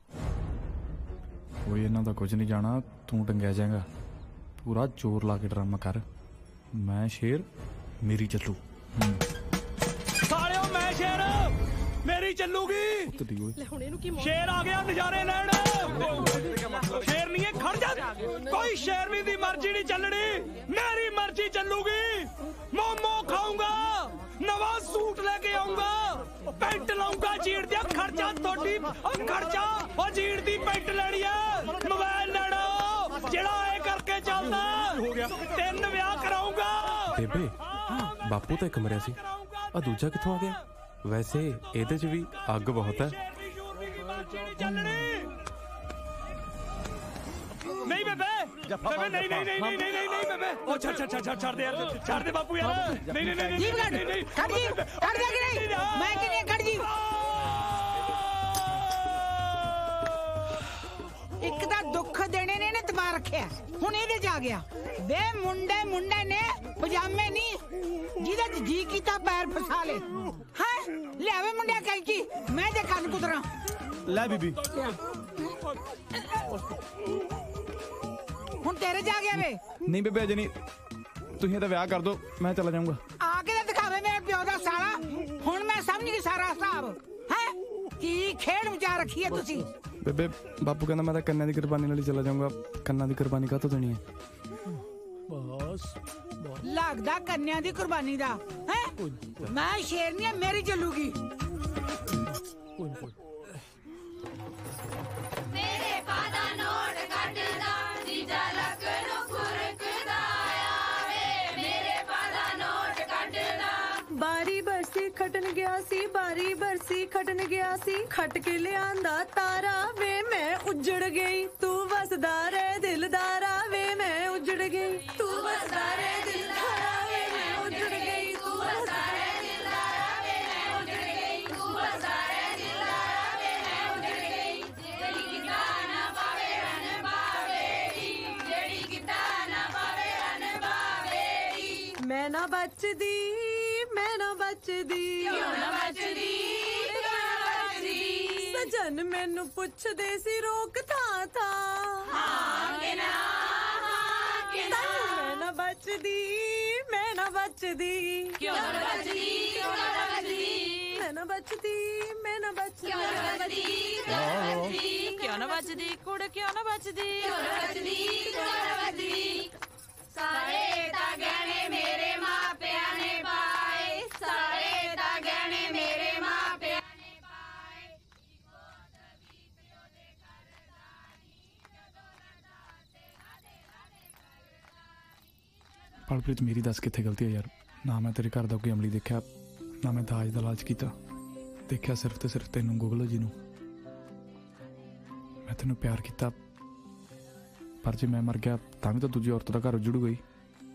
ਕੋਈ ਇਹਨਾਂ ਦਾ ਕੁਝ ਨਹੀਂ ਜਾਣਾ, ਤੂੰ ਟੰਗਿਆ ਜਾਏਗਾ। ਪੂਰਾ ਜ਼ੋਰ ਲਾ ਕੇ ਡਰਾਮਾ ਕਰ। ਮੈਂ ਸ਼ੇਰ, ਮੇਰੀ ਚੱਲੂ। ਸਾਲਿਓ ਮੈਂ ਸ਼ੇਰ, ਮੇਰੀ ਚੱਲੂਗੀ। ਸ਼ੇਰ ਆ ਗਿਆ ਨਜ਼ਾਰੇ ਲੈਣ। ਸ਼ੇਰ ਨਹੀਂ ਖੜ ਜਾ, ਕੋਈ ਸ਼ੇਰਨੀ ਦੀ ਮਰਜ਼ੀ ਨਹੀਂ ਚੱਲਣੀ, ਮੇਰੀ ਮਰਜ਼ੀ ਚੱਲੂਗੀ। ਮੋਮੋ ਖਾਊਂਗਾ, ਨਵਾਂ ਸੂਟ ਲੈ ਕੇ ਆਉਂਗਾ, ਪੈਂਟ ਲਾਉਂਗਾ ਜੀੜ ਦੀ। ਖਰਚਾ ਤੁਹਾਡੀ ਖਰਚਾ, ਉਹ ਜੀੜ ਦੀ ਪੈਂਟ ਲੈਣੀ ਹੈ, ਮੋਬਾਈਲ ਲੈਣਾ, ਜਿਹੜਾ ਇਹ ਕਰਕੇ ਚੱਲਦਾ। ਤਿੰਨ ਵਿਆਹ ਕਰਾਉਂਗਾ। ਬੇਬੇ ਬਾਪੂ ਤਾਂ ਇੱਕ ਮਰਿਆ ਸੀ, ਆ ਦੂਜਾ ਕਿੱਥੋਂ ਆ ਗਿਆ? ਵੈਸੇ ਇਹਦੇ ਚ ਵੀ ਅੱਗ ਬਹੁਤ ਹੈ। ਨਹੀਂ ਬੇਬੇ, ਬੇਬੇ ਨਹੀਂ ਨਹੀਂ ਨਹੀਂ ਨਹੀਂ ਨਹੀਂ ਨਹੀਂ ਬੇਬੇ, ਉਹ ਛੱਡ ਛੱਡ ਛੱਡ ਛੱਡ ਦੇ ਯਾਰ, ਛੱਡ ਦੇ ਬਾਪੂ ਯਾਰ। ਨਹੀਂ ਨਹੀਂ ਨਹੀਂ ਜੀਵ ਕੱਢ ਕੱਢ ਜੀ, ਕੱਢ ਦੇ ਕਿ ਨਹੀਂ? ਮੈਂ ਕਿ ਨਹੀਂ ਕੱਢ ਜੀ। ਇੱਕ ਤਾਂ ਦੁੱਖ ਦੇਣੇ ਨੇ ਇਹਨੇ ਦਬਾ ਰੱਖਿਆ, ਹੁਣ ਇਹਦੇ ਚ ਆ ਗਿਆ। ਵੇ ਮੁੰਡੇ ਮੁੰਡੇ ਨੇ ਪਜਾਮੇ ਨਹੀਂ, ਜਿਹਦੇ ਚ ਜੀ ਕੀਤਾ ਪੈਰ ਫਸਾ ਲੇ। ਹੈ ਲਿਆਵੇ ਮੁੰਡਿਆ ਕੈਂਚੀ, ਮੈਂ ਜੇ ਕੰਨ ਕੁਤਰਾ। ਲੈ ਬੀਬੀ, ਹੁਣ ਤੇਰੇ ਜਾ ਗਿਆ ਵੇ। ਨਹੀਂ ਬੇਬੇ ਅਜੇ ਨਹੀਂ, ਤੁਸੀਂ ਤਾਂ ਵਿਆਹ ਕਰ ਦੋ, ਮੈਂ ਚਲਾ ਜਾਊਂਗਾ। ਆ ਕੇ ਤਾਂ ਦਿਖਾਵੇ ਮੇਰੇ ਪਿਓ ਦਾ ਸਾਲਾ। ਹੁਣ ਮੈਂ ਸਮਝ ਗਈ ਸਾਰਾ ਹਿਸਾਬ। ਹੈ ਕੀ ਖੇਡ ਵਿਚਾਰ ਰੱਖੀ ਹੈ ਤੁਸੀਂ? ਬੇਬੇ ਬਾਪੂ ਕਹਿੰਦਾ ਮੈਂ ਤਾਂ ਕੰਨਾਂ ਦੀ ਕੁਰਬਾਨੀ ਨਾਲ ਹੀ ਚਲਾ ਜਾਊਂਗਾ। ਕੰਨਾਂ ਦੀ ਕੁਰਬਾਨੀ ਕਾਹਤੋਂ ਦੇਣੀ ਹੈ? ਬਸ ਲੱਗਦਾ ਕੰਨਿਆਂ ਦੀ ਕੁਰਬਾਨੀ ਦਾ ਹੈ। ਮੈਂ ਸ਼ੇਰਨੀ, ਮੇਰੀ ਚੱਲੂਗੀ। ਮੇਰੇ ਪਾਦਾ ਨੋਟ ਕੱਢਦਾ, ਜੀਜਾ ਲੱਕ ਨੂੰ ਖੁਰਕਦਾ ਆਵੇ। ਮੇਰੇ ਪਾਦਾ ਨੋਟ ਕੱਢਦਾ। ਬਾਰੀ ਬਰਸੀ ਖਟਣ ਗਿਆ ਸੀ, ਬਾਰੀ ਬਰਸੀ ਖਟਣ ਗਿਆ ਸੀ, ਖਟ ਕੇ ਲਿਆਂਦਾ ਤਾਰਾ ਵੇ ਮੈਂ ਉਜੜ ਗਈ। ਤੂੰ ਵਸਦਾ ਰਹਿ ਦਿਲਦਾਰਾ ਵੇ ਮੈਂ ਉਜੜ ਗਈ। ਤੂੰ ਵਸਦਾ ਰਹਿ ਦਿਲਦਾਰਾ ਵੇ ਮੈਂ ਉਜੜ ਗਈ। ਤੂੰ ਵਸਦਾ ਰਹਿ ਦਿਲਦਾਰਾ ਵੇ ਮੈਂ ਉਜੜ ਗਈ। ਤੂੰ ਵਸਦਾ ਰਹਿ ਦਿਲਦਾਰਾ ਵੇ ਮੈਂ ਉਜੜ ਗਈ। ਜਿਹੜੀ ਕਿਤਾ ਨਾ ਪਾਵੇ ਰਨ ਬਾਵੇਰੀ, ਜਿਹੜੀ ਕਿਤਾ ਨਾ ਪਾਵੇ ਰਨ ਬਾਵੇਰੀ। ਮੈਂ ਨਾ ਬਚਦੀ, ਮੈਂ ਨਾ ਬਚਦੀ, ਕਿਉਂ ਨਾ ਬਚਦੀ, ਕਿਉਂ ਨਾ ਬਚਦੀ। ਸਜਨ ਮੈਨੂੰ ਪੁੱਛਦੇ ਸੀ ਰੋਕ ਥਾਂ ਥਾਂ, ਹਾਂ ਕਿ ਨਾ, ਹਾਂ ਕਿ ਨਾ। ਮੈਂ ਨਾ ਬਚਦੀ, ਮੈਂ ਨਾ ਬਚਦੀ, ਕਿਉਂ ਨਾ ਬਚਦੀ, ਕਿਉਂ ਨਾ ਬਚਦੀ। ਮੈਂ ਨਾ ਬਚਦੀ, ਮੈਂ ਨਾ ਬਚਦੀ, ਕਿਉਂ ਨਾ ਬਚਦੀ, ਕਿਉਂ ਨਾ ਬਚਦੀ। ਕਿਉਂ ਨਾ ਬਚਦੀ ਕੁੜ, ਕਿਉਂ ਨਾ ਬਚਦੀ, ਕਿਉਂ ਨਾ ਬਚਦੀ, ਕਿਉਂ ਨਾ ਬਚਦੀ। ਸਾਰੇ ਤਾਂ ਗਹਿਣੇ ਮੇਰੇ ਮਾਪਿਆਂ ਨੇ ਪਾਏ, ਸਾਰੇ ਤਾਂ ਗਹਿਣੇ ਮੇਰੇ ਮਾਪਿਆਂ ਨੇ ਪਾਏ। ਪਲਪ੍ਰੀਤ ਮੇਰੀ ਦੱਸ ਕਿੱਥੇ ਗਲਤੀ ਹੈ ਯਾਰ। ਨਾ ਮੈਂ ਤੇਰੇ ਘਰ ਦਾ ਕੋਈ ਅਮਲੀ ਦੇਖਿਆ, ਨਾ ਮੈਂ ਦਾਜ ਦਾ ਲਾਲਚ ਕੀਤਾ। ਦੇਖਿਆ ਸਿਰਫ ਤੇ ਸਿਰਫ ਤੈਨੂੰ, ਗੁਗਲੋ ਜੀ ਨੂੰ। ਮੈਂ ਤੈਨੂੰ ਪਿਆਰ ਕੀਤਾ, ਪਰ ਜੇ ਮੈਂ ਮਰ ਗਿਆ ਤਾਂ ਵੀ ਤਾਂ ਦੂਜੀ ਔਰਤ ਦਾ ਘਰ ਉਜੜੂਗਾ ਹੀ।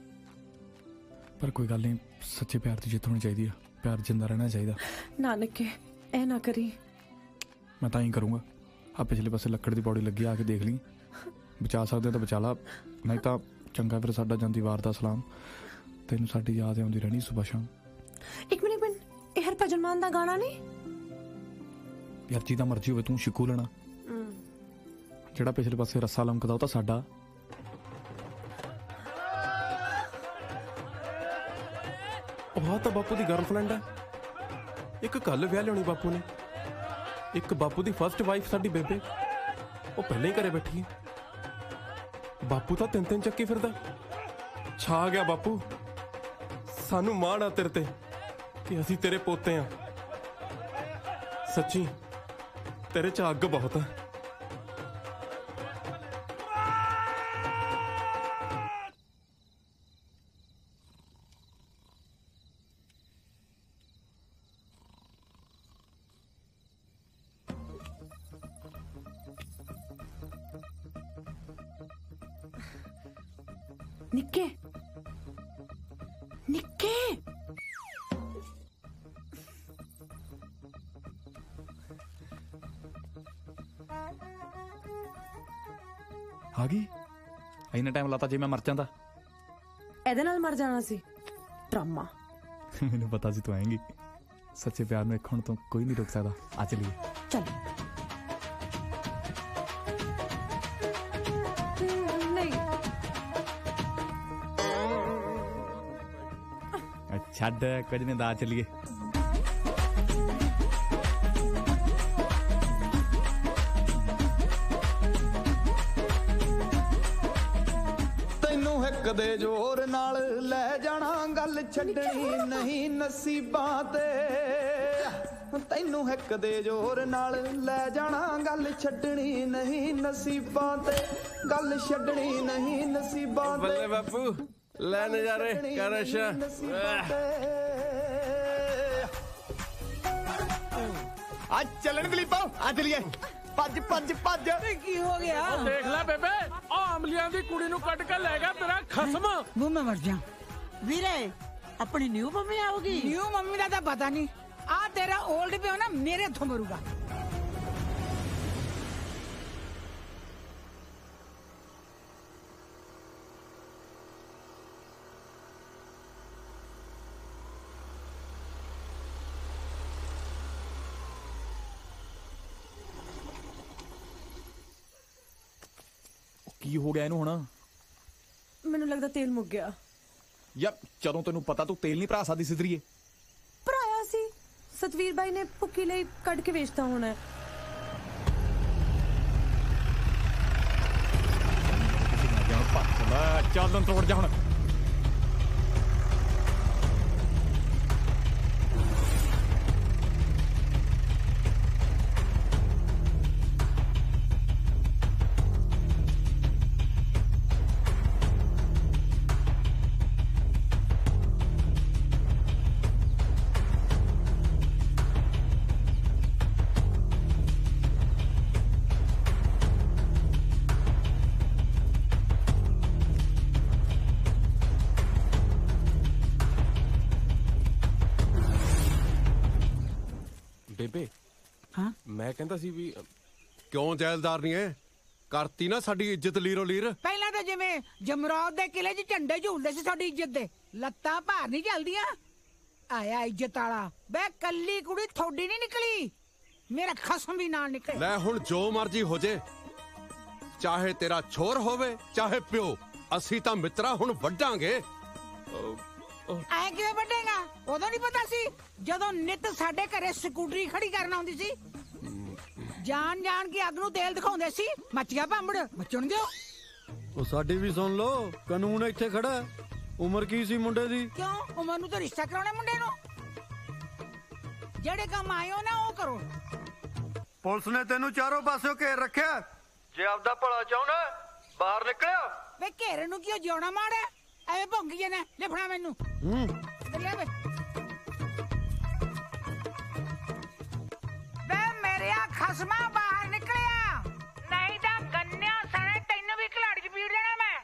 ਪਰ ਕੋਈ ਗੱਲ ਨਹੀਂ, ਸੱਚੇ ਪਿਆਰ ਦੀ ਜਿੱਤ ਹੋਣੀ ਚਾਹੀਦੀ ਆ। ਪਿਆਰ ਜਿੰਦਾ ਰਹਿਣਾ ਚਾਹੀਦਾ। ਨਾ ਨਿੱਕੇ, ਇਹ ਨਾ ਕਰੀ। ਮੈਂ ਤਾਂ ਹੀ ਕਰੂੰਗਾ। ਆ ਪਿਛਲੇ ਪਾਸੇ ਲੱਕੜ ਦੀ ਪੌੜੀ ਲੱਗੀ, ਆ ਕੇ ਦੇਖ ਲਈ। ਬਚਾ ਸਕਦੇ ਤਾਂ ਬਚਾ ਲਾ, ਨਹੀਂ ਤਾਂ ਚੰਗਾ ਫਿਰ ਸਾਡਾ ਜਾਂਦੀ ਵਾਰ ਦਾ ਸਲਾਮ। ਤੈਨੂੰ ਸਾਡੀ ਯਾਦ ਆਉਂਦੀ ਰਹਿਣੀ ਸੁਬਹ ਸ਼ਾਮ। ਇੱਕ ਮਿੰਟ ਮਿੰਟ, ਇਹ ਹਰਭਜਨ ਮਾਨ ਦਾ ਗਾਣਾ ਨਹੀਂ? ਯਾਰ ਜਿਹਦਾ ਮਰਜ਼ੀ ਹੋਵੇ, ਤੂੰ ਸ਼ਿਕੂ ਲੈਣਾ। ਜਿਹੜਾ ਪਿਛਲੇ ਪਾਸੇ ਰੱਸਾ ਲਮਕਦਾ ਉਹ ਤਾਂ ਸਾਡਾ। ਉਹ ਤਾਂ ਬਾਪੂ ਦੀ ਗਰਲਫ੍ਰੈਂਡ ਹੈ। ਇੱਕ ਕੱਲ ਵਿਆਹ ਲਿਆਉਣੀ ਬਾਪੂ ਨੇ। ਇੱਕ ਬਾਪੂ ਦੀ ਫਰਸਟ ਵਾਈਫ ਸਾਡੀ ਬੇਬੇ, ਉਹ ਪਹਿਲਾਂ ਹੀ ਘਰੇ ਬੈਠੀ ਹੈ। ਬਾਪੂ ਤਾਂ ਤਿੰਨ ਤਿੰਨ ਚੱਕੀ ਫਿਰਦਾ। ਛਾ ਗਿਆ ਬਾਪੂ। ਸਾਨੂੰ ਮਾਣ ਆ ਤੇਰੇ ਤੇ ਕਿ ਅਸੀਂ ਤੇਰੇ ਪੋਤੇ ਆ। ਸੱਚੀ ਤੇਰੇ ਚ ਅੱਗ ਬਹੁਤ ਆ। ਨਿੱਕੇ ਨਿੱਕੇ ਆ ਗਈ। ਇੰਨਾ ਟਾਈਮ ਲਾਤਾ, ਜੇ ਮੈਂ ਮਰ ਜਾਂਦਾ। ਇਹਦੇ ਨਾਲ ਮਰ ਜਾਣਾ ਸੀ। ਡਰਾਮਾ। ਮੈਨੂੰ ਪਤਾ ਸੀ ਤੂੰ ਆਏਂਗੀ। ਸੱਚੇ ਪਿਆਰ ਨੂੰ ਇੱਕ ਹੁਣ ਤੋਂ ਕੋਈ ਨਹੀਂ ਰੋਕ ਸਕਦਾ। ਆ ਚਲੀਏ। ਚੱਲ। ਛੱਡ, ਕੁਝ ਨਹੀਂ, ਦਾ ਚਲੀਏ। ਤੈਨੂੰ ਹਿੱਕ ਦੇ ਜ਼ੋਰ ਨਾਲ ਲੈ ਜਾਣਾ, ਗੱਲ ਛੱਡਣੀ ਨਹੀਂ ਨਸੀਬਾਂ ਤੇ। ਤੈਨੂੰ ਹਿੱਕ ਦੇ ਜ਼ੋਰ ਨਾਲ ਲੈ ਜਾਣਾ, ਗੱਲ ਛੱਡਣੀ ਨਹੀਂ ਨਸੀਬਾਂ ਤੇ। ਗੱਲ ਛੱਡਣੀ ਨਹੀਂ ਨਸੀਬਾਂ ਤੇ। ਬੱਲੇ ਬਾਪੂ, ਲੈ ਨਜ਼ਾਰੇ ਕਰ ਅੱਛਾ। ਅੱਜ ਚੱਲਣ ਦਲੀਪਾ, ਆ ਚਲੀਏ। ਭੱਜ ਭੱਜ ਭੱਜ। ਕੀ ਹੋ ਗਿਆ? ਦੇਖ ਲੈ ਬੇਬੇ, ਆ ਅਮਲੀਆਂ ਦੀ ਕੁੜੀ ਨੂੰ ਕੱਢ ਕੇ ਲੈ ਗਿਆ ਤੇਰਾ ਖਸਮ। ਮੂੰਹ ਮੈਂ ਮਰ ਜਾ। ਵੀਰੇ, ਆਪਣੀ ਨਿਊ ਮੰਮੀ ਆਉਗੀ। ਨਿਊ ਮੰਮੀ ਦਾ ਤਾਂ ਪਤਾ ਨਹੀਂ। ਆ ਤੇਰਾ 올ਡ ਪਿਓ ਨਾ ਮੇਰੇ ਹੱਥੋਂ ਮਰੂਗਾ। ਕੀ ਹੋ ਗਿਆ ਇਹਨੂੰ ਹੁਣ? ਮੈਨੂੰ ਲੱਗਦਾ ਤੇਲ ਮੁੱਕ ਗਿਆ। ਯਾਰ ਜਦੋਂ ਤੈਨੂੰ ਪਤਾ ਤੂੰ ਤੇਲ ਨਹੀਂ ਭਰਾ ਸਕਦੀ ਸਿੱਧਰੀਏ। ਭਰਾਇਆ ਸੀ, ਸਤਵੀਰ ਬਾਈ ਨੇ ਭੁੱਕੀ ਲਈ ਕੱਢ ਕੇ ਵੇਚਤਾ ਹੋਣਾ। ਚੱਲ ਤੋੜ ਜਾ ਹੁਣ। ਬੇਬੇ, ਹਾਂ ਮੈਂ ਕਹਿੰਦਾ ਸੀ ਵੀ ਕਿਉਂ ਜੈਲਦਾਰ ਨਹੀਂ ਹੈ? ਕਰਤੀ ਨਾ ਸਾਡੀ ਇੱਜ਼ਤ ਲੀਰੋ ਲੀਰ। ਪਹਿਲਾਂ ਤਾਂ ਜਿਵੇਂ ਜਮਰੌਦ ਦੇ ਕਿਲੇ 'ਚ ਝੰਡੇ ਝੂਲਦੇ ਸੀ ਸਾਡੀ ਇੱਜ਼ਤ ਦੇ, ਲੱਤਾਂ ਭਾਰ ਨਹੀਂ ਚੱਲਦੀਆਂ। ਆਇਆ ਇੱਜ਼ਤ ਵਾਲਾ। ਬੇ ਕੱਲੀ ਕੁੜੀ ਥੋੜੀ ਨਹੀਂ ਨਿਕਲੀ, ਮੇਰਾ ਖਸਮ ਵੀ ਨਾਲ ਨਿਕਲੇ। ਲੈ ਹੁਣ ਜੋ ਮਰਜੀ ਹੋ ਜੇ, ਚਾਹੇ ਤੇਰਾ ਛੋਰ ਹੋਵੇ ਚਾਹੇ ਪਿਓ, ਅਸੀਂ ਤਾਂ ਮਿੱਤਰਾ ਹੁਣ ਵੱਢਾਂਗੇ। ਐ ਕਿਵੇਂ ਵੱਢੇਗਾ? ਉਦੋਂ ਨਹੀਂ ਪਤਾ ਸੀ ਜਦੋਂ ਨਿੱਤ ਸਾਡੇ ਘਰੇ ਸਕੂਟਰੀ ਖੜੀ ਕਰਨ ਆਉਂਦੀ ਸੀ। ਜਾਣ ਜਾਣ ਕੇ ਅੱਗ ਨੂੰ ਤੇਲ ਦਿਖਾਉਂਦੇ ਸੀ। ਮੱਚੀਆਂ ਭਾਂਬੜ ਮਚਣ ਦਿਓ। ਉਹ ਸਾਡੀ ਵੀ ਸੁਣ ਲਓ, ਕਾਨੂੰਨ ਇੱਥੇ ਖੜਾ ਹੈ। ਉਮਰ ਕੀ ਸੀ ਮੁੰਡੇ ਦੀ? ਕਿਉਂ ਉਮਰ ਨੂੰ ਤਾਂ ਰਿਸ਼ਤਾ ਕਰਾਉਣਾ ਮੁੰਡੇ ਨੂੰ? ਜਿਹੜੇ ਕੰਮ ਆਏ ਹੋ ਨਾ ਉਹ ਕਰੋ। ਪੁਲਿਸ ਨੇ ਤੈਨੂੰ ਚਾਰੋਂ ਪਾਸਿਓਂ ਘੇਰ ਰੱਖਿਆ। ਜੇ ਆਪਦਾ ਭਲਾ ਚਾਹੁੰਦਾ ਬਾਹਰ ਨਿਕਲਿਆ। ਵੇ ਘੇਰੇ ਨੂੰ ਕਿਉਂ ਜਿਉਣਾ ਮਾੜਾ? ਐਵੇਂ ਭੌਂਕੀ ਜਾਣਾ। ਲਿਫੜਾ ਮੈਨੂੰ। ਹੂੰ ਲੈ ਵੇ ਵੇ ਮੇਰਿਆ ਖਸਮਾ ਬਾਹਰ ਨਿਕਲਿਆ, ਨਹੀਂ ਤਾਂ ਗੰਨਿਆਂ ਸਣੇ ਤੈਨੂੰ ਵੀ ਖਿਲਾੜੀ ਚ ਪੀੜ ਦੇਣਾ ਮੈਂ।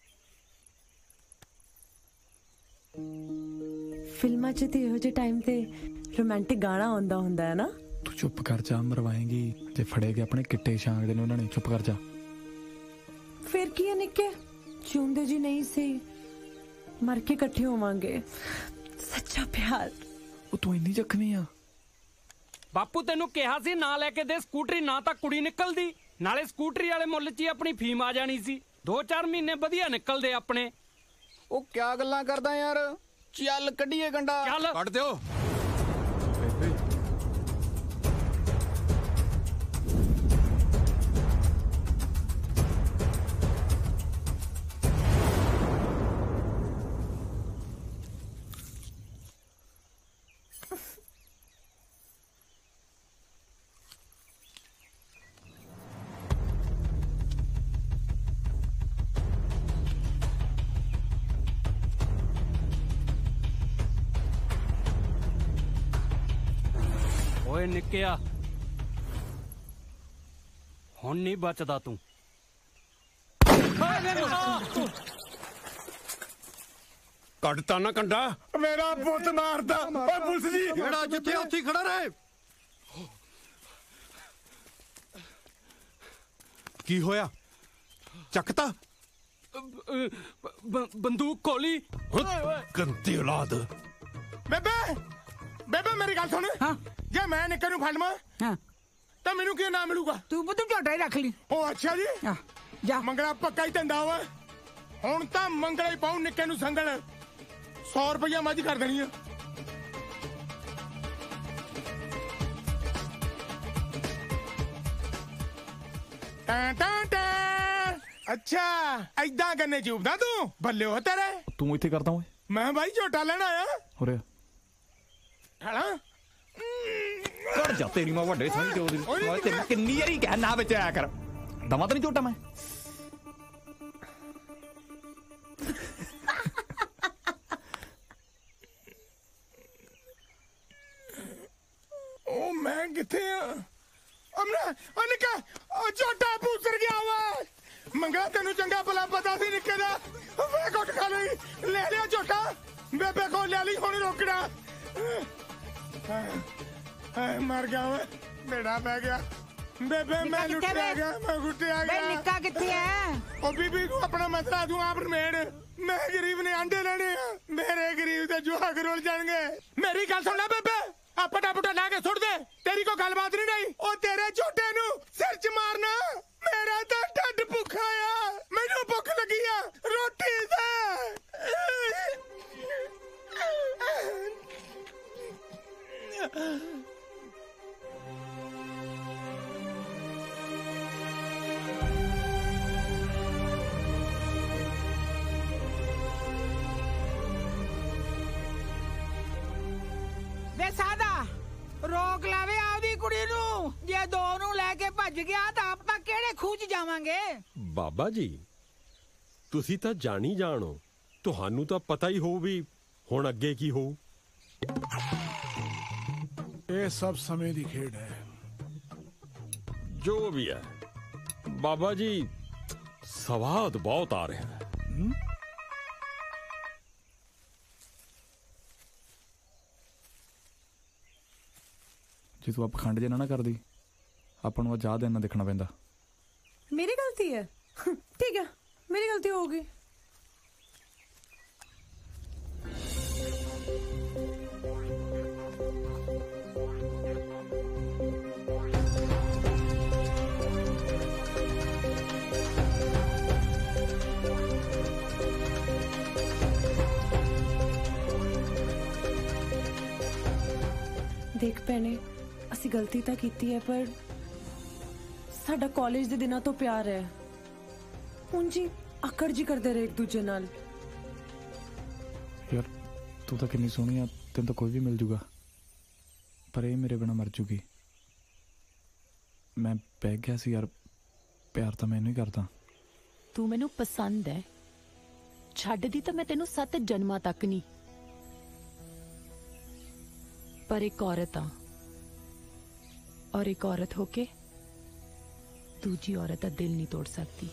ਫਿਲਮਾਂ 'ਚ ਤੇ ਇਹੋ ਜਿਹੇ ਟਾਈਮ ਤੇ ਰੋਮਾਂਟਿਕ ਗਾਣਾ ਆਉਂਦਾ ਹੁੰਦਾ ਹੈ ਨਾ। ਤੂੰ ਚੁੱਪ ਕਰ ਜਾ, ਮਰਵਾਏਂਗੀ। ਤੇ ਫੜੇ ਗਏ ਆਪਣੇ ਕਿੱਟੇ ਛਾਂਗਦੇ ਨੇ ਉਹਨਾਂ ਨੇ। ਚੁੱਪ ਕਰ ਜਾ। ਫਿਰ ਕੀ ਹੈ ਨਿੱਕੇ, ਜਿਉਂਦੇ ਜੀ ਨਹੀਂ ਸੀ, ਮਰ ਕੇ ਇਕੱਠੇ ਹੋਵਾਂਗੇ। ਸੱਚਾ ਪਿਆਰ। ਉਹ ਤੂੰ ਇੰਨੀ ਜ਼ਖਮੀ ਆ? ਬਾਪੂ ਤੈਨੂੰ ਕਿਹਾ ਸੀ ਨਾ ਲੈ ਕੇ ਦੇ ਸਕੂਟਰੀ, ਨਾ ਤਾਂ ਕੁੜੀ ਨਿਕਲਦੀ, ਨਾਲੇ ਸਕੂਟਰੀ ਵਾਲੇ ਮੁੱਲ 'ਚ ਹੀ ਆਪਣੀ ਫੀਮ ਆ ਜਾਣੀ ਸੀ। ਦੋ ਚਾਰ ਮਹੀਨੇ ਵਧੀਆ ਨਿਕਲਦੇ ਆਪਣੇ। ਉਹ ਕਿਆ ਗੱਲਾਂ ਕਰਦਾ ਯਾਰ, ਚੱਲ ਕੱਢੀਏ ਗੰਡਾ। ਚੱਲ ਕੱਢ ਦਿਓ। ਓਏ ਨਿੱਕਿਆ, ਹੁਣ ਨਹੀਂ ਬਚਦਾ ਤੂੰ। ਕੱਢਤਾ ਨਾ ਕੰਡਾ। ਮੇਰਾ ਪੁੱਤ ਮਾਰਦਾ। ਓਏ ਪੁਲਿਸ ਜੀ, ਜਿਹੜਾ ਜਿੱਥੇ ਉੱਥੇ ਖੜਾ ਰਹੇ। ਕੀ ਹੋਇਆ? ਚੱਕਤਾ? ਬੰਦੂਕ ਖੋਲੀ। ਗੰਦੀ ਔਲਾਦ। ਬੇਬੇ ਬੇਬੇ ਮੇਰੀ ਗੱਲ ਸੁਣ। ਹਾਂ ਜੇ ਮੈਂ ਨਿੱਕੇ ਨੂੰ ਫੜ ਲਵਾਂ ਹਾਂ ਤਾਂ ਮੈਨੂੰ ਕੀ ਨਾਮ ਮਿਲੂਗਾ? ਤੂੰ ਪੁੱਤ ਝੋਟਾ ਹੀ ਰੱਖ ਲਈ। ਉਹ ਅੱਛਾ ਜੀ। ਜਾ ਮੰਗਲਾ ਪੱਕਾ ਹੀ ਧੰਦਾ ਵਾ। ਹੁਣ ਤਾਂ ਮੰਗਲਾ ਹੀ ਪਾਉ ਨਿੱਕੇ ਨੂੰ ਸੰਗਲ। ਸੌ ਰੁਪਇਆ ਮੱਝ ਕਰ ਦੇਣੀ ਆ। ਟਾਂ ਟਾਂ ਟਾਂ। ਅੱਛਾ ਐਦਾਂ ਗੰਨੇ ਚੂਬਦਾ ਤੂੰ? ਬੱਲੇ ਹੋ ਤੇਰੇ। ਤੂੰ ਇੱਥੇ ਕਰਦਾ ਓਏ? ਮੈਂ ਬਾਈ ਝੋਟਾ ਲੈਣ ਆਇਆ। ਹੋਰੇ ਹਣਾ ਕਰ ਜਾ ਤੇਰੀ ਮਾਂ ਵੱਡੇ ਸਮਝ ਤੇ ਉਹਦੀ ਤੈਨੂੰ ਕਿੰਨੀ ਵਾਰੀ ਕਹਿ ਨਾ ਵਿੱਚ ਆਇਆ ਕਰ। ਦਵਾ ਤਾਂ ਨਹੀਂ ਝੋਟਾ ਮੈਂ। ਉਹ ਮੈਂ ਕਿੱਥੇ ਆ? ਅਮਨਾ ਉਹ ਨਿੱਕਾ, ਉਹ ਝੋਟਾ ਪੂਸਰ ਗਿਆ ਵਾ। ਮੰਗਾ ਤੈਨੂੰ ਚੰਗਾ ਭਲਾ ਪਤਾ ਸੀ ਨਿੱਕੇ ਦਾ। ਵੇ ਕੁੱਟ ਖਾ ਲਈ। ਲੈ ਲਿਆ ਝੋਟਾ। ਬੇਬੇ ਕੋਲ ਲੈ ਲਈ, ਹੁਣ ਰੋਕਣਾ। ਹਾਏ ਮਰ ਗਿਆ ਵਾ। ਬੇੜਾ ਪੈ ਗਿਆ। ਬੇਬੇ ਮੈਂ ਲੁੱਟਿਆ ਗਿਆ, ਮੈਂ ਗੁੱਟਿਆ ਗਿਆ। ਵੇ ਨਿੱਕਾ ਕਿੱਥੇ ਐ? ਉਹ ਬੀਬੀ ਨੂੰ ਆਪਣਾ ਮਸਲਾ ਦੂੰ ਆਪ ਰਮੇੜ। ਮੈਂ ਗਰੀਬ ਨੇ ਆਂਡੇ ਲੈਣੇ ਆ। ਮੇਰੇ ਗਰੀਬ ਦੇ ਜਵਾਕ ਰੁਲ ਜਾਣਗੇ। ਮੇਰੀ ਗੱਲ ਸੁਣ ਲੈ ਬੇਬੇ, ਆ ਪਟਾ ਪੁਟਾ ਲਾ ਕੇ ਸੁੱਟ ਦੇ। ਤੇਰੀ ਕੋਈ ਗੱਲਬਾਤ ਨਹੀਂ ਰਹੀ। ਉਹ ਤੇਰੇ ਝੋਟੇ ਨੂੰ ਸਿਰ 'ਚ ਮਾਰਨਾ। ਮੇਰਾ ਤਾਂ ਢੱਡ ਭੁੱਖਾ ਆ। ਮੈਨੂੰ ਭੁੱਖ ਲੱਗੀ ਆ ਰੋਟੀ ਦਾ। ਵੇ ਸਾਦਾ ਰੋਕ ਲਾਵੇ ਆਪਦੀ ਕੁੜੀ ਨੂੰ। ਜੇ ਦੋ ਨੂੰ ਲੈ ਕੇ ਭੱਜ ਗਿਆ ਤਾਂ ਆਪਾਂ ਕਿਹੜੇ ਖੂਹ 'ਚ ਜਾਵਾਂਗੇ? ਬਾਬਾ ਜੀ ਤੁਸੀਂ ਤਾਂ ਜਾਣੀ ਜਾਣੋ, ਤੁਹਾਨੂੰ ਤਾਂ ਪਤਾ ਹੀ ਹੋਊ ਵੀ ਹੁਣ ਅੱਗੇ ਕੀ ਹੋਊ। ਇਹ ਸਭ ਸਮੇਂ ਦੀ ਖੇਡ ਹੈ। ਜੋ ਵੀ ਹੈ ਬਾਬਾ ਜੀ, ਸਵਾਦ ਬਹੁਤ ਆ ਰਿਹਾ ਹੈ। ਜੇ ਤੂੰ ਆਪ ਖੰਡ ਜੇ ਨਾ ਨਾ ਕਰਦੀ, ਆਪਾਂ ਨੂੰ ਆਜ਼ਾਦ ਇੰਨਾ ਦੇਖਣਾ ਪੈਂਦਾ। ਮੇਰੀ ਗਲਤੀ ਹੈ। ਠੀਕ ਹੈ, ਮੇਰੀ ਗਲਤੀ ਹੋ ਗਈ। ਦੇਖ ਭੈਣੇ, ਅਸੀਂ ਗਲਤੀ ਤਾਂ ਕੀਤੀ ਹੈ, ਪਰ ਸਾਡਾ ਕਾਲਜ ਦੇ ਦਿਨਾਂ ਤੋਂ ਪਿਆਰ ਹੈ। ਉਂਝ ਆਕੜ ਜੀ ਕਰਦੇ ਰਹੇ ਇੱਕ ਦੂਜੇ ਨਾਲ। ਯਾਰ ਤੂੰ ਤਾਂ ਕਿੰਨੀ ਸੋਹਣੀ ਆ, ਤੈਨੂੰ ਤਾਂ ਕੋਈ ਵੀ ਮਿਲ ਜੂਗਾ, ਪਰ ਇਹ ਮੇਰੇ ਬਿਨਾਂ ਮਰ ਜੂਗੀ। ਮੈਂ ਬਹਿ ਗਿਆ ਸੀ ਯਾਰ, ਪਿਆਰ ਤਾਂ ਮੈਨੂੰ ਹੀ ਕਰਦਾ। ਤੂੰ ਮੈਨੂੰ ਪਸੰਦ ਹੈ, ਛੱਡਦੀ ਤਾਂ ਮੈਂ ਤੈਨੂੰ ਸੱਤ ਜਨਮਾਂ ਤੱਕ ਨਹੀਂ, ਪਰ ਇੱਕ ਔਰਤ ਆ, ਔਰ ਇੱਕ ਔਰਤ ਹੋ ਕੇ ਦੂਜੀ ਔਰਤ ਦਾ ਦਿਲ ਨਹੀਂ ਤੋੜ ਸਕਦੀ।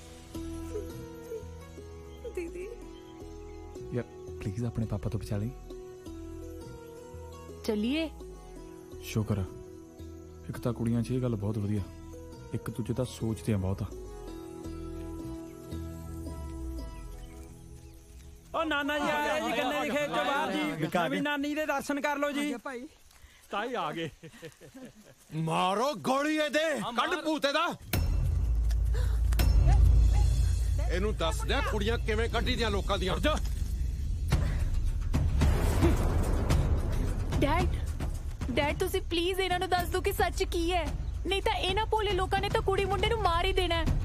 ਦੀਦੀ ਯਾਰ ਪਲੀਜ਼ ਆਪਣੇ ਪਾਪਾ ਤੋਂ ਬਚਾ ਲਈ। ਚੱਲੀਏ। ਸ਼ੁਕਰ ਆ, ਇੱਕ ਤਾਂ ਕੁੜੀਆਂ 'ਚ ਇਹ ਗੱਲ ਬਹੁਤ ਵਧੀਆ, ਇੱਕ ਦੂਜੇ ਦਾ ਸੋਚਦੇ ਆ ਬਹੁਤ ਆ। ਉਹ ਨਾਨਾ ਜੀ ਆਏ ਜੀ ਗੰਨੇ ਦੀ ਖੇਤ ਤੋਂ ਬਾਹਰ ਜੀ, ਨਵੀਂ ਨਾਨੀ ਦੇ ਦਰਸ਼ਨ ਕਰ ਲਓ ਜੀ। ਤਾਈ ਆ ਗਏ। ਮਾਰੋ ਗੋਲੀ ਇਹਦੇ, ਕੱਢ ਭੂਤੇ ਦਾ। ਇਹਨੂੰ ਦੱਸ ਦੇ ਕੁੜੀਆਂ ਕਿਵੇਂ ਕੱਢੀ ਦੀਆਂ ਲੋਕਾਂ ਦੀਆਂ। ਡੈਡ ਡੈਡ ਤੁਸੀਂ ਪਲੀਜ਼ ਇਹਨਾਂ ਨੂੰ ਦੱਸ ਦਿਓ ਕਿ ਸੱਚ ਕੀ ਹੈ, ਨਹੀਂ ਤਾਂ ਇਹਨਾਂ ਭੋਲੇ ਲੋਕਾਂ ਨੇ ਤਾਂ ਕੁੜੀ ਮੁੰਡੇ ਨੂੰ ਮਾਰ ਹੀ ਦੇਣਾ ਹੈ।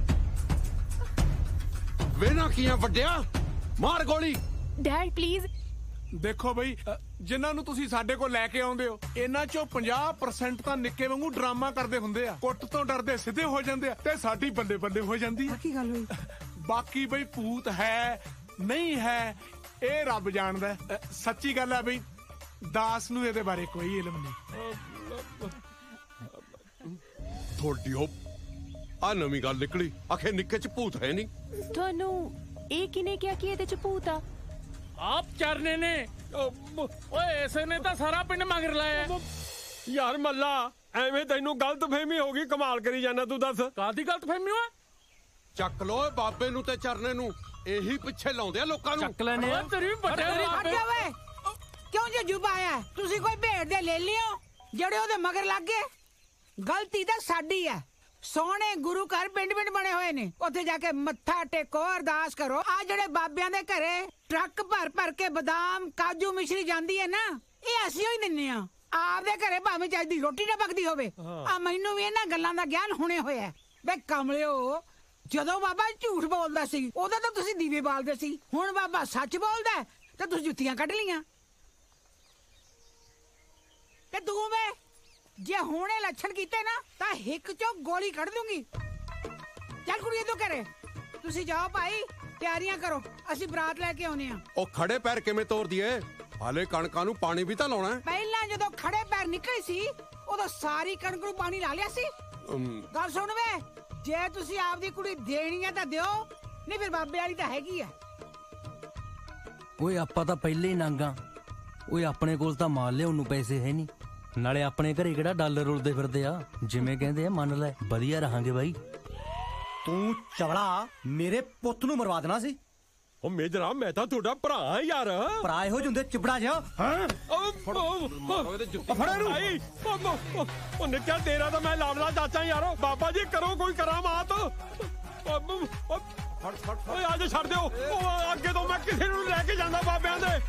ਵੇਨਾ ਕੀਆਂ ਵੱਡਿਆ, ਮਾਰ ਗੋਲੀ। Dad please. ਦੇਖੋ ਬਈ, ਜਿਨ੍ਹਾਂ ਨੂੰ ਤੁਸੀਂ ਸਾਡੇ ਕੋਲ ਲੈ ਕੇ ਆਉਂਦੇ ਹੋ, ਇਹਨਾਂ ਚੋਂ ਪੰਜਾਹ ਪਰਸੈਂਟ ਤਾਂ ਨਿੱਕੇ ਵਾਂਗੂ ਡਰਾਮਾ ਕਰਦੇ ਹੁੰਦੇ ਆ, ਕੁੱਟ ਤੋਂ ਡਰਦੇ ਸਿੱਧੇ ਹੋ ਜਾਂਦੇ ਆ, ਤੇ ਸਾਡੀ ਬੱਲੇ ਬੱਲੇ ਹੋ ਜਾਂਦੀ ਆ। ਕੀ ਗੱਲ ਹੋਈ? ਬਾਕੀ ਬਈ ਭੂਤ ਹੈ ਨਹੀਂ ਹੈ ਇਹ ਰੱਬ ਜਾਣਦਾ। ਅ, ਸੱਚੀ ਗੱਲ ਹੈ ਬਈ, ਦਾਸ ਨੂੰ ਇਹਦੇ ਬਾਰੇ ਕੋਈ ਇਲਮ ਨਹੀਂ। ਥੋੜੀ ਉਹ ਆ ਨਵੀਂ ਗੱਲ ਨਿਕਲੀ, ਆਖੇ ਨਿੱਕੇ 'ਚ ਭੂਤ ਹੈ ਨਹੀਂ। ਤੁਹਾਨੂੰ ਇਹ ਕਿਨੇ ਕਿਹਾ ਕਿ ਇਹਦੇ 'ਚ ਭੂਤ ਆ? ਆਪ ਚਰਨੇ ਨੇ। ਓਏ ਐਸੇ ਨੇ ਤਾਂ ਸਾਰਾ ਪਿੰਡ ਮਗਰ ਲਾਇਆ। ਯਾਰ ਮੱਲਾ, ਐਵੇਂ ਤੈਨੂੰ ਗਲਤਫਹਿਮੀ ਹੋ ਗਈ, ਕਮਾਲ ਕਰੀ ਜਾਂਦਾ ਤੂੰ। ਦੱਸ ਕਾਹਦੀ ਗਲਤਫਹਿਮੀ ਹੋਇਆ? ਚੱਕ ਲੋ ਬਾਬੇ ਨੂੰ ਤੇ ਚਰਨੇ ਨੂੰ, ਇਹੀ ਪਿੱਛੇ ਲਾਉਂਦੇ ਆ ਲੋਕਾਂ ਨੂੰ। ਚੱਕ ਲੈਨੇ ਆ ਤੇਰੀ ਵੱਡੇ ਓਏ ਕਿਉਂ ਜੇ ਜੁਬ ਆਇਆ? ਤੁਸੀਂ ਕੋਈ ਭੇਡ ਦੇ ਲੈ ਲਿਓ ਜਿਹੜੇ ਉਹਦੇ ਮਗਰ ਲੱਗ ਗਏ? ਗਲਤੀ ਤਾਂ ਸਾਡੀ ਹੈ। ਸੋਹਣੇ ਗੁਰੂ ਘਰ ਪਿੰਡ ਪਿੰਡ ਬਣੇ ਹੋਏ ਨੇ, ਉੱਥੇ ਜਾ ਕੇ ਮੱਥਾ ਟੇਕੋ, ਅਰਦਾਸ ਕਰੋ। ਆ ਜਿਹੜੇ ਬਾਬਿਆਂ ਦੇ ਘਰੇ ਟਰੱਕ ਭਰ ਭਰ ਕੇ ਬਦਾਮ ਕਾਜੂ ਮਿਸ਼ਰੀ ਜਾਂਦੀ ਹੈ ਨਾ, ਇਹ ਅਸੀਂ ਹੀ ਦਿੰਨੇ ਆ। ਆਪਦੇ ਘਰੇ ਭਾਵੇਂ ਚੱਜ ਦੀ ਰੋਟੀ ਨਾ ਪੱਕਦੀ ਹੋਵੇ। ਆ ਮੈਨੂੰ ਵੀ ਇਹਨਾਂ ਗੱਲਾਂ ਦਾ ਗਿਆਨ ਹੁਣੇ ਹੋਇਆ। ਬੇ ਕਮਲਿਓ, ਜਦੋਂ ਬਾਬਾ ਝੂਠ ਬੋਲਦਾ ਸੀ ਉਦੋਂ ਤਾਂ ਤੁਸੀਂ ਦੀਵੇ ਬਾਲਦੇ ਸੀ, ਹੁਣ ਬਾਬਾ ਸੱਚ ਬੋਲਦਾ ਤੇ ਤੁਸੀਂ ਜੁੱਤੀਆਂ ਕੱਢ ਲੀਆਂ। ਤੇ ਤੂੰ ਵੇ ਜੇ ਹੁਣੇ ਲੱਛਣ ਕੀਤੇ ਨਾ ਤਾਂ ਹਿੱਕ ਚੋਂ ਗੋਲੀ ਕੱਢ ਦੂੰਗੀ। ਚੱਲ ਕੁੜੀਏ ਤੂੰ ਘਰੇ, ਤੁਸੀਂ ਜਾਓ ਭਾਈ, ਤਿਆਰੀਆਂ ਕਰੋ, ਅਸੀਂ ਬਰਾਤ ਲੈ ਕੇ ਆਉਨੇ ਆ। ਉਹ ਖੜੇ ਪੈਰ ਕਿਵੇਂ ਤੋੜ ਦੀਏ? ਹਾਲੇ ਕਣਕਾਂ ਨੂੰ ਪਾਣੀ ਵੀ ਤਾਂ ਲਾਉਣਾ। ਪਹਿਲਾਂ ਜਦੋਂ ਖੜੇ ਪੈਰ ਨਿਕਲੇ ਸੀ ਉਦੋਂ ਸਾਰੀ ਕਣਕ ਨੂੰ ਪਾਣੀ ਲਾ ਲਿਆ ਸੀ। ਗੱਲ ਸੁਣ ਵੇ, ਜੇ ਤੁਸੀਂ ਆਪਦੀ ਕੁੜੀ ਦੇਣੀ ਹੈ ਤਾਂ ਦਿਓ, ਨਹੀਂ ਫਿਰ ਬਾਬੇ ਵਾਲੀ ਤਾਂ ਹੈਗੀ ਆ। ਓਏ ਆਪਾਂ ਤਾਂ ਪਹਿਲੇ ਹੀ ਨੰਗਾ। ਓਏ ਆਪਣੇ ਕੋਲ ਤਾਂ ਮਾਲ ਲਿਆਉਣ ਨੂੰ ਪੈਸੇ ਹੈ ਨਹੀਂ, ਨਾਲੇ ਆਪਣੇ ਘਰੇ ਕਿਹੜਾ ਡਾਲਰ ਰੁਲਦੇ ਫਿਰਦੇ ਆ। ਜਿਵੇਂ ਕਹਿੰਦੇ ਆ ਮੰਨ ਲੈ, ਵਧੀਆ ਰਹਾਂਗੇ ਬਾਈ। ਤੂੰ ਚਵਲਾ ਮੇਰੇ ਪੁੱਤ ਨੂੰ ਮਰਵਾ ਦੇਣਾ ਸੀ। ਉਹ ਮੇਜਰਾ, ਮੈਂ ਤਾਂ ਤੁਹਾਡਾ ਭਰਾ ਹਾਂ ਯਾਰ। ਭਰਾ ਇਹੋ ਜਿਹੇ ਹੁੰਦੇ ਚਿਬੜਾ ਜਿਹਾ। ਹਾਂ ਫੜੇ ਨੂੰ। ਉਹ ਨਿੱਕਿਆ, ਤੇਰਾ ਤਾਂ ਮੈਂ ਲਾਡਲਾ ਚਾਚਾ ਯਾਰ। ਬਾਬਾ ਜੀ ਕਰੋ ਕੋਈ ਕਰਾਮਾਤ। ਓਏ ਅੱਜ ਛੱਡ ਦਿਓ, ਉਹ ਅੱਗੇ ਤੋਂ ਮੈਂ ਕਿਸੇ ਨੂੰ ਲੈ ਕੇ ਜਾਂਦਾ ਬਾਬਿਆਂ ਦੇ।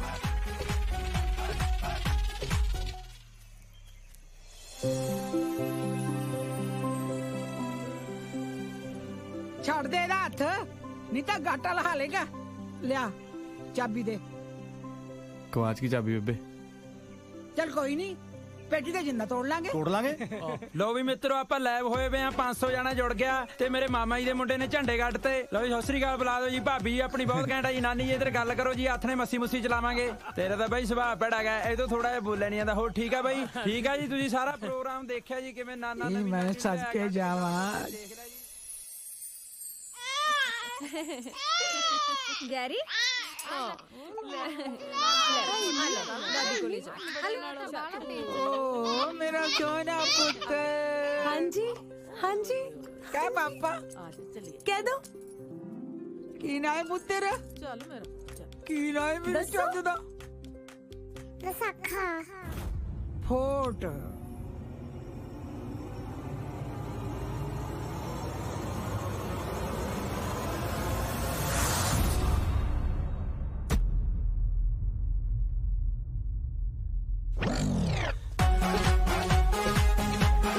ਛੱਡ ਦੇ ਇਹਦਾ ਹੱਥ, ਨਹੀਂ ਤਾਂ ਗਾਟਾ ਲਹਾ ਲੇਗਾ। ਲਿਆ ਚਾਬੀ ਦੇ। ਕਵਾਚ ਕੀ ਚਾਬੀ ਬੇਬੇ? ਚੱਲ ਕੋਈ ਨਹੀਂ, ਪੇਟੀ ਤੇ ਜਿੰਦਾ ਤੋੜ ਲਾਂਗੇ। ਤੋੜ ਲਾਂਗੇ। ਲੋ ਵੀ ਮਿੱਤਰੋ, ਆਪਾਂ ਲਾਈਵ ਹੋਏ ਵੇ ਆ। ਪੰਜ ਸੌ ਜਾਣਾ ਜੁੜ ਗਿਆ ਤੇ ਮੇਰੇ ਮਾਮਾ ਜੀ ਦੇ ਮੁੰਡੇ ਨੇ ਝੰਡੇ ਗੱਡ ਤੇ। ਲੋ ਜੀ ਸਤਿ ਸ੍ਰੀ ਅਕਾਲ ਬੁਲਾ ਦਿਓ ਜੀ। ਭਾਬੀ ਜੀ ਆਪਣੀ ਬਹੁਤ ਘੈਂਟ ਆ ਜੀ। ਨਾਨੀ ਜੀ ਇੱਧਰ ਗੱਲ ਕਰੋ ਜੀ, ਹੱਥ ਨੇ ਮੱਸੀ ਮੁੱਸੀ ਚਲਾਵਾਂਗੇ। ਤੇਰਾ ਤਾਂ ਬਾਈ ਸੁਭਾਅ ਭੈੜਾ ਗਿਆ, ਇਹ ਤੋਂ ਥੋੜਾ ਜਿਹਾ ਬੋਲਿਆ ਨਹੀਂ ਜਾਂਦਾ। ਹੋਰ ਠੀਕ ਆ ਬਾਈ? ਠੀਕ ਆ ਜੀ। ਤੁਸੀਂ ਸਾਰਾ ਪ੍ਰੋਗਰਾਮ ਦੇਖਿਆ ਜੀ, ਕਿਵੇਂ ਨਾਨਾ ਨਵੀਂ ਮੈਂ ਸੱਜ ਕੇ ਜਾਵਾਂ। ਗੈਰੀ ओ मेरा सोना पुत्र। हाँ जी हाँ जी। क्या पापा? कह दो। की ना है पुत्र? चल मेरा। की ना है मेरे चंद दा? रसखा। फोट।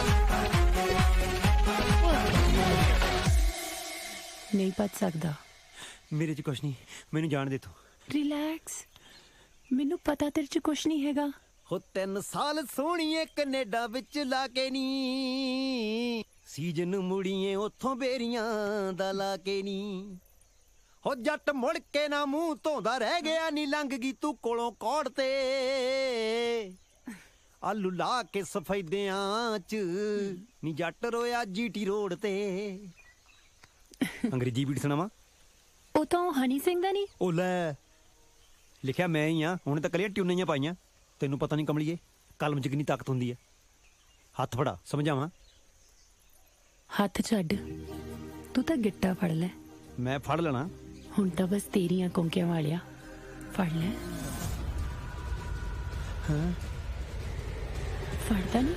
नहीं बच सकता। मेरे च कुछ नहीं, मैनू जान दे तू। रिलैक्स, मैनू पता तेरे च कुछ नहीं हैगा। हो तीन साल सोहणीए कनेडा विच ला के नी, सीजन मुड़ीए उथों बेरियां दा ला के नी। हो जट मुड़ के ना मूंह धोंदा रह गया नी, लंघ गई तू कोलों कौड़ ते। आलू ला के सफेदियां च नी जट रोया जीटी रोड ते। अंग्रेजी बीट सुणावां? ਉਹ ਤਾਂ ਹਨੀ ਸਿੰਘ ਦਾ ਨਹੀਂ। ओ लै लिखिया मैं ही हाँ, हुणे तां कलियां ट्यूनां ही पाईयां। तेनू पता नहीं कमलिए कलम च कितनी ताकत हुंदी है। हथ फड़ा, समझावां? ਹੱਥ ਛੱਡ, ਤੂੰ ਤਾਂ ਗਿੱਟਾ ਫੜ ਲੈ। मैं फड़ लेना। ਹੁਣ ਤਾਂ ਬਸ ਤੇਰੀਆਂ ਕੋਂਕਿਆਂ ਵਾਲਿਆ ਫੜ ਲੈ। हाँ ਫੜਦਾ ਨਹੀਂ,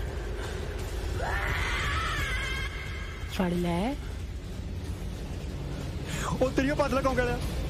ਫੜ ਲੈ। ओ तेरियां बदला कौन कह